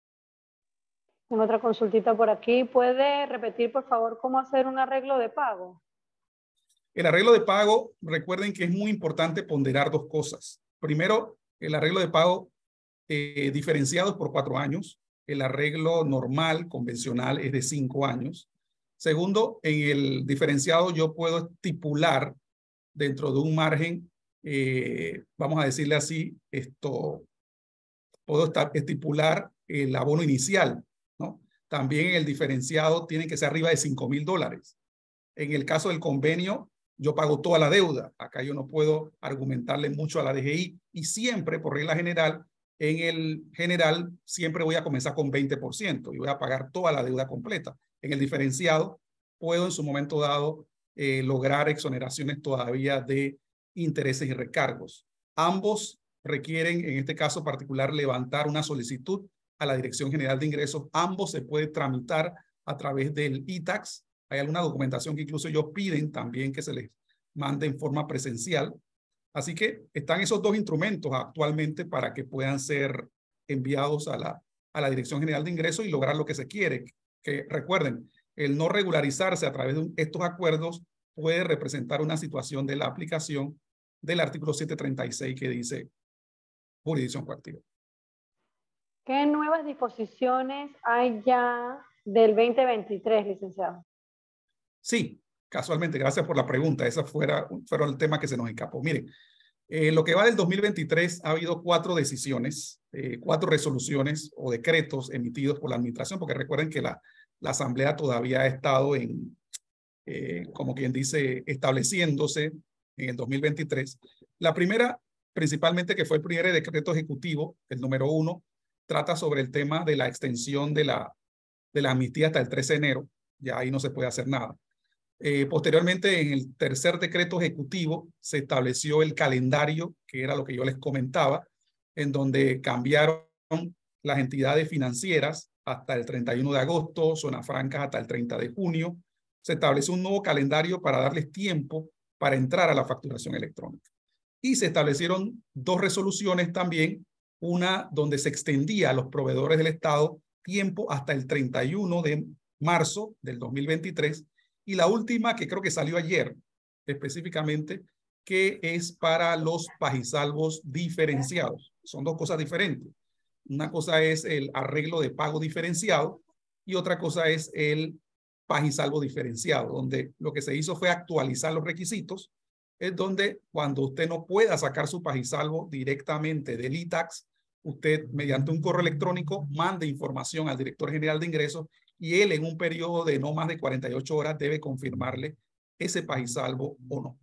Una otra consultita por aquí. ¿Puede repetir, por favor, cómo hacer un arreglo de pago? El arreglo de pago, recuerden que es muy importante ponderar dos cosas. Primero, el arreglo de pago eh, diferenciados por cuatro años. El arreglo normal, convencional, es de cinco años. Segundo, en el diferenciado yo puedo estipular dentro de un margen, eh, vamos a decirle así, esto, puedo estar, estipular el abono inicial, ¿no? También en el diferenciado tiene que ser arriba de cinco mil dólares. En el caso del convenio, yo pago toda la deuda. Acá yo no puedo argumentarle mucho a la D G I y siempre, por regla general, en el general siempre voy a comenzar con veinte por ciento y voy a pagar toda la deuda completa. En el diferenciado puedo en su momento dado eh, lograr exoneraciones todavía de intereses y recargos. Ambos requieren, en este caso particular, levantar una solicitud a la Dirección General de Ingresos. Ambos se puede tramitar a través del I TAX. Hay alguna documentación que incluso ellos piden también que se les mande en forma presencial. Así que están esos dos instrumentos actualmente para que puedan ser enviados a la, a la Dirección General de Ingresos y lograr lo que se quiere. Que recuerden, el no regularizarse a través de estos acuerdos puede representar una situación de la aplicación del artículo setecientos treinta y seis que dice jurisdicción coactiva. ¿Qué nuevas disposiciones hay ya del veinte veintitrés, licenciado? Sí, casualmente, gracias por la pregunta. Esa fuera, fueron el tema que se nos escapó. Miren, eh, lo que va del dos mil veintitrés ha habido cuatro decisiones, eh, cuatro resoluciones o decretos emitidos por la administración, porque recuerden que la, la Asamblea todavía ha estado en, eh, como quien dice, estableciéndose en el dos mil veintitrés. La primera, principalmente, que fue el primer decreto ejecutivo, el número uno, trata sobre el tema de la extensión de la, de la amnistía hasta el trece de enero. Ya ahí no se puede hacer nada. Eh, posteriormente, en el tercer decreto ejecutivo, se estableció el calendario, que era lo que yo les comentaba, en donde cambiaron las entidades financieras hasta el treinta y uno de agosto, zonas francas hasta el treinta de junio. Se estableció un nuevo calendario para darles tiempo para entrar a la facturación electrónica. Y se establecieron dos resoluciones también, una donde se extendía a los proveedores del Estado tiempo hasta el treinta y uno de marzo del dos mil veintitrés, y la última que creo que salió ayer específicamente, que es para los pagisalvos diferenciados. Son dos cosas diferentes. Una cosa es el arreglo de pago diferenciado y otra cosa es el pagisalvo diferenciado, donde lo que se hizo fue actualizar los requisitos. Es donde cuando usted no pueda sacar su pagisalvo directamente del I TAX, usted mediante un correo electrónico mande información al director general de ingresos y él en un periodo de no más de cuarenta y ocho horas debe confirmarle ese pagisalvo o no.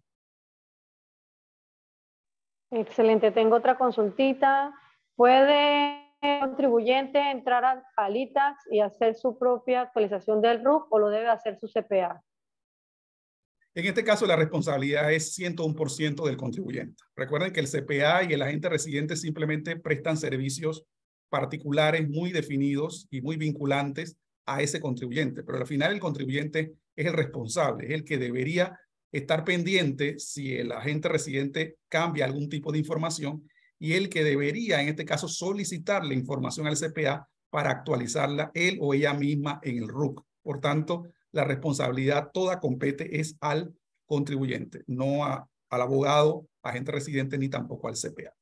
Excelente. Tengo otra consultita. ¿Puede el contribuyente entrar al, al I TAX y hacer su propia actualización del R U C o lo debe hacer su C P A? En este caso, la responsabilidad es ciento uno por ciento del contribuyente. Recuerden que el C P A y el agente residente simplemente prestan servicios particulares muy definidos y muy vinculantes a ese contribuyente, pero al final el contribuyente es el responsable, es el que debería estar pendiente si el agente residente cambia algún tipo de información y el que debería, en este caso, solicitar la información al C P A para actualizarla él o ella misma en el R U C. Por tanto, la responsabilidad toda compete es al contribuyente, no a, al abogado, agente residente, ni tampoco al C P A.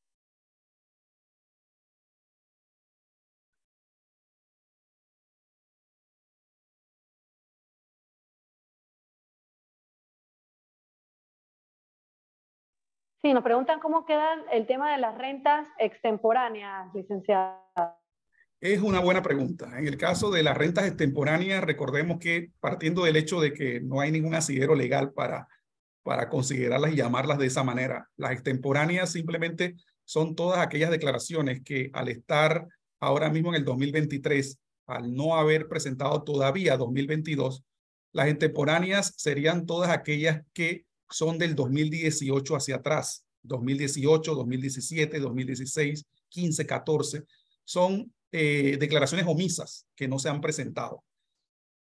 Sí, nos preguntan cómo queda el tema de las rentas extemporáneas, licenciada. Es una buena pregunta. En el caso de las rentas extemporáneas, recordemos que partiendo del hecho de que no hay ningún asidero legal para, para considerarlas y llamarlas de esa manera, las extemporáneas simplemente son todas aquellas declaraciones que al estar ahora mismo en el dos mil veintitrés, al no haber presentado todavía dos mil veintidós, las extemporáneas serían todas aquellas que son del dos mil dieciocho hacia atrás, dos mil dieciocho, dos mil diecisiete, dos mil dieciséis, quince, catorce, son eh, declaraciones omisas que no se han presentado.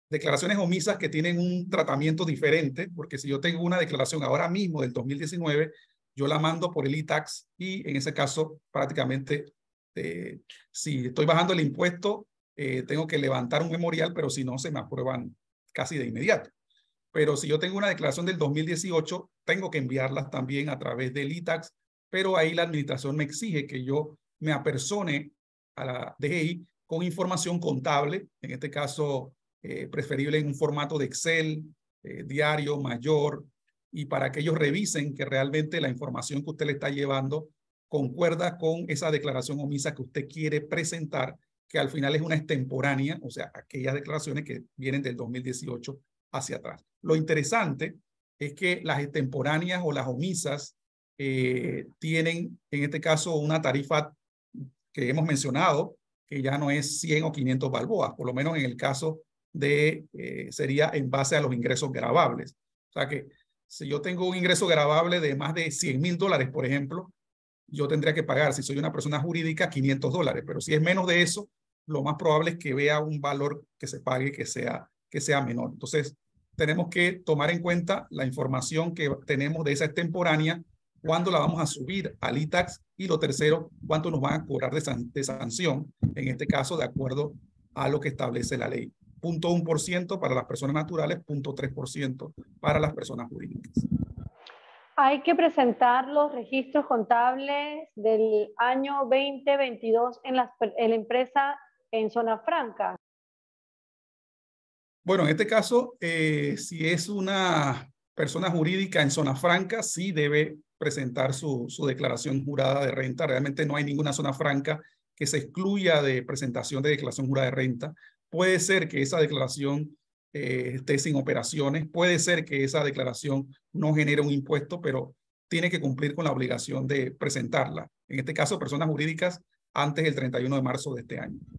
declaraciones omisas que tienen un tratamiento diferente, porque si yo tengo una declaración ahora mismo del dos mil diecinueve, yo la mando por el e-tax y en ese caso prácticamente eh, si estoy bajando el impuesto, eh, tengo que levantar un memorial, pero si no, se me aprueban casi de inmediato. Pero si yo tengo una declaración del dos mil dieciocho, tengo que enviarlas también a través del e-tax, pero ahí la administración me exige que yo me apersone a la D G I con información contable, en este caso eh, preferible en un formato de Excel, eh, diario, mayor, y para que ellos revisen que realmente la información que usted le está llevando concuerda con esa declaración omisa que usted quiere presentar, que al final es una extemporánea, o sea, aquellas declaraciones que vienen del dos mil dieciocho hacia atrás. Lo interesante es que las extemporáneas o las omisas eh, tienen, en este caso, una tarifa que hemos mencionado, que ya no es cien o quinientos balboas, por lo menos en el caso de, eh, sería en base a los ingresos gravables. O sea que si yo tengo un ingreso gravable de más de cien mil dólares, por ejemplo, yo tendría que pagar, si soy una persona jurídica, quinientos dólares, pero si es menos de eso, lo más probable es que vea un valor que se pague que sea, que sea menor. Entonces, tenemos que tomar en cuenta la información que tenemos de esa extemporánea, cuándo la vamos a subir al e-tax y lo tercero, cuánto nos van a cobrar de, san, de sanción, en este caso, de acuerdo a lo que establece la ley. cero punto uno por ciento para las personas naturales, cero punto tres por ciento para las personas jurídicas. Hay que presentar los registros contables del año veinte veintidós en la, en la empresa en zona franca. Bueno, en este caso, eh, si es una persona jurídica en zona franca, sí debe presentar su, su declaración jurada de renta. Realmente no hay ninguna zona franca que se excluya de presentación de declaración jurada de renta. Puede ser que esa declaración eh, esté sin operaciones, puede ser que esa declaración no genere un impuesto, pero tiene que cumplir con la obligación de presentarla. En este caso, personas jurídicas antes del treinta y uno de marzo de este año.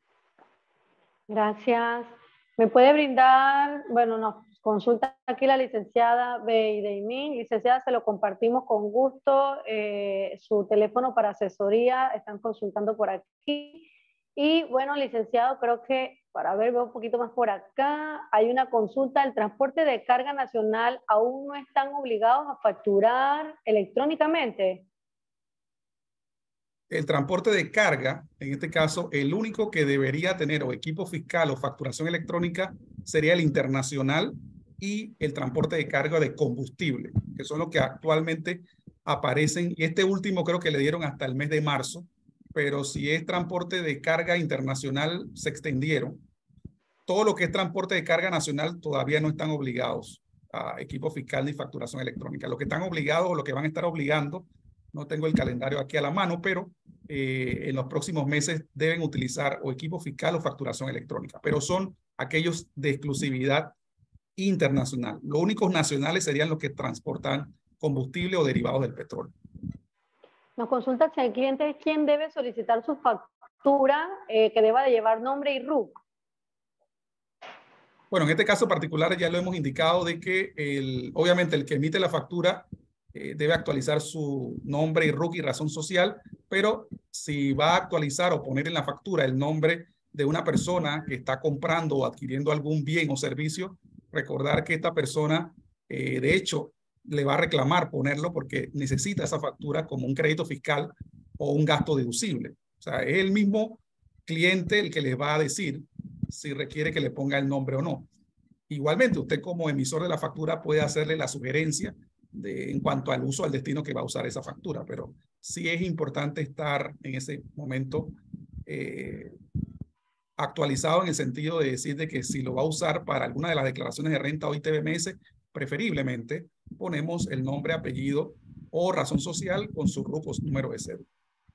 Gracias. ¿Me puede brindar, bueno, nos consulta aquí la licenciada Beideimin? Licenciada, se lo compartimos con gusto, eh, su teléfono para asesoría, están consultando por aquí. Y bueno, licenciado, creo que, para ver, veo un poquito más por acá, hay una consulta, el transporte de carga nacional aún no están obligados a facturar electrónicamente. El transporte de carga, en este caso, el único que debería tener o equipo fiscal o facturación electrónica sería el internacional y el transporte de carga de combustible, que son los que actualmente aparecen. Y este último creo que le dieron hasta el mes de marzo, pero si es transporte de carga internacional, se extendieron. Todo lo que es transporte de carga nacional todavía no están obligados a equipo fiscal ni facturación electrónica. Lo que están obligados o lo que van a estar obligando, no tengo el calendario aquí a la mano, pero eh, en los próximos meses deben utilizar o equipo fiscal o facturación electrónica, pero son aquellos de exclusividad internacional. Los únicos nacionales serían los que transportan combustible o derivados del petróleo. Nos consulta si el cliente es quien debe solicitar su factura eh, que deba de llevar nombre y R U C. Bueno, en este caso particular ya lo hemos indicado de que el, obviamente el que emite la factura eh, debe actualizar su nombre y R U C y razón social, pero si va a actualizar o poner en la factura el nombre de una persona que está comprando o adquiriendo algún bien o servicio, recordar que esta persona, eh, de hecho, le va a reclamar ponerlo porque necesita esa factura como un crédito fiscal o un gasto deducible. O sea, es el mismo cliente el que les va a decir si requiere que le ponga el nombre o no. Igualmente, usted como emisor de la factura puede hacerle la sugerencia de, en cuanto al uso, al destino que va a usar esa factura, pero sí es importante estar en ese momento eh, actualizado en el sentido de decir de que si lo va a usar para alguna de las declaraciones de renta o I T B M S, preferiblemente ponemos el nombre, apellido o razón social con su R U C o su número de cédula.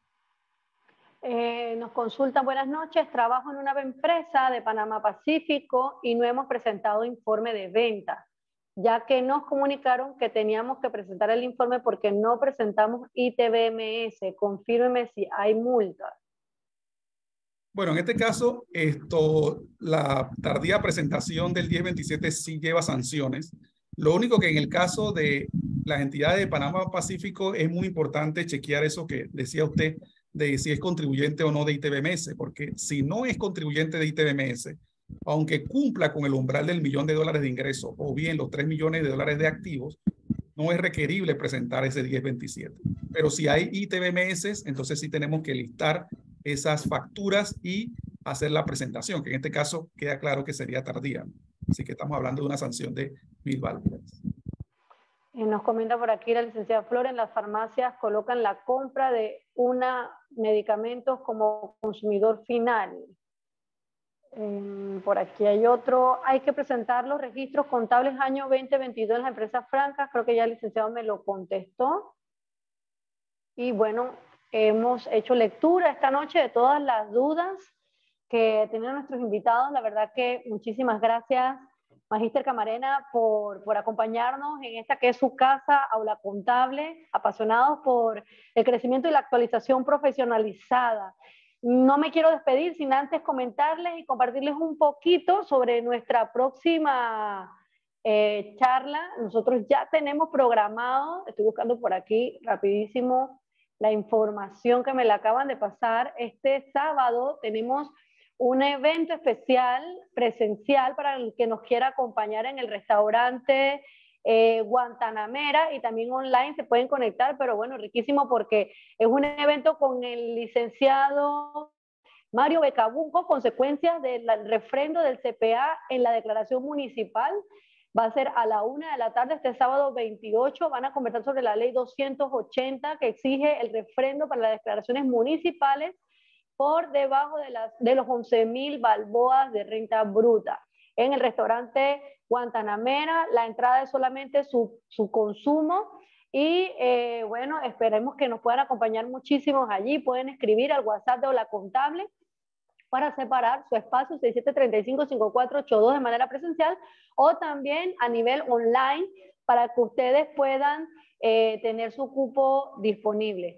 Eh, nos consultan, buenas noches, trabajo en una empresa de Panamá Pacífico y no hemos presentado informe de venta, ya que nos comunicaron que teníamos que presentar el informe porque no presentamos I T B M S. Confírmeme si hay multas. Bueno, en este caso, esto, la tardía presentación del diez veintisiete sí lleva sanciones. Lo único que en el caso de las entidades de Panamá Pacífico es muy importante chequear eso que decía usted, de si es contribuyente o no de I T B M S, porque si no es contribuyente de I T B M S aunque cumpla con el umbral del millón de dólares de ingresos o bien los tres millones de dólares de activos, no es requerible presentar ese diez veintisiete. Pero si hay I T B M S, entonces sí tenemos que listar esas facturas y hacer la presentación, que en este caso queda claro que sería tardía. Así que estamos hablando de una sanción de mil válvulas. Y nos comenta por aquí la licenciada Flor, en las farmacias colocan la compra de una medicamentos como consumidor final. Eh, por aquí hay otro, hay que presentar los registros contables año veinte veintidós en las empresas francas, creo que ya el licenciado me lo contestó. Y bueno, hemos hecho lectura esta noche de todas las dudas que tienen nuestros invitados. La verdad que muchísimas gracias, Magíster Camarena, por, por acompañarnos en esta que es su casa, Aula Contable, apasionados por el crecimiento y la actualización profesionalizada. No me quiero despedir sin antes comentarles y compartirles un poquito sobre nuestra próxima eh, charla. Nosotros ya tenemos programado, estoy buscando por aquí rapidísimo la información que me la acaban de pasar. Este sábado tenemos un evento especial presencial para el que nos quiera acompañar en el restaurante eh, Guantanamera, y también online se pueden conectar, pero bueno, riquísimo porque es un evento con el licenciado Mario Becabunco, consecuencias del refrendo del C P A en la declaración municipal. Va a ser a la una de la tarde este sábado veintiocho. Van a conversar sobre la ley doscientos ochenta que exige el refrendo para las declaraciones municipales por debajo de, las, de los once mil balboas de renta bruta. En el restaurante Guantanamera, la entrada es solamente su, su consumo. Y eh, bueno, esperemos que nos puedan acompañar muchísimos allí. Pueden escribir al WhatsApp de Aula Contable para separar su espacio seis siete tres cinco cinco cuatro ocho dos de manera presencial, o también a nivel online para que ustedes puedan eh, tener su cupo disponible.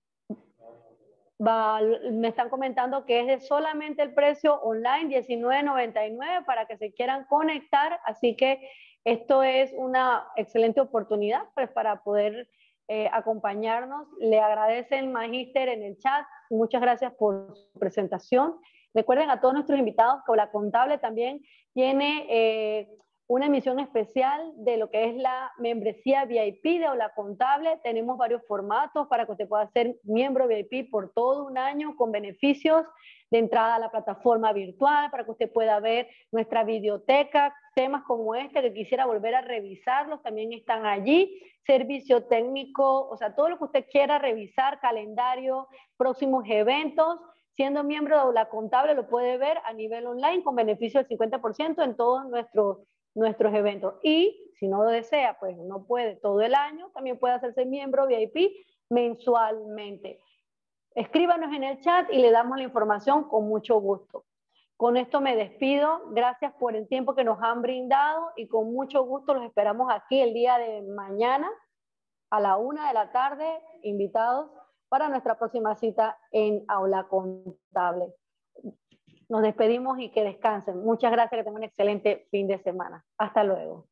Va, me están comentando que es de solamente el precio online, diecinueve noventa y nueve, para que se quieran conectar, así que esto es una excelente oportunidad pues, para poder eh, acompañarnos. Le agradecen Magíster en el chat, muchas gracias por su presentación. Recuerden a todos nuestros invitados que Aula Contable también tiene eh, una emisión especial de lo que es la membresía V I P de Aula Contable. Tenemos varios formatos para que usted pueda ser miembro V I P por todo un año con beneficios de entrada a la plataforma virtual, para que usted pueda ver nuestra videoteca, temas como este que quisiera volver a revisarlos, también están allí, servicio técnico, o sea, todo lo que usted quiera revisar, calendario, próximos eventos. Siendo miembro de Aula Contable lo puede ver a nivel online con beneficio del cincuenta por ciento en todos nuestros, nuestros eventos. Y si no lo desea, pues no puede todo el año, también puede hacerse miembro V I P mensualmente. Escríbanos en el chat y le damos la información con mucho gusto. Con esto me despido. Gracias por el tiempo que nos han brindado y con mucho gusto los esperamos aquí el día de mañana a la una de la tarde, invitados para nuestra próxima cita en Aula Contable. Nos despedimos y que descansen. Muchas gracias, que tengan un excelente fin de semana. Hasta luego.